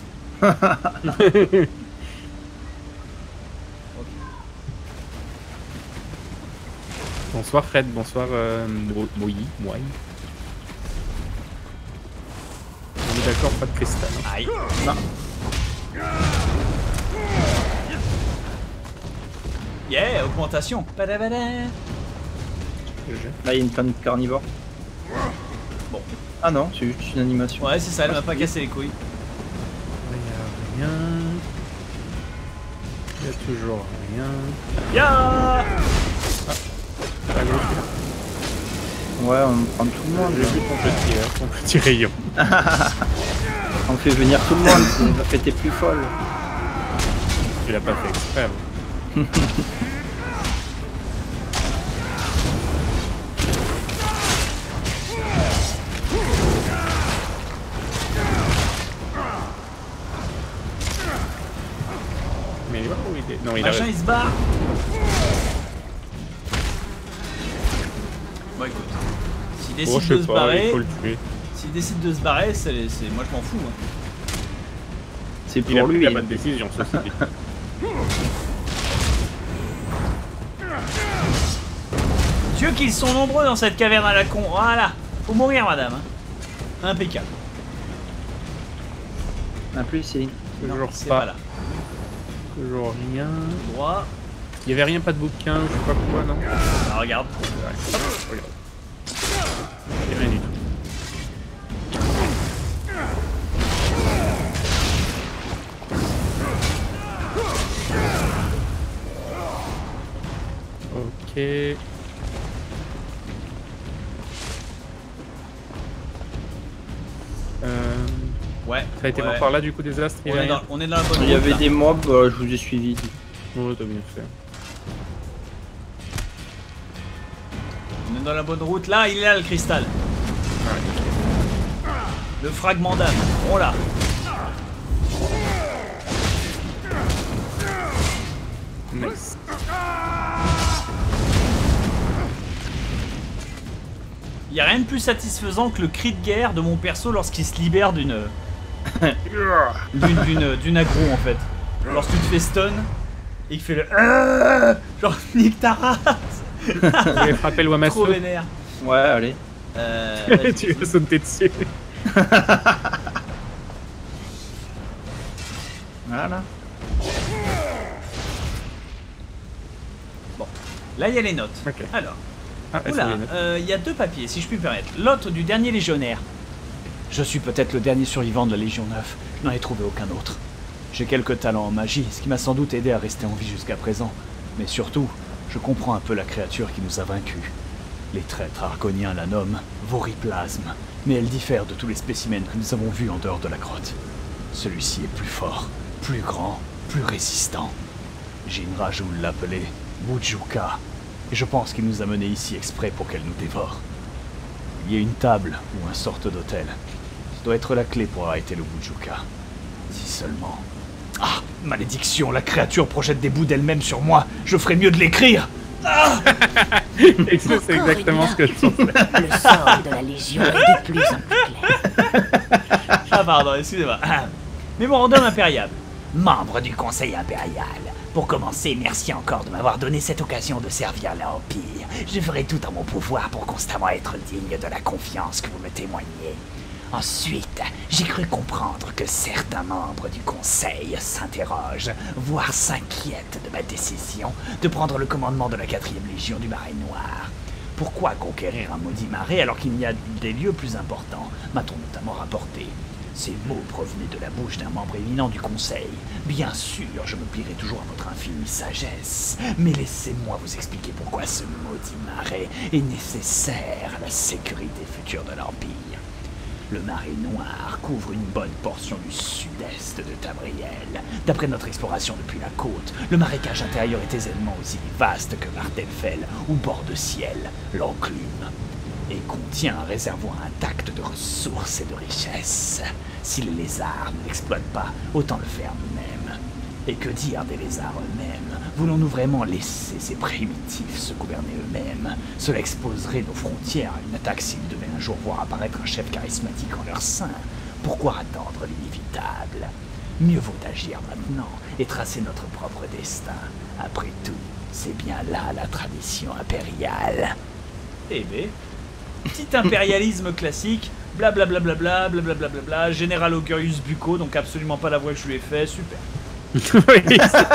Bonsoir Fred, bonsoir Moï. On est d'accord, pas de cristal. Hein. Aïe. Non. Yeah, augmentation. Padabada. Là, il y a une plante carnivore. Bon. Ah non, c'est juste une animation. Ouais, c'est ça, elle m'a pas cassé les couilles. Il y a rien. Il y a toujours rien. Ya. Pas l'autre. Ouais, on prend tout le monde. J'ai vu ton petit rayon. On fait venir tout le monde, c'est la fête est plus folle. Tu l'as pas fait exprès. Ouais. Mais il va où il est? Non, il Machin, a... il se barre. Bon, écoute. S'il décide Oh, je de sais se pas, barrer, il faut le tuer. s'il décide de se barrer, c'est moi je m'en fous. Hein. C'est Il a pour pris lui. la bonne décision, ceci dit. Dieu qu'ils sont nombreux dans cette caverne à la con. Voilà. Faut mourir, madame. Hein. Impeccable. En plus, c'est Toujours C'est pas. pas là. Toujours rien. Droit. Il y avait rien, pas de bouquin, je sais pas quoi, non? Ah, regarde. Regarde. Il y a rien du tout. Ok. Ouais. Ça a été ouais. voir par là du coup des astres? Il y avait rien. On est dans la bonne route. Il y avait là. des mobs, je vous ai suivi. Oh, t'as bien fait. On est dans la bonne route. Là, il est là le cristal. Le fragment d'âme. Oh là. Nice. Il n'y a rien de plus satisfaisant que le cri de guerre de mon perso lorsqu'il se libère d'une aggro en fait. Lorsque tu te fais stun et qu'il fait le genre nique ta race. Je vais frapper le Wamasu. Trop vénère. Ouais, allez. Tu vas sauter dessus. Voilà. Bon, là il y a les notes. Ok. Alors, Ah, elles sont oula, les notes. il y a 2 papiers si je puis me permettre. L'hôte du dernier légionnaire. Je suis peut-être le dernier survivant de la Légion 9. Je n'en ai trouvé aucun autre. J'ai quelques talents en magie, ce qui m'a sans doute aidé à rester en vie jusqu'à présent. Mais surtout, je comprends un peu la créature qui nous a vaincus. Les traîtres argoniens la nomment Voriplasme, mais elle diffère de tous les spécimens que nous avons vus en dehors de la grotte. Celui-ci est plus fort, plus grand, plus résistant. Jinrajul l'appelait Bujuka, et je pense qu'il nous a menés ici exprès pour qu'elle nous dévore. Il y a une table ou une sorte d'hôtel. Ça doit être la clé pour arrêter le Bujuka. Si seulement... Ah, malédiction, la créature projette des bouts d'elle-même sur moi. Je ferais mieux de l'écrire. Ah Et ça, c'est exactement ce que je pensais. Le sort de la Légion est de plus en plus clair. Ah pardon, excusez-moi. Mémorandum impérial. Membre du Conseil impérial. Pour commencer, merci encore de m'avoir donné cette occasion de servir l'Empire. Je ferai tout en mon pouvoir pour constamment être digne de la confiance que vous me témoignez. Ensuite, j'ai cru comprendre que certains membres du Conseil s'interrogent, voire s'inquiètent de ma décision de prendre le commandement de la 4e Légion du Marais Noir. Pourquoi conquérir un maudit marais alors qu'il y a des lieux plus importants, m'a-t-on notamment rapporté. Ces mots provenaient de la bouche d'un membre éminent du Conseil. Bien sûr, je me plierai toujours à votre infinie sagesse, mais laissez-moi vous expliquer pourquoi ce maudit marais est nécessaire à la sécurité future de l'Empire. Le Marais Noir couvre une bonne portion du sud-est de Tamriel. D'après notre exploration depuis la côte, le marécage intérieur est aisément aussi vaste que Vartelfell ou Bord de Ciel, l'enclume, et contient un réservoir intact de ressources et de richesses. Si les lézards ne l'exploitent pas, autant le faire nous-mêmes. Et que dire des lézards eux-mêmes? Voulons-nous vraiment laisser ces primitifs se gouverner eux-mêmes? Cela exposerait nos frontières à une attaque s'ils devaient un jour voir apparaître un chef charismatique en leur sein. Pourquoi attendre l'inévitable? Mieux vaut agir maintenant et tracer notre propre destin. Après tout, c'est bien là la tradition impériale. Eh ben, petit impérialisme classique, blablabla, blablabla, Général Augurius Bucco, donc absolument pas la voix que je lui ai fait, super. Oui,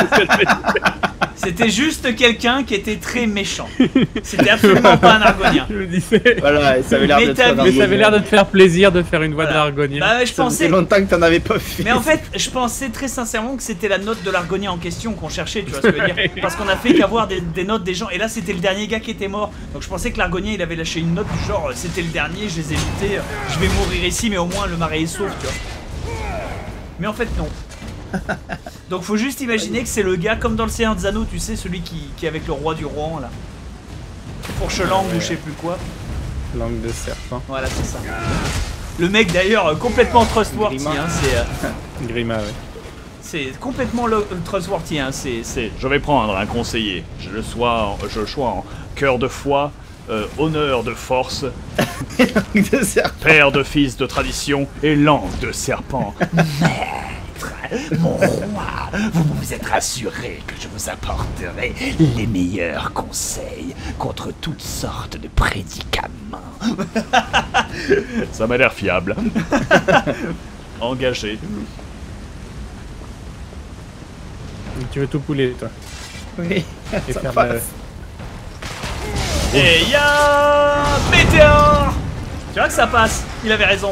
C'était juste quelqu'un qui était très méchant. C'était absolument pas un argonien. je me disais. Voilà, et ça avait l'air Mais d'être t'as un Mais ça avait l'air de te faire plaisir de faire une voix Voilà. d'argonien. Bah, je Ça faisait pensais. longtemps que t'en avais pas fait. Mais en fait, je pensais très sincèrement que c'était la note de l'argonien en question qu'on cherchait, tu vois ce que je veux dire? Parce qu'on a fait qu'avoir des notes des gens, et là c'était le dernier gars qui était mort. Donc je pensais que l'argonien il avait lâché une note du genre c'était le dernier, je les ai jetés, je vais mourir ici, mais au moins le marais est sauf, tu vois. Mais en fait, non. Donc faut juste imaginer que c'est le gars comme dans le Seigneur des Anneaux, tu sais, celui qui est avec le roi du Rohan là. Fourche-langue ou je sais plus quoi. Langue de serpent. Voilà, c'est ça. Le mec d'ailleurs complètement trustworthy, Grima. hein, Grima, ouais. c'est complètement trustworthy, hein, c'est. Je vais prendre un conseiller. Je le choix en cœur de foi, honneur de force, de serpent. père de fils de tradition et langue de serpent. Mon roi, vous vous êtes rassuré que je vous apporterai les meilleurs conseils contre toutes sortes de prédicaments. Ça m'a l'air fiable. Engagé. Tu veux tout pouler, toi. Oui, Et ça faire passe. Et y'a Météore. Tu vois que ça passe, il avait raison.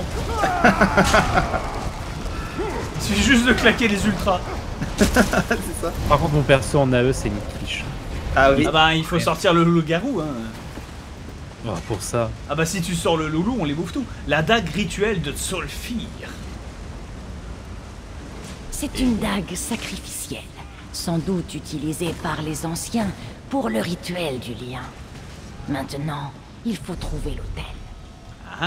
Il suffit juste de claquer les ultras. C'est ça. Par contre, mon perso en AE, c'est une quiche. Ah oui. Ah bah il faut sortir le loup-garou, hein. Oh, pour ça. Ah bah si tu sors le loulou, on les bouffe tout. La dague rituelle de Tsolfir. C'est une dague sacrificielle, sans doute utilisée par les anciens pour le rituel du lien. Maintenant, il faut trouver l'autel. Ah.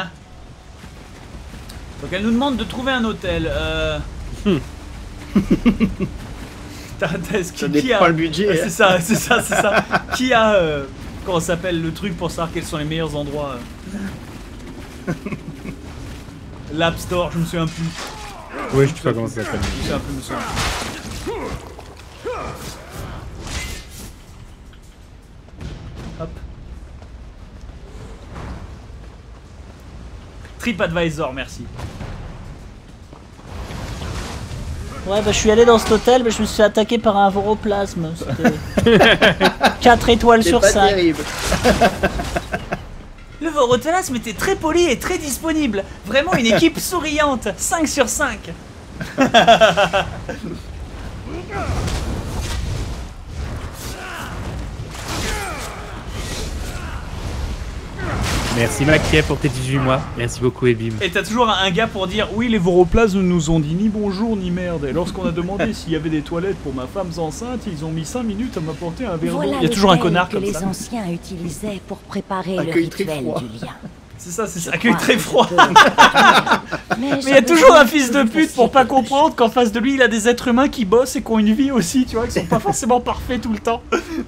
Donc elle nous demande de trouver un hôtel. Ça dépend le budget. C'est ça. Qui a comment ça s'appelle le truc pour savoir quels sont les meilleurs endroits L'App Store, je me souviens plus. Oui, je sais pas comment ça s'appelle. Je sais un peu, me souviens. Hop. TripAdvisor, merci. Ouais, bah je suis allé dans cet hôtel, mais je me suis fait attaquer par un voroplasme. C'était 4 étoiles sur 5. Terrible. Le voroplasme était très poli et très disponible. Vraiment une équipe souriante. 5 sur 5. Merci Maquet pour tes 18 mois. Merci beaucoup Ebim. Et t'as toujours un gars pour dire oui, les voroplasmes nous ont dit ni bonjour ni merde. Et lorsqu'on a demandé s'il y avait des toilettes pour ma femme enceinte, ils ont mis 5 minutes à m'apporter un verre d'eau. Voilà Il y a toujours un le connard que comme les ça. anciens utilisaient pour préparer le Accueil très rituel froid. du lien. C'est ça, Je accueil crois très que froid. je peux- Mais Mais il y a toujours un fils de pute pour pas comprendre qu'en face de lui il a des êtres humains qui bossent et qui ont une vie aussi, tu vois, qui sont pas forcément parfaits tout le temps.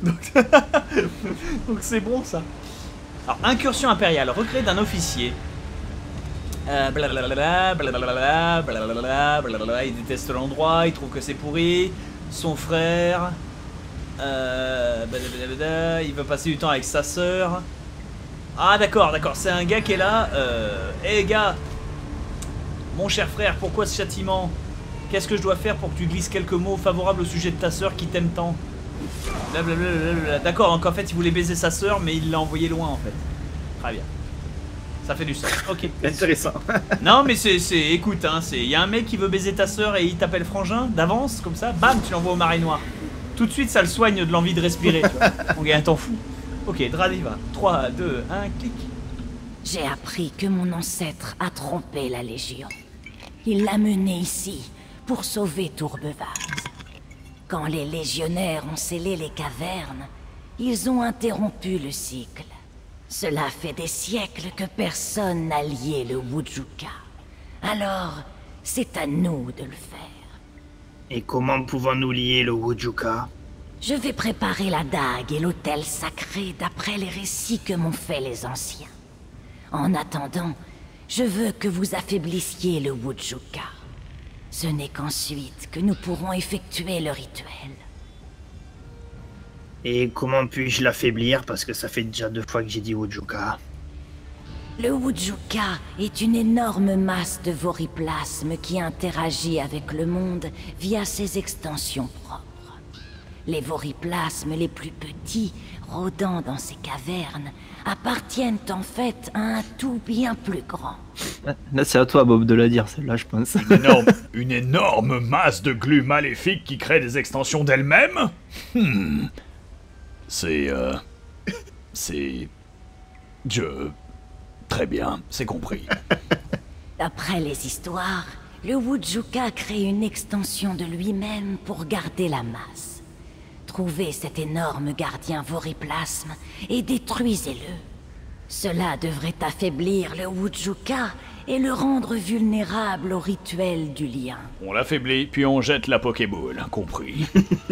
Donc c'est bon ça. Alors, incursion impériale, recrée d'un officier. Blablabla, blablabla, blablabla, blablabla, il déteste l'endroit, il trouve que c'est pourri. Son frère. Blablabla, il veut passer du temps avec sa sœur. Ah d'accord, c'est un gars qui est là. Hé gars, mon cher frère, pourquoi ce châtiment? Qu'est-ce que je dois faire pour que tu glisses quelques mots favorables au sujet de ta sœur qui t'aime tant? D'accord, donc en fait il voulait baiser sa sœur mais il l'a envoyé loin en fait. Très bien. Ça fait du sens. Ok. Intéressant. Non mais écoute, hein, il y a un mec qui veut baiser ta sœur et il t'appelle frangin d'avance comme ça, bam, tu l'envoies au marais noir. Tout de suite ça le soigne de l'envie de respirer, tu vois. Mon gars, t'en fous. Ok, Dradiva. 3, 2, 1, clic. J'ai appris que mon ancêtre a trompé la Légion. Il l'a mené ici pour sauver Tourbevaz. Quand les légionnaires ont scellé les cavernes, ils ont interrompu le cycle. Cela fait des siècles que personne n'a lié le Wujuka. Alors, c'est à nous de le faire. Et comment pouvons-nous lier le Wujuka? Je vais préparer la dague et l'autel sacré d'après les récits que m'ont fait les anciens. En attendant, je veux que vous affaiblissiez le Wujuka. Ce n'est qu'ensuite que nous pourrons effectuer le rituel. Et comment puis-je l'affaiblir? Parce que ça fait déjà 2 fois que j'ai dit Wujuka. Le Wujuka est une énorme masse de voriplasme qui interagit avec le monde via ses extensions propres. Les voriplasmes les plus petits, rôdant dans ces cavernes, appartiennent en fait à un tout bien plus grand. Là, c'est à toi, Bob, de la dire, celle-là, je pense. Une énorme masse de glu maléfique qui crée des extensions d'elle-même? C'est... Très bien, c'est compris. D'après les histoires, le Wujuka crée une extension de lui-même pour garder la masse. Trouvez cet énorme gardien voriplasme et détruisez-le. Cela devrait affaiblir le Wujuka et le rendre vulnérable au rituel du lien. On l'affaiblit, puis on jette la Pokéball, compris.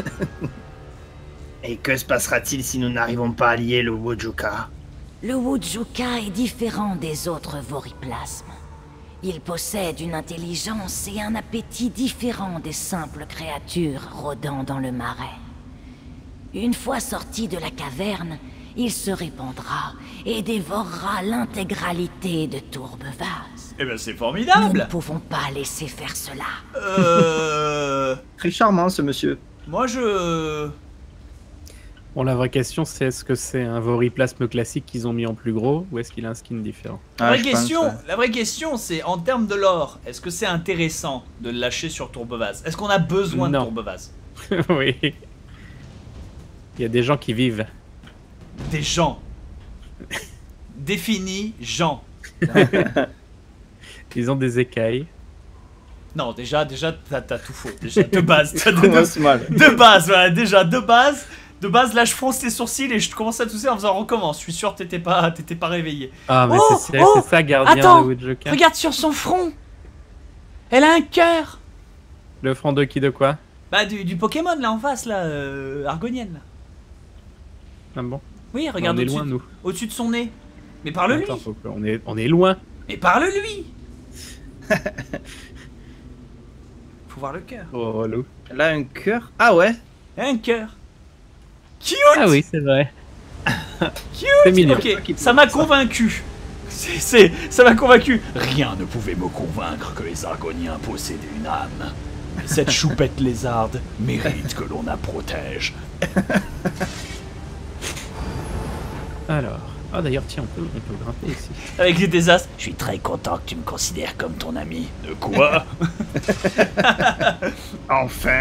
Et que se passera-t-il si nous n'arrivons pas à lier le Wujuka? Le Wujuka est différent des autres voriplasmes. Il possède une intelligence et un appétit différents des simples créatures rôdant dans le marais. Une fois sorti de la caverne, il se répandra et dévorera l'intégralité de Tourbevaz. Eh ben c'est Nous formidable. ne pouvons pas laisser faire cela. Très charmant, ce monsieur. Moi je... Bon, la vraie question, c'est est-ce que c'est un voriplasme classique qu'ils ont mis en plus gros ou est-ce qu'il a un skin différent? La vraie question, c'est en termes de lore, est-ce que c'est intéressant de le lâcher sur Tourbevaz? Est-ce qu'on a besoin de Tourbevaz? Oui. Il y a des gens qui vivent. Des gens. Définis gens. Ils ont des écailles. Non, déjà, t'as tout faux. Déjà, de base. Mal. De base, voilà, déjà, de base, là, je fronce tes sourcils et je commence à tousser en faisant recommence. Je suis sûr que t'étais pas réveillé. Ah, mais Oh, c'est ça, gardien attends, de Wujuka. Regarde sur son front. Elle a un cœur. Le front de qui, de quoi? Bah du Pokémon là en face là, Argonienne. Là. Ah bon? Oui, regarde on est loin, nous. au-dessus de son nez. Mais parle-lui. Attends, on est loin. Mais parle-lui. Faut voir le cœur. Oh, Lou. Là, un cœur. Ah ouais. Un cœur. Cute. Ah oui, c'est vrai. Cute. C'est mignon. Ok, ça m'a convaincu. Ça m'a convaincu. Rien ne pouvait me convaincre que les Argoniens possédaient une âme. Et cette choupette lézarde mérite que l'on la protège. Alors. Ah d'ailleurs, tiens, on peut grimper ici. Avec les désastres. Je suis très content que tu me considères comme ton ami. De quoi? Enfin.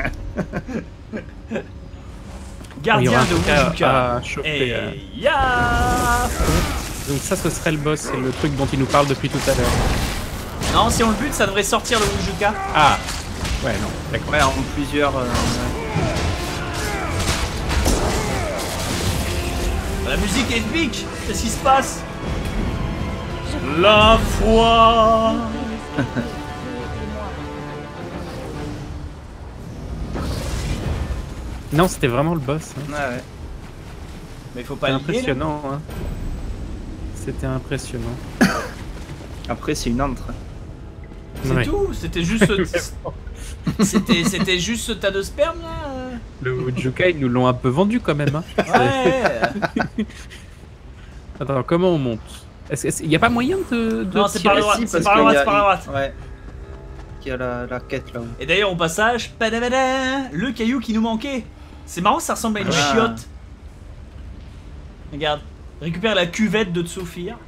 Gardien de Wujuka Wujuka. à choper. Et ya. Donc ça, ce serait le boss, c'est le truc dont il nous parle depuis tout à l'heure. Non, si on le bute, ça devrait sortir le Wujuka. Ah. Ouais, non, d'accord. Ouais, en plusieurs. La musique est épique. Qu'est-ce qui se passe? La foi. Non, c'était vraiment le boss. Hein. Ouais. Mais faut pas C'était le lier, là. impressionnant. Hein. C'était impressionnant. Après, c'est une antre. C'est Ouais. tout. C'était juste. C'était juste ce tas de sperme là. Le Wujuka, ils nous l'ont un peu vendu quand même. Hein. Ouais. Attends, comment on monte? Il n'y a pas moyen de Non, c'est par la droite. Si, C'est parce par la qu'il droite. y a- C'est par la droite. Ouais. Il y a la quête là-haut. Et d'ailleurs, au passage, padabada, le caillou qui nous manquait. C'est marrant, ça ressemble à une Ah. chiotte. Regarde, récupère la cuvette de Tsophir.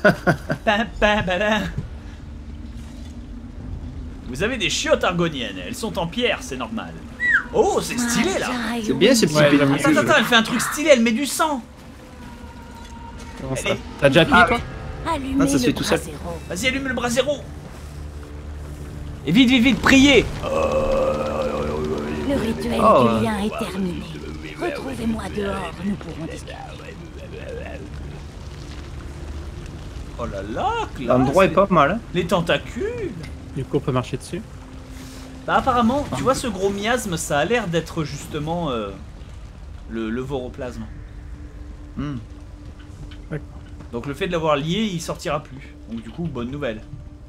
Vous avez des chiottes argoniennes, elles sont en pierre, c'est normal. Oh, c'est stylé là. C'est bien ce petit Ouais, pédule. Attends, elle fait un truc stylé, elle met du sang. Comment ça? Allez. T'as déjà appuyé toi? Allumez Ah, ça se le fait tout seul. brasero. Vas-y, allume le brasero. Et vite, vite, vite, priez. Le rituel Oh. du lien est terminé. Retrouvez-moi dehors, nous pourrons discuter. Oh là là, classe. L'endroit est pas mal. Hein. Les tentacules. Du coup, on peut marcher dessus. Bah apparemment, tu vois ce gros miasme, ça a l'air d'être justement le voroplasme. Hmm. Donc le fait de l'avoir lié, il sortira plus. Donc du coup, bonne nouvelle.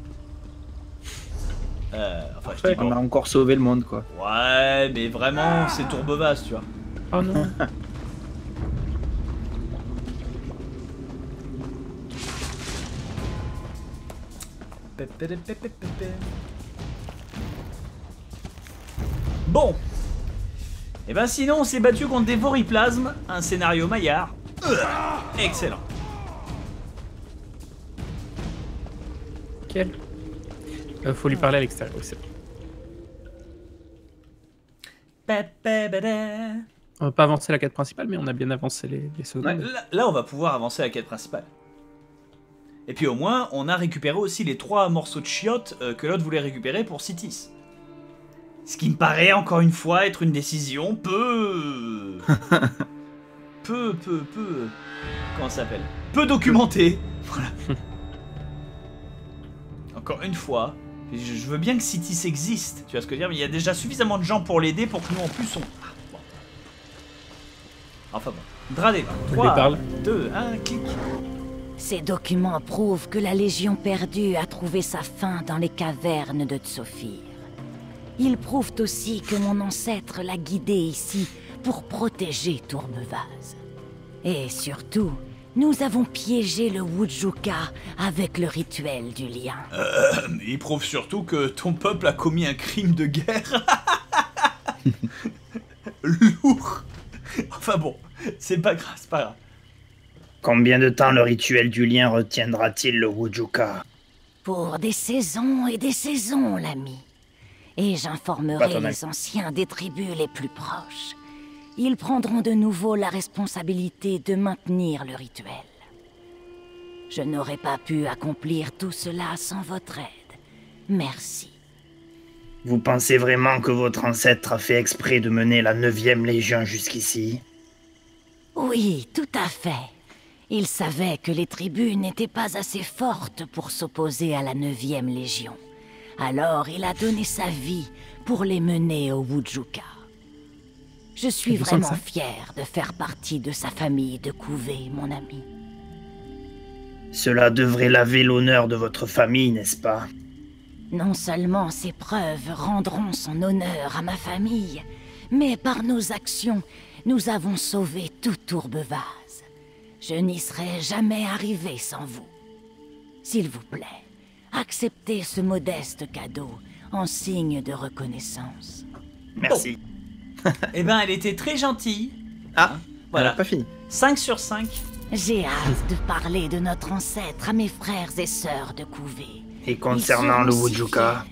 Enfin, je dis On a encore sauvé le monde quoi. ouais, mais vraiment, c'est tourbevasse, tu vois. Oh non. Bon. Et ben sinon, on s'est battu contre des voriplasmes, un scénario Maillard. Excellent. Quel? Faut lui parler à l'extérieur. Oui, c'est bon. On va pas avancer la quête principale, mais on a bien avancé les Ouais, secondes. là, on va pouvoir avancer à la quête principale. Et puis au moins, on a récupéré aussi les 3 morceaux de chiottes que l'autre voulait récupérer pour Citis. Ce qui me paraît, encore une fois, être une décision peu... Comment ça s'appelle? Peu documentée. Voilà. Encore une fois, je veux bien que Citis existe, tu vois ce que je veux dire, mais il y a déjà suffisamment de gens pour l'aider pour que nous en plus on... Ah, bon. Enfin bon. Dradé, lui 3, parle. 2, 1, clic. Ces documents prouvent que la Légion perdue a trouvé sa fin dans les cavernes de Tsophir. Ils prouvent aussi que mon ancêtre l'a guidé ici pour protéger Tourbevaz. Et surtout, nous avons piégé le Wujuka avec le rituel du lien. Il prouve surtout que ton peuple a commis un crime de guerre. Lourd. Enfin bon, c'est pas grave, c'est pas grave. Combien de temps le rituel du lien retiendra-t-il le Wujuka? Pour des saisons et des saisons, l'ami. Et Pas j'informerai ton les anciens des tribus les plus proches. Ils prendront de nouveau la responsabilité de maintenir le rituel. Je n'aurais pas pu accomplir tout cela sans votre aide. Merci. Vous pensez vraiment que votre ancêtre a fait exprès de mener la 9e Légion jusqu'ici? Oui, tout à fait. Il savait que les tribus n'étaient pas assez fortes pour s'opposer à la 9e Légion. Alors il a donné sa vie pour les mener au Wujuka. Je suis vous semble vraiment ça fière de faire partie de sa famille de couvée, mon ami. Cela devrait laver l'honneur de votre famille, n'est-ce pas? Non seulement ces preuves rendront son honneur à ma famille, mais par nos actions, nous avons sauvé tout Tourbevaz. Je n'y serais jamais arrivé sans vous. S'il vous plaît, acceptez ce modeste cadeau en signe de reconnaissance. Merci. Eh ben, elle était très gentille. Ah, Voilà. pas fini. 5 sur 5. J'ai hâte de parler de notre ancêtre à mes frères et sœurs de couvée. Et concernant le Ils seront si Wujuka,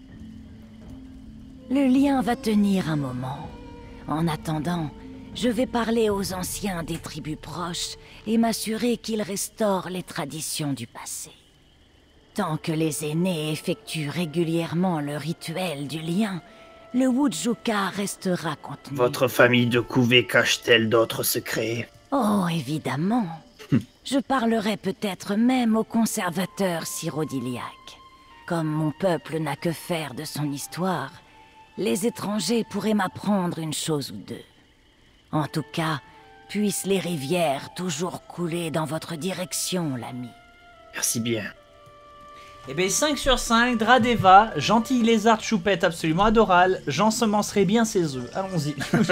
fiers. Le lien va tenir un moment. En attendant, je vais parler aux anciens des tribus proches et m'assurer qu'ils restaurent les traditions du passé. Tant que les aînés effectuent régulièrement le rituel du lien, le Wujuka restera contenu. votre famille de couvée cache-t-elle d'autres secrets? Oh, évidemment. Je parlerai peut-être même au conservateur Syrodiliac. Comme mon peuple n'a que faire de son histoire, les étrangers pourraient m'apprendre une chose ou deux. En tout cas, puissent les rivières toujours couler dans votre direction, l'ami. Merci bien. Eh ben 5 sur 5, Dradeva, gentille lézarde choupette absolument adorable, j'ensemencerai bien ses œufs. Allons-y.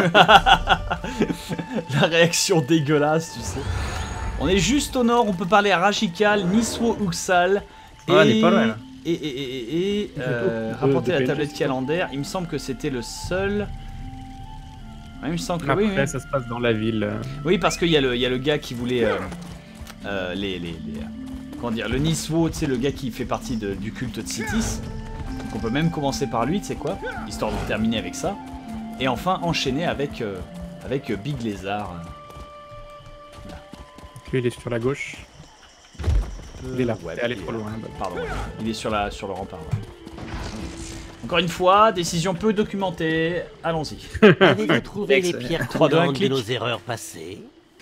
La réaction dégueulasse, tu sais. On est juste au nord, on peut parler à Rajikal, Niswo Uxal. Ah, on est pas loin, là. Rapporter la de tablette PNG. calendaire, il me semble que c'était le seul. Ouais, il me semble que Après, oui, oui. ça se passe dans la ville. Oui, parce qu'il y a le gars qui voulait comment dire, le Niswo, tu sais, le gars qui fait partie du culte de Sitis. Donc on peut même commencer par lui, tu sais quoi, histoire de terminer avec ça. Et enfin enchaîner avec Big Lézard. Lui, il est sur la gauche. Il est là. Ouais, T'es allé il est trop là. loin. Pardon, il est sur le rempart. Ouais. Encore une fois, décision peu documentée. Allons-y. Avez-vous trouvé les Excellent. pierres 3, 2, 1, coulantes de clic. nos erreurs passées?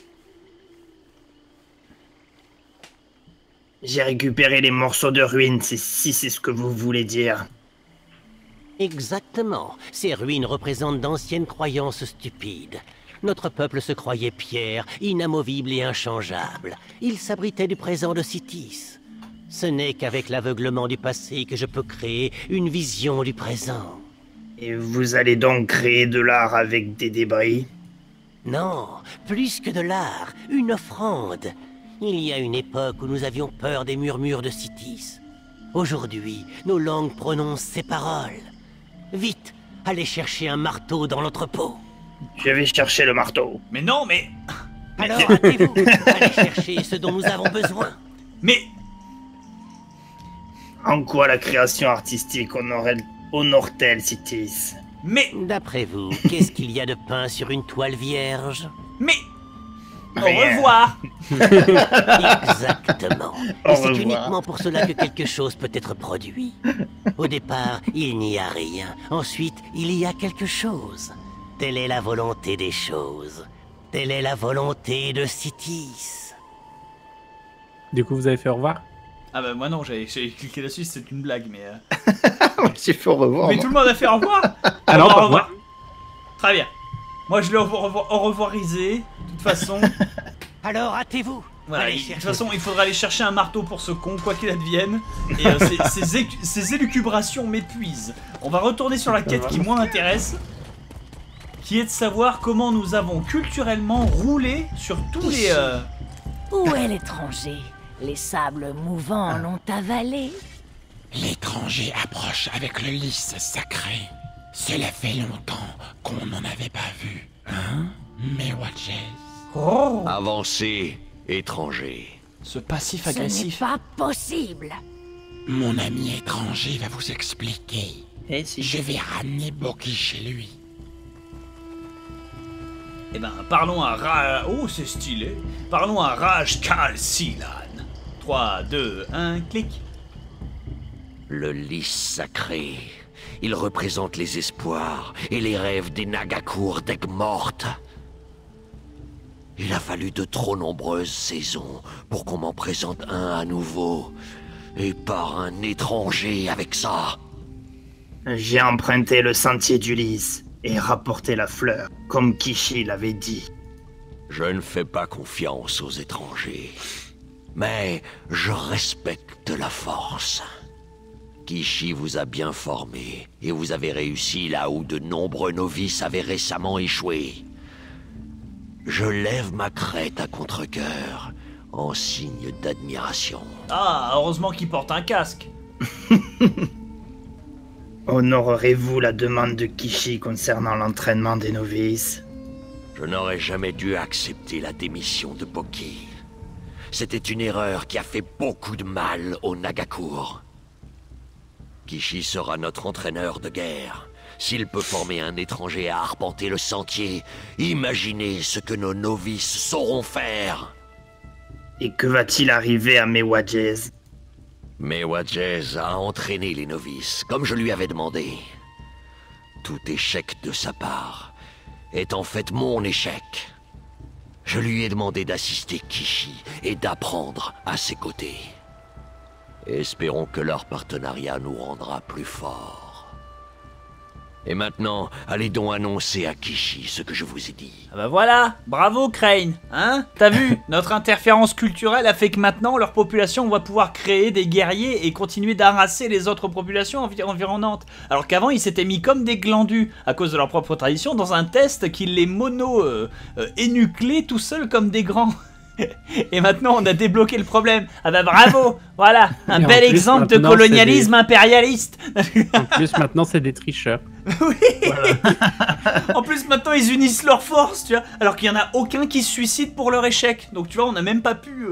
J'ai récupéré les morceaux de ruines, si c'est ce que vous voulez dire. Exactement. Ces ruines représentent d'anciennes croyances stupides. Notre peuple se croyait pierre, inamovible et inchangeable. Il s'abritait du présent de Sitis. Ce n'est qu'avec l'aveuglement du passé que je peux créer une vision du présent. Et vous allez donc créer de l'art avec des débris? Non, plus que de l'art, une offrande. Il y a une époque où nous avions peur des murmures de Sitis. Aujourd'hui, nos langues prononcent ces paroles. Vite, allez chercher un marteau dans l'entrepôt. Je vais chercher le marteau. Mais non, mais... Alors hâtez-vous, allez chercher ce dont nous avons besoin. Mais... En quoi la création artistique honore-t-elle Sitis? Mais... D'après vous, qu'est-ce qu'il y a de peint sur une toile vierge? Mais... Au Rien. revoir. Exactement. Au Et c'est revoir. uniquement pour cela que quelque chose peut être produit. Au départ, il n'y a rien. Ensuite, il y a quelque chose. Telle est la volonté des choses. Telle est la volonté de Sitis. Du coup, vous avez fait au revoir? Ah bah moi non, j'ai cliqué là-dessus, c'est une blague, mais... J'ai fait au revoir. Mais moi. tout le monde a fait au revoir. Ah non, Au pas revoir. Très bien. Moi je l'ai au revoirisé, de toute façon. Alors hâtez-vous. Voilà, Allez de toute chercher. façon, il faudra aller chercher un marteau pour ce con, quoi qu'il advienne. Et ces élucubrations m'épuisent. On va retourner sur la quête qui moi m'intéresse, qui est de savoir comment nous avons culturellement roulé sur tous les... Où est l'étranger? Les sables mouvants l'ont avalé. L'étranger approche avec le lys sacré. Cela fait longtemps qu'on n'en avait pas vu, hein, mes watches? Oh, Avancez, étranger. ce passif Ce n'est agressif. pas possible. Mon ami étranger va vous expliquer. Eh si. Je vais ramener Boki chez lui. Eh ben, parlons à Oh, c'est stylé. Parlons à Rajkal Silan. 3, 2, 1, clic. Le lys sacré. Il représente les espoirs et les rêves des Nagakur d'Aigues-Mortes. Il a fallu de trop nombreuses saisons pour qu'on m'en présente un à nouveau. Et par un étranger avec ça. J'ai emprunté le sentier du lys. et rapporter la fleur, comme Kishi l'avait dit. Je ne fais pas confiance aux étrangers, mais je respecte la force. Kishi vous a bien formé, et vous avez réussi là où de nombreux novices avaient récemment échoué. Je lève ma crête à contre-cœur, en signe d'admiration. Ah, heureusement qu'il porte un casque. Honorerez-vous la demande de Kishi concernant l'entraînement des novices? Je n'aurais jamais dû accepter la démission de Boki. C'était une erreur qui a fait beaucoup de mal au Nagakur. Kishi sera notre entraîneur de guerre. S'il peut former un étranger à arpenter le sentier, imaginez ce que nos novices sauront faire. Et que va-t-il arriver à Mewajez? Mewajez a entraîné les novices, comme je lui avais demandé. Tout échec de sa part est en fait mon échec. Je lui ai demandé d'assister Kishi et d'apprendre à ses côtés. Espérons que leur partenariat nous rendra plus forts. Et maintenant, allez donc annoncer à Kishi ce que je vous ai dit. Ah bah voilà, bravo Crane, hein? T'as vu, notre interférence culturelle a fait que maintenant leur population va pouvoir créer des guerriers et continuer d'harasser les autres populations environnantes. Alors qu'avant ils s'étaient mis comme des glandus à cause de leur propre tradition dans un test qui les énuclait tout seuls comme des grands. Et maintenant on a débloqué le problème. Ah bah bravo, voilà, un bel exemple de colonialisme impérialiste. En plus maintenant c'est des tricheurs. Oui. Voilà. En plus maintenant ils unissent leurs forces, tu vois, alors qu'il y en a aucun qui se suicide pour leur échec. Donc tu vois, on n'a même pas pu.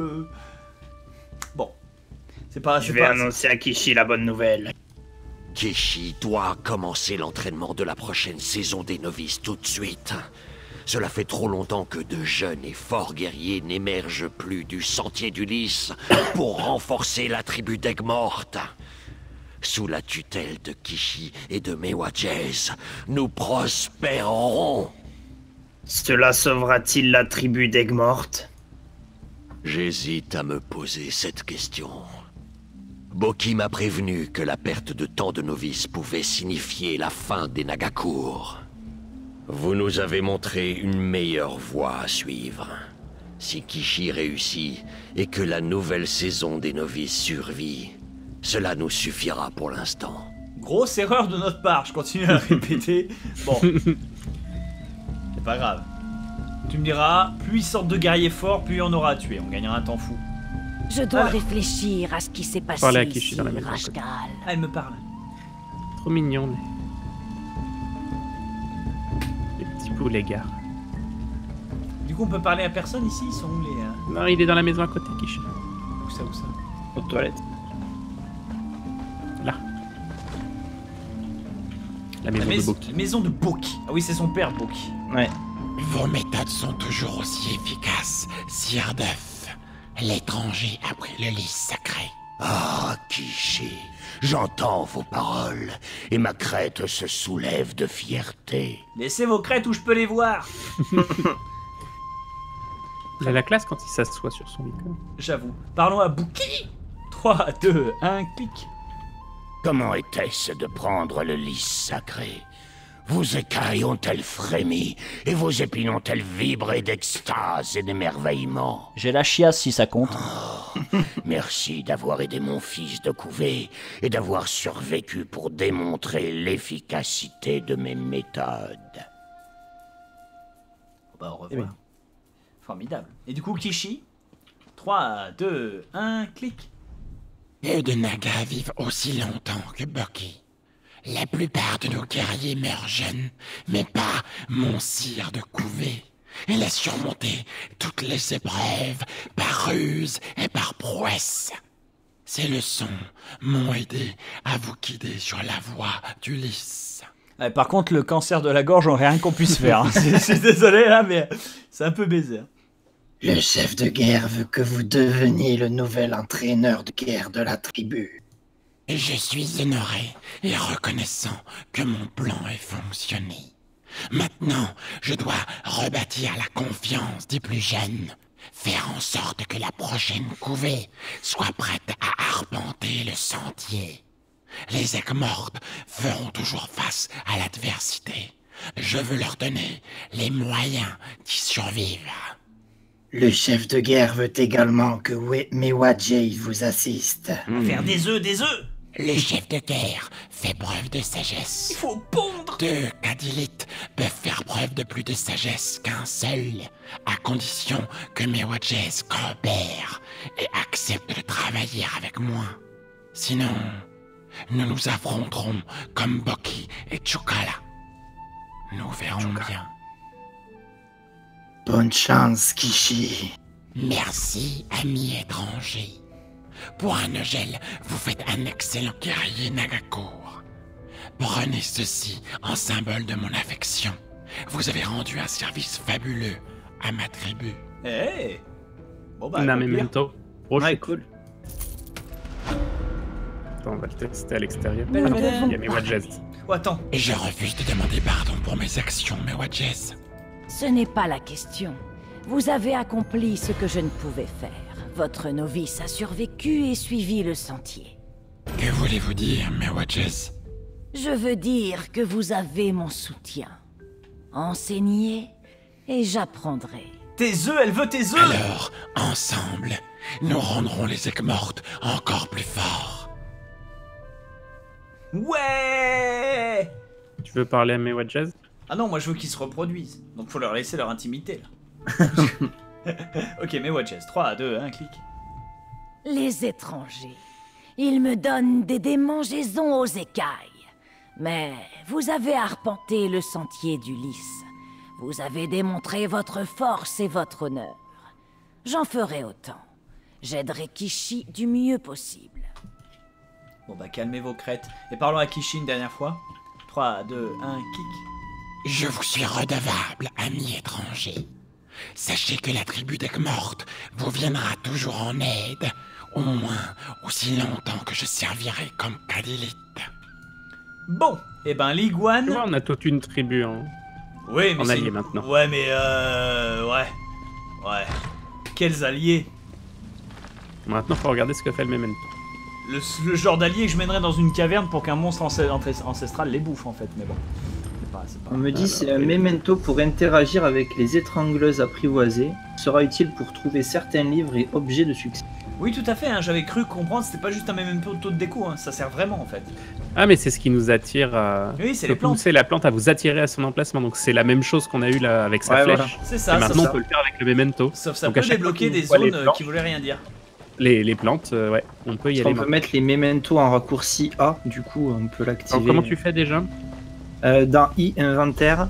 Bon, c'est pas. Je vais annoncer à Kishi la bonne nouvelle. Kishi doit commencer l'entraînement de la prochaine saison des novices tout de suite. Cela fait trop longtemps que de jeunes et forts guerriers n'émergent plus du sentier du lys pour renforcer la tribu d'Aigues-Mortes. Sous la tutelle de Kishi et de Mewajez, nous prospérerons. Cela sauvera-t-il la tribu d'Aigues-Mortes? J'hésite à me poser cette question. Boki m'a prévenu que la perte de tant de novices pouvait signifier la fin des Nagakur. Vous nous avez montré une meilleure voie à suivre. Si Kishi réussit et que la nouvelle saison des novices survit, cela nous suffira pour l'instant. Grosse erreur de notre part, je continue à répéter. Bon, c'est pas grave. Tu me diras, plus ils sortent de guerriers forts, plus il y en aura à tuer. On gagnera un temps fou. Je dois réfléchir à ce qui s'est passé Parler à Kishi dans la maison. Rashgal. Ah, elle me parle. Trop mignon les petits poulets gars. Du coup, on peut parler à personne ici? Ils sont où les... Non, il est dans la maison à côté, Kishi. Où ça? Aux toilettes. Là. La maison de Boki. La maison de Boki. Ah oui, c'est son père, Boki. Ouais. Vos méthodes sont toujours aussi efficaces, sire d'œuf. L'étranger a pris le lys sacré. Ah, Kishi, j'entends vos paroles et ma crête se soulève de fierté. Laissez vos crêtes où je peux les voir. Il a la classe quand il s'assoit sur son icône. J'avoue. Parlons à Boki. 3, 2, 1, clic. Comment était-ce de prendre le lys sacré? Vos écailles ont-elles frémi et vos épines ont-elles vibré d'extase et d'émerveillement? J'ai la chiasse si ça compte. Oh, merci d'avoir aidé mon fils de couvée et d'avoir survécu pour démontrer l'efficacité de mes méthodes. Bah, au revoir. Formidable. Et du coup, Kishi? 3, 2, 1, clic. Peu de Nagas vivent aussi longtemps que Boki. La plupart de nos guerriers meurent jeunes, mais pas mon sire de couvée. Il a surmonté toutes les épreuves par ruse et par prouesse. Ces leçons m'ont aidé à vous guider sur la voie du lys. Par contre, le cancer de la gorge, on rien qu'on puisse faire. Hein. Je suis désolé là, mais c'est un peu baisé. Le chef de guerre veut que vous deveniez le nouvel entraîneur de guerre de la tribu. Et je suis honoré et reconnaissant que mon plan ait fonctionné. Maintenant, je dois rebâtir la confiance des plus jeunes, faire en sorte que la prochaine couvée soit prête à arpenter le sentier. Les Aigues-Mortes feront toujours face à l'adversité. Je veux leur donner les moyens d'y survivre. Le chef de guerre veut également que Mewadjay vous assiste. Faire des œufs. Le chef de guerre fait preuve de sagesse. Il faut pondre. 2 Cadilites peuvent faire preuve de plus de sagesse qu'un seul, à condition que Mewadjay coopère et accepte de travailler avec moi. Sinon, nous nous affronterons comme Boki et Chukala. Nous verrons bien. Bonne chance, Kishi. Merci, ami étranger. Pour un Nogel, vous faites un excellent guerrier Nagakour. Prenez ceci en symbole de mon affection. Vous avez rendu un service fabuleux à ma tribu. Eh bon bah, Un memento. Ouais, cool. Attends, on va le tester à l'extérieur. Mais Ah non, non. il y a mes Wadges. Oh, attends. Et je refuse de demander pardon pour mes actions, Mewadjez. Ce n'est pas la question. Vous avez accompli ce que je ne pouvais faire. Votre novice a survécu et suivi le sentier. Que voulez-vous dire, Mewadjez? Je veux dire que vous avez mon soutien. Enseignez et j'apprendrai. Tes œufs, elle veut tes œufs. Alors, ensemble, nous rendrons les aigues mortes encore plus forts. Ouais. Tu veux parler à mes Wadges? Ah non, moi je veux qu'ils se reproduisent. Donc faut leur laisser leur intimité là. Ok, mais Watches. 3, 2, 1, clic. Les étrangers. Ils me donnent des démangeaisons aux écailles. Mais vous avez arpenté le sentier d'Ulysse. Vous avez démontré votre force et votre honneur. J'en ferai autant. J'aiderai Kishi du mieux possible. Bon bah calmez vos crêtes. Et parlons à Kishi une dernière fois. 3, 2, 1, kick. Je vous suis redevable, ami étranger. Sachez que la tribu d'Aigues Mortes vous viendra toujours en aide, au moins aussi longtemps que je servirai comme Cadilite. Bon, et ben l'iguane... Tu vois, on a toute une tribu en, Oui, mais en c'est... allié maintenant. Ouais, mais ouais. Ouais. Quels alliés. Maintenant, faut regarder ce que fait le memento. Le genre d'alliés que je mènerais dans une caverne pour qu'un monstre ancestral les bouffe en fait, mais bon. C'est pas... On me dit c'est un memento pour interagir avec les étrangleuses apprivoisées. Sera utile pour trouver certains livres et objets de succès. Oui, tout à fait, hein, j'avais cru comprendre, c'était pas juste un memento de déco, hein, ça sert vraiment en fait. Ah, mais c'est ce qui nous attire à... Oui, c'est peut les plantes. pousser la plante à vous attirer à son emplacement. Donc c'est la même chose qu'on a eu là avec sa Ouais, flèche. voilà. C'est ça, Et sauf maintenant, ça. on peut le faire avec le memento. Sauf ça Donc, à peut chaque fois débloquer qu'on des voit les zones plantes- qui voulaient rien dire. Les plantes, ouais, on peut y aller On peut maintenant. mettre les mementos en raccourci A, du coup on peut l'activer. Alors, comment tu fais déjà? Dans I, inventaire.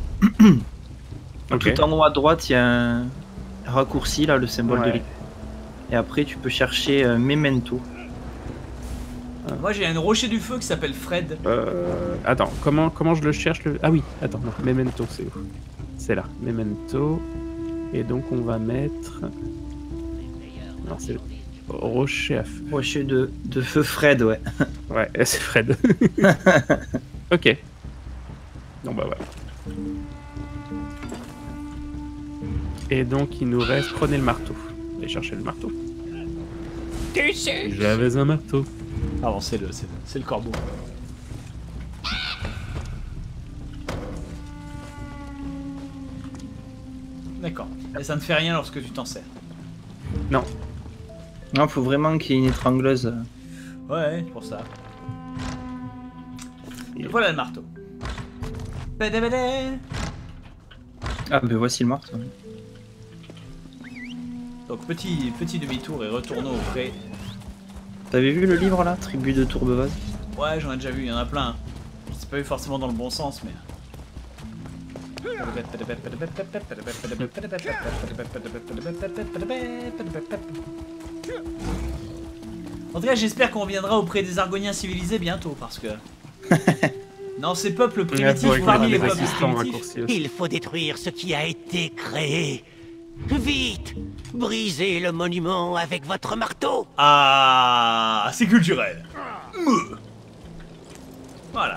Ok. Tout en haut à droite, il y a un raccourci, là, le symbole de Ouais. l'épée. Et après, tu peux chercher memento. Moi j'ai un rocher du feu qui s'appelle Fred. Attends, comment je le cherche le... Ah oui, attends, non, memento, c'est où? C'est là, memento. Et donc on va mettre... Non, c'est le rocher à feu. Rocher de feu Fred, ouais. Ouais, c'est Fred. Ok. Bon bah voilà. Et donc il nous reste... Prenez le marteau. Allez chercher le marteau. J'avais un marteau. Ah bon, c'est le corbeau. D'accord. Et ça ne fait rien lorsque tu t'en sers. Non. Non, faut vraiment qu'il y ait une étrangleuse. Ouais, c'est pour ça. Et voilà le marteau. Badabada. Ah, ben voici le marteau. Donc petit demi-tour et retournons au pré. T'avais vu le livre là, Tribu de Tourbevase? Ouais, j'en ai déjà vu, il y en a plein. C'est pas eu forcément dans le bon sens, mais... En tout cas, j'espère qu'on reviendra auprès des Argoniens civilisés bientôt, parce que... Non, ces peuples primitifs, parmi les peuples primitifs... Il faut détruire ce qui a été créé. Vite! Brisez le monument avec votre marteau! Ah, c'est culturel. Voilà.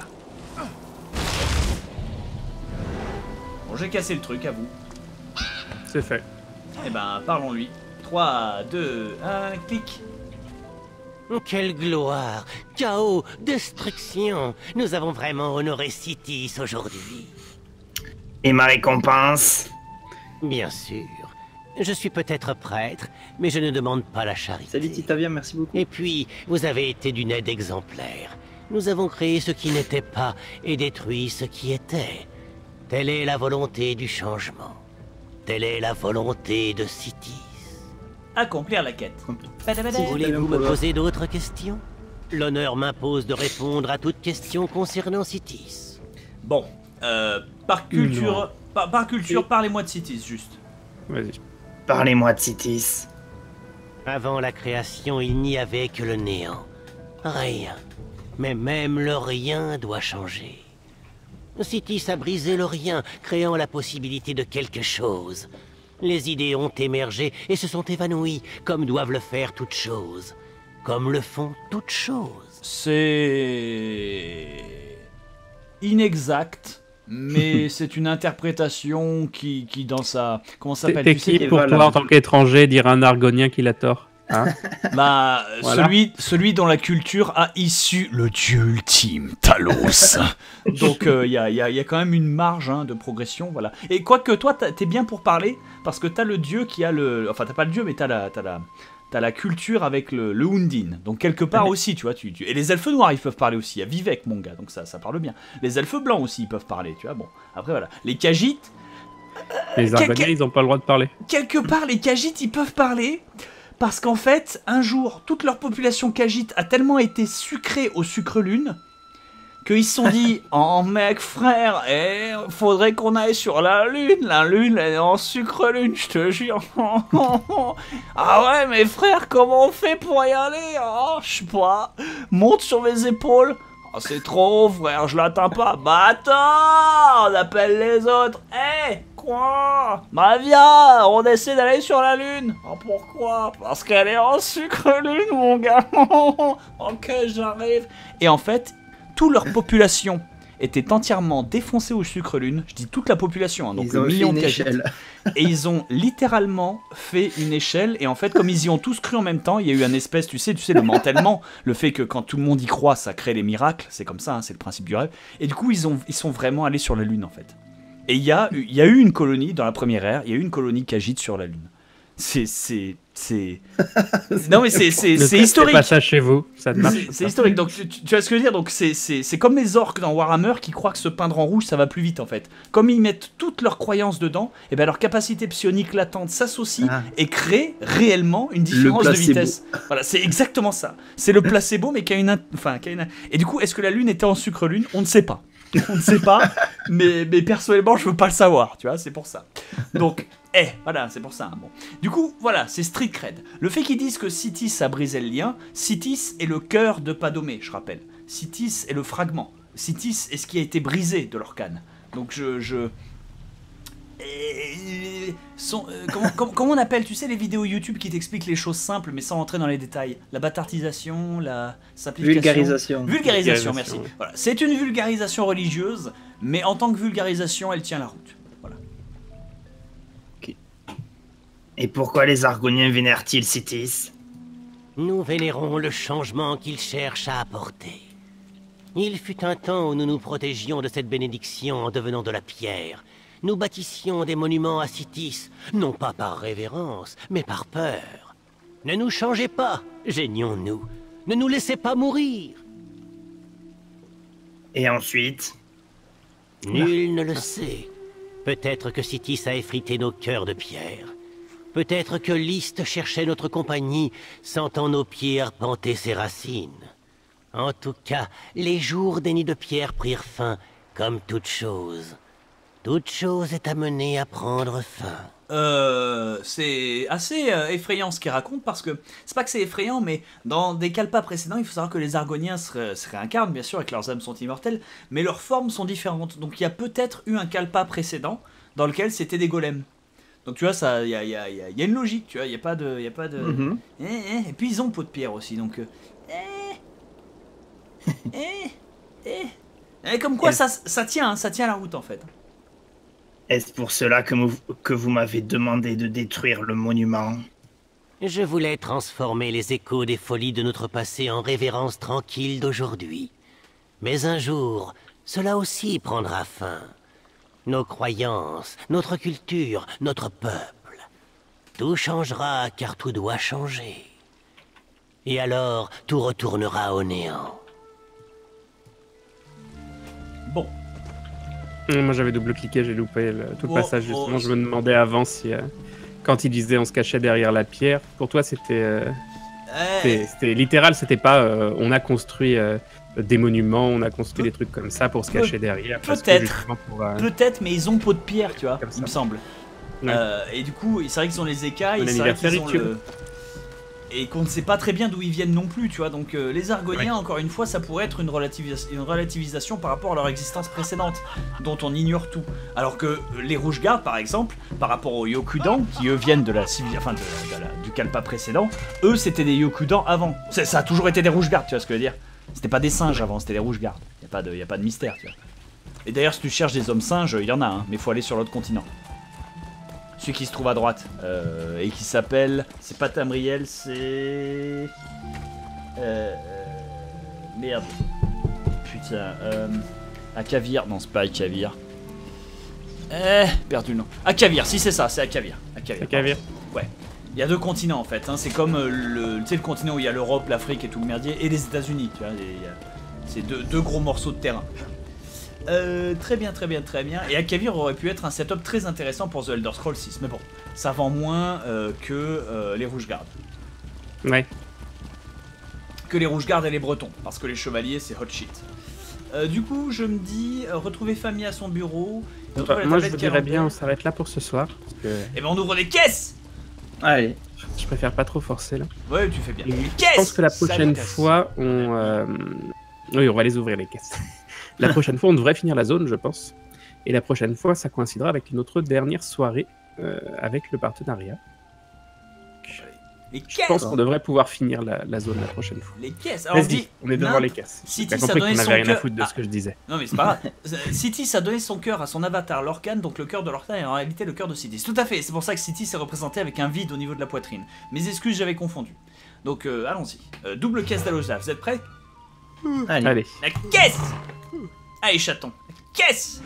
Bon, j'ai cassé le truc, à vous. C'est fait. Eh ben, parlons-lui. 3, 2, 1, clic. Quelle gloire! Chaos! Destruction! Nous avons vraiment honoré Citis aujourd'hui. Et ma récompense? Bien sûr. Je suis peut-être prêtre, mais je ne demande pas la charité. Salut Titavia, merci beaucoup. Et puis, vous avez été d'une aide exemplaire. Nous avons créé ce qui n'était pas et détruit ce qui était. Telle est la volonté du changement. Telle est la volonté de Citis. Accomplir la quête. Voulez-vous me poser d'autres questions? L'honneur m'impose de répondre à toute question concernant Citis. Bon, par culture, par culture, parlez-moi de Citis, juste. Vas-y. Parlez-moi de Citis. Avant la création, il n'y avait que le néant. Rien. Mais même le rien doit changer. Citis a brisé le rien, créant la possibilité de quelque chose. Les idées ont émergé et se sont évanouies, comme doivent le faire toutes choses. Comme le font toutes choses. C'est inexact, mais c'est une interprétation qui dans sa... Comment ça s'appelle? T'es qui pour toi en tant qu'étranger dire un argonien qu'il a tort, hein? Bah, Voilà. celui dont la culture a issu le dieu ultime, Talos. Donc il y a quand même une marge de progression, voilà. Et quoique toi, t'es bien pour parler, parce que t'as le dieu qui a le... Enfin, t'as pas le dieu, mais t'as la culture avec le Undine. Donc quelque part aussi, tu vois. Et les elfes noirs, ils peuvent parler aussi. Il y a Vivek, mon gars, donc ça parle bien. Les elfes blancs aussi, ils peuvent parler, tu vois. Bon, après voilà. Les Khajiit... Les argoniens, ils ont pas le droit de parler. Quelque part, les Khajiit, ils peuvent parler... Parce qu'en fait, un jour, toute leur population Khajiit a tellement été sucrée au sucre-lune qu'ils se sont dit « Oh mec, frère, faudrait qu'on aille sur la lune elle est en sucre-lune, je te jure. » Ah ouais, mais frère, comment on fait pour y aller? Oh, je sais pas. Monte sur mes épaules. Oh, c'est trop haut, frère, je l'atteins pas. Bah attends, on appelle les autres. Quoi? Bah viens, on essaie d'aller sur la lune. Oh, pourquoi? Parce qu'elle est en sucre-lune, mon gars. Ok, j'arrive. Et en fait, toute leur population était entièrement défoncée au sucre-lune. Je dis toute la population, donc Ils ont le fait million une de Khajiit. échelle. Et ils ont littéralement fait une échelle. Et en fait, comme ils y ont tous cru en même temps, il y a eu un espèce, tu sais, le mantèlement. Le fait que quand tout le monde y croit, ça crée les miracles. C'est comme ça, c'est le principe du rêve. Et du coup, ils sont vraiment allés sur la lune, en fait. Et il y a eu une colonie, dans la première ère, il y a eu une colonie Khajiit sur la lune. Non mais c'est historique. C'est pas ça chez vous, ça ne marche. C'est historique. Donc tu vois ce que je veux dire. Donc c'est comme les orques dans Warhammer qui croient que se peindre en rouge ça va plus vite en fait. Comme ils mettent toutes leurs croyances dedans, et ben leur capacité psionique latente s'associe et crée réellement une différence de vitesse. Voilà, c'est exactement ça. C'est le placebo mais qui a une. Et du coup, est-ce que la lune était en sucre lune? On ne sait pas. On ne sait pas. mais personnellement, je veux pas le savoir. Tu vois, c'est pour ça. Donc. Voilà, c'est pour ça. Bon. Du coup, voilà, c'est street cred. Le fait qu'ils disent que Citis a brisé le lien, Citis est le cœur de Padomé, je rappelle. Citis est le fragment. Citis est ce qui a été brisé de l'Orcane. Donc comment on appelle, tu sais, les vidéos YouTube qui t'expliquent les choses simples mais sans rentrer dans les détails? La bâtardisation, la simplification. Vulgarisation, merci. Voilà. C'est une vulgarisation religieuse, mais en tant que vulgarisation, elle tient la route. Et pourquoi les Argoniens vénèrent-ils Citis? Nous vénérons le changement qu'ils cherchent à apporter. Il fut un temps où nous nous protégions de cette bénédiction en devenant de la pierre. Nous bâtissions des monuments à Citis, non pas par révérence, mais par peur. Ne nous changez pas, geignons-nous. Ne nous laissez pas mourir. Et ensuite? Nul ne le sait. Peut-être que Citis a effrité nos cœurs de pierre. Peut-être que List cherchait notre compagnie, sentant nos pieds arpenter ses racines. En tout cas, les jours des nids de pierre prirent fin, comme toute chose. Toute chose est amenée à prendre fin. C'est assez effrayant ce qu'il raconte, parce que c'est pas que c'est effrayant, mais dans des kalpas précédents, il faut savoir que les Argoniens se réincarnent, bien sûr, et que leurs âmes sont immortelles, mais leurs formes sont différentes. Donc il y a peut-être eu un kalpa précédent dans lequel c'était des golems. Donc tu vois, il y a une logique, tu vois, il n'y a pas de... Et puis ils ont peau de pierre aussi, donc... Et comme quoi ça tient la route en fait. Est-ce pour cela que vous m'avez demandé de détruire le monument? Je voulais transformer les échos des folies de notre passé en révérence tranquille d'aujourd'hui. Mais un jour, cela aussi prendra fin. nos croyances, notre culture, notre peuple. Tout changera car tout doit changer. Et alors, tout retournera au néant. Bon. Moi j'avais double-cliqué, j'ai loupé tout le Oh, passage justement. Je me demandais avant si, quand il disait on se cachait derrière la pierre, pour toi c'était littéral, c'était pas on a construit des monuments, on a construit des trucs comme ça pour se cacher derrière. Peut-être, mais ils ont peau de pierre, tu vois, il me semble. Ouais. Et du coup, c'est vrai qu'ils ont les écailles, Bon c'est vrai anniversaire, qu'ils ont YouTube. et qu'on ne sait pas très bien d'où ils viennent non plus, tu vois. Donc les Argoniens, encore une fois, ça pourrait être une relativisation par rapport à leur existence précédente, dont on ignore tout. Alors que les Rouge-Gardes, par exemple, par rapport aux Yokudan, qui eux viennent de la du Kalpa précédent, eux c'était des Yokudan avant. Ça a toujours été des Rouge-Gardes, tu vois ce que je veux dire. C'était pas des singes avant, c'était des Rouge-Gardes. Y a pas de mystère, tu vois. Et d'ailleurs, si tu cherches des hommes singes, il y en a, hein, mais faut aller sur l'autre continent. Celui qui se trouve à droite et qui s'appelle, c'est pas Tamriel, c'est merde, putain, Akavir, non c'est pas Akavir, perdu le nom. Akavir, si c'est ça, c'est Akavir. Akavir. Ouais. Il y a deux continents en fait, hein. C'est comme tu sais, le continent où il y a l'Europe, l'Afrique et tout le merdier, et les États-Unis, tu vois, c'est deux gros morceaux de terrain. Très bien. Et Akavir aurait pu être un setup très intéressant pour The Elder Scrolls 6, mais bon, ça vend moins que les Rouge-Gardes. Ouais. Que les Rouge-Gardes et les Bretons, parce que les Chevaliers c'est hot shit. Du coup, je me dis, retrouver famille à son bureau. Moi je vous dirais bien, on s'arrête là pour ce soir. Parce que... Et ben on ouvre des caisses. Allez. Je préfère pas trop forcer là. Ouais, tu fais bien. Je pense que la prochaine fois, oui, on va les ouvrir les caisses. La prochaine fois, on devrait finir la zone, je pense. Et la prochaine fois, ça coïncidera avec notre dernière soirée avec le partenariat. Les Je caisses. pense qu'on devrait pouvoir finir la zone la prochaine fois. Les caisses. Alors, Vas-y, on est devant les caisses. City, T'as ça compris donnait qu'on son avait rien à cœur. foutre de ce que je disais. Non mais c'est pas grave. City, ça donnait son cœur à son avatar, Lorcan, donc le cœur de Lorcan est en réalité le cœur de City. Tout à fait, c'est pour ça que City s'est représenté avec un vide au niveau de la poitrine. Mes excuses, j'avais confondu. Donc allons-y. Double caisse d'Aloja, vous êtes prêts? Allez. La caisse. Allez chaton, la caisse.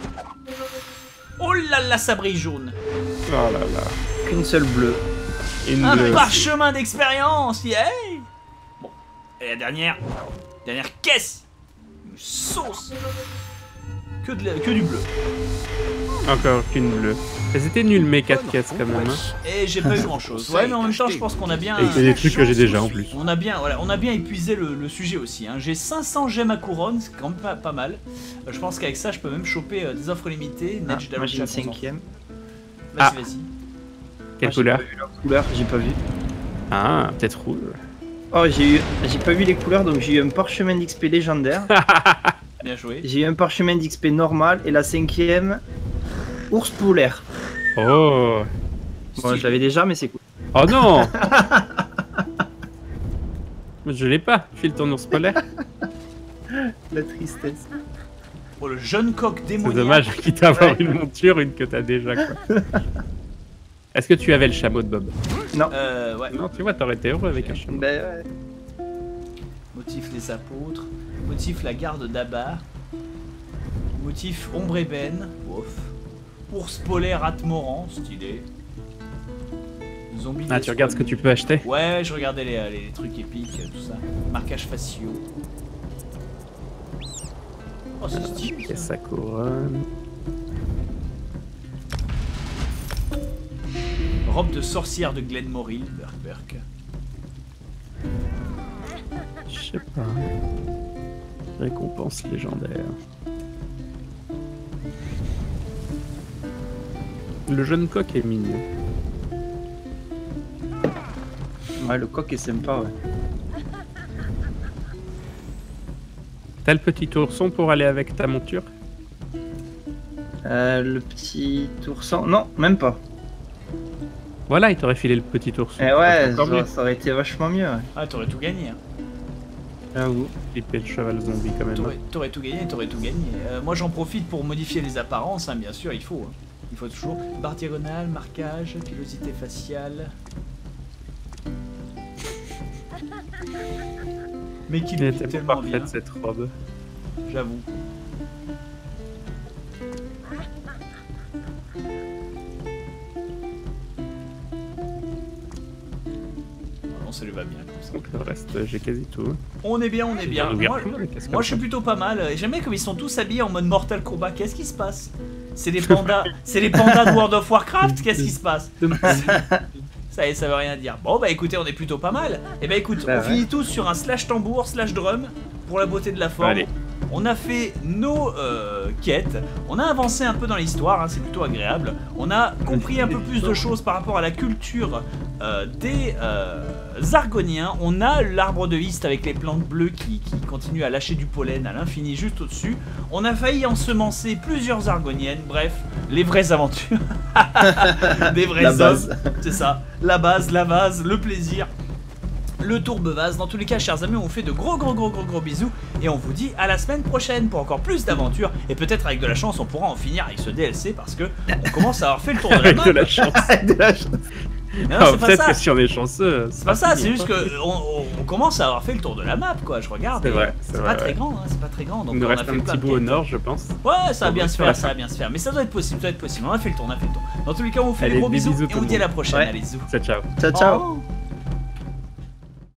Oh là là, ça brille jaune. Oh là là. Qu'une seule bleue. Un parchemin d'expérience, yeah. Bon, et la dernière caisse. Une sauce. Que du bleu. Encore qu'une bleue. Elles étaient nulles mes 4 caisses quand même. Hein. Et j'ai pas eu grand chose. Ouais, mais en même temps, je pense qu'on a bien. Et c'est des trucs que j'ai déjà en plus. On a bien épuisé le sujet aussi. Hein. J'ai 500 gemmes à couronne, c'est quand même pas mal. Je pense qu'avec ça, je peux même choper des offres limitées. Moi j'ai une 5ème. Vas-y. Quelle couleur? La couleur, j'ai pas vu. Ah, peut-être rouge. Oh, j'ai pas vu les couleurs, donc j'ai eu un parchemin d'XP légendaire. Bien joué. J'ai eu un parchemin d'XP normal et la 5ème, ours polaire. Oh. Bon, je l'avais déjà, mais c'est cool. Oh non. Je l'ai pas. File ton ours polaire. La tristesse. Oh, le jeune coq démoniaque. C'est dommage, quitte à avoir une monture, une que t'as déjà quoi. Est-ce que tu avais le chameau de Bob? Non. Ouais. Non, tu vois, t'aurais été heureux avec un chameau. Ben ouais. Motif les apôtres. Motif la garde d'Abba. Motif ombre ébène. Ouf. Ours polaire Atmoran, stylé. Zombie. Ah, tu regardes ce que tu peux acheter? Ouais, je regardais les trucs épiques, tout ça. Marquage faciaux. Oh, c'est stylé. Et sa couronne. Robe de sorcière de Glenmoril, Burk. Je sais pas. Récompense légendaire. Le jeune coq est mignon. Ouais, le coq est sympa, ouais. T'as le petit ourson pour aller avec ta monture? Le petit ourson... Non, même pas. Voilà, il t'aurait filé le petit ourson. Eh ouais, ça aurait été vachement mieux. Ouais. Ah, t'aurais tout gagné. Hein. J'avoue, flipper le cheval zombie quand même. T'aurais tout gagné, moi j'en profite pour modifier les apparences, hein, bien sûr, il faut. Hein. Il faut toujours. Barre diagonale, marquage, pilosité faciale. Mais qu'il est tellement parfaite bien. cette robe. J'avoue. ça lui va bien comme ça. Donc le reste, j'ai quasi tout. On est bien, on est bien. Moi, qu'est-ce moi je suis plutôt pas mal. J'aime bien comme ils sont tous habillés en mode Mortal Kombat. Qu'est-ce qui se passe? C'est les pandas. C'est les pandas de World of Warcraft. Qu'est-ce qui se passe? Ça veut rien dire. Bon bah écoutez, on est plutôt pas mal. Et bah écoute, on finit tous sur un slash tambour, slash drum, pour la beauté de la forme. Allez. On a fait nos quêtes, on a avancé un peu dans l'histoire, hein, c'est plutôt agréable. On a compris un peu plus de choses par rapport à la culture des Argoniens. On a l'arbre de Ist avec les plantes bleues qui continuent à lâcher du pollen à l'infini juste au-dessus. On a failli ensemencer plusieurs Argoniennes, bref, les vraies aventures. Des vrais hommes, c'est ça. La base, le plaisir. Le Tourbevaz. Dans tous les cas, chers amis, on vous fait de gros bisous et on vous dit à la semaine prochaine pour encore plus d'aventures et peut-être avec de la chance on pourra en finir avec ce DLC parce que on commence à avoir fait le tour de la map. Avec de la chance. Peut-être que si on est chanceux. C'est pas ça, c'est juste que on commence à avoir fait le tour de la map quoi. Je regarde. C'est vrai. C'est pas très grand, hein, c'est pas très grand. Donc il nous on reste a fait un petit bout au nord, je pense. Ouais, ça va bien se faire, ça va bien se faire. Mais ça doit être possible, On a fait le tour, Dans tous les cas, on vous fait des gros bisous et on vous dit à la prochaine. Allez, zou. Ciao. Ciao.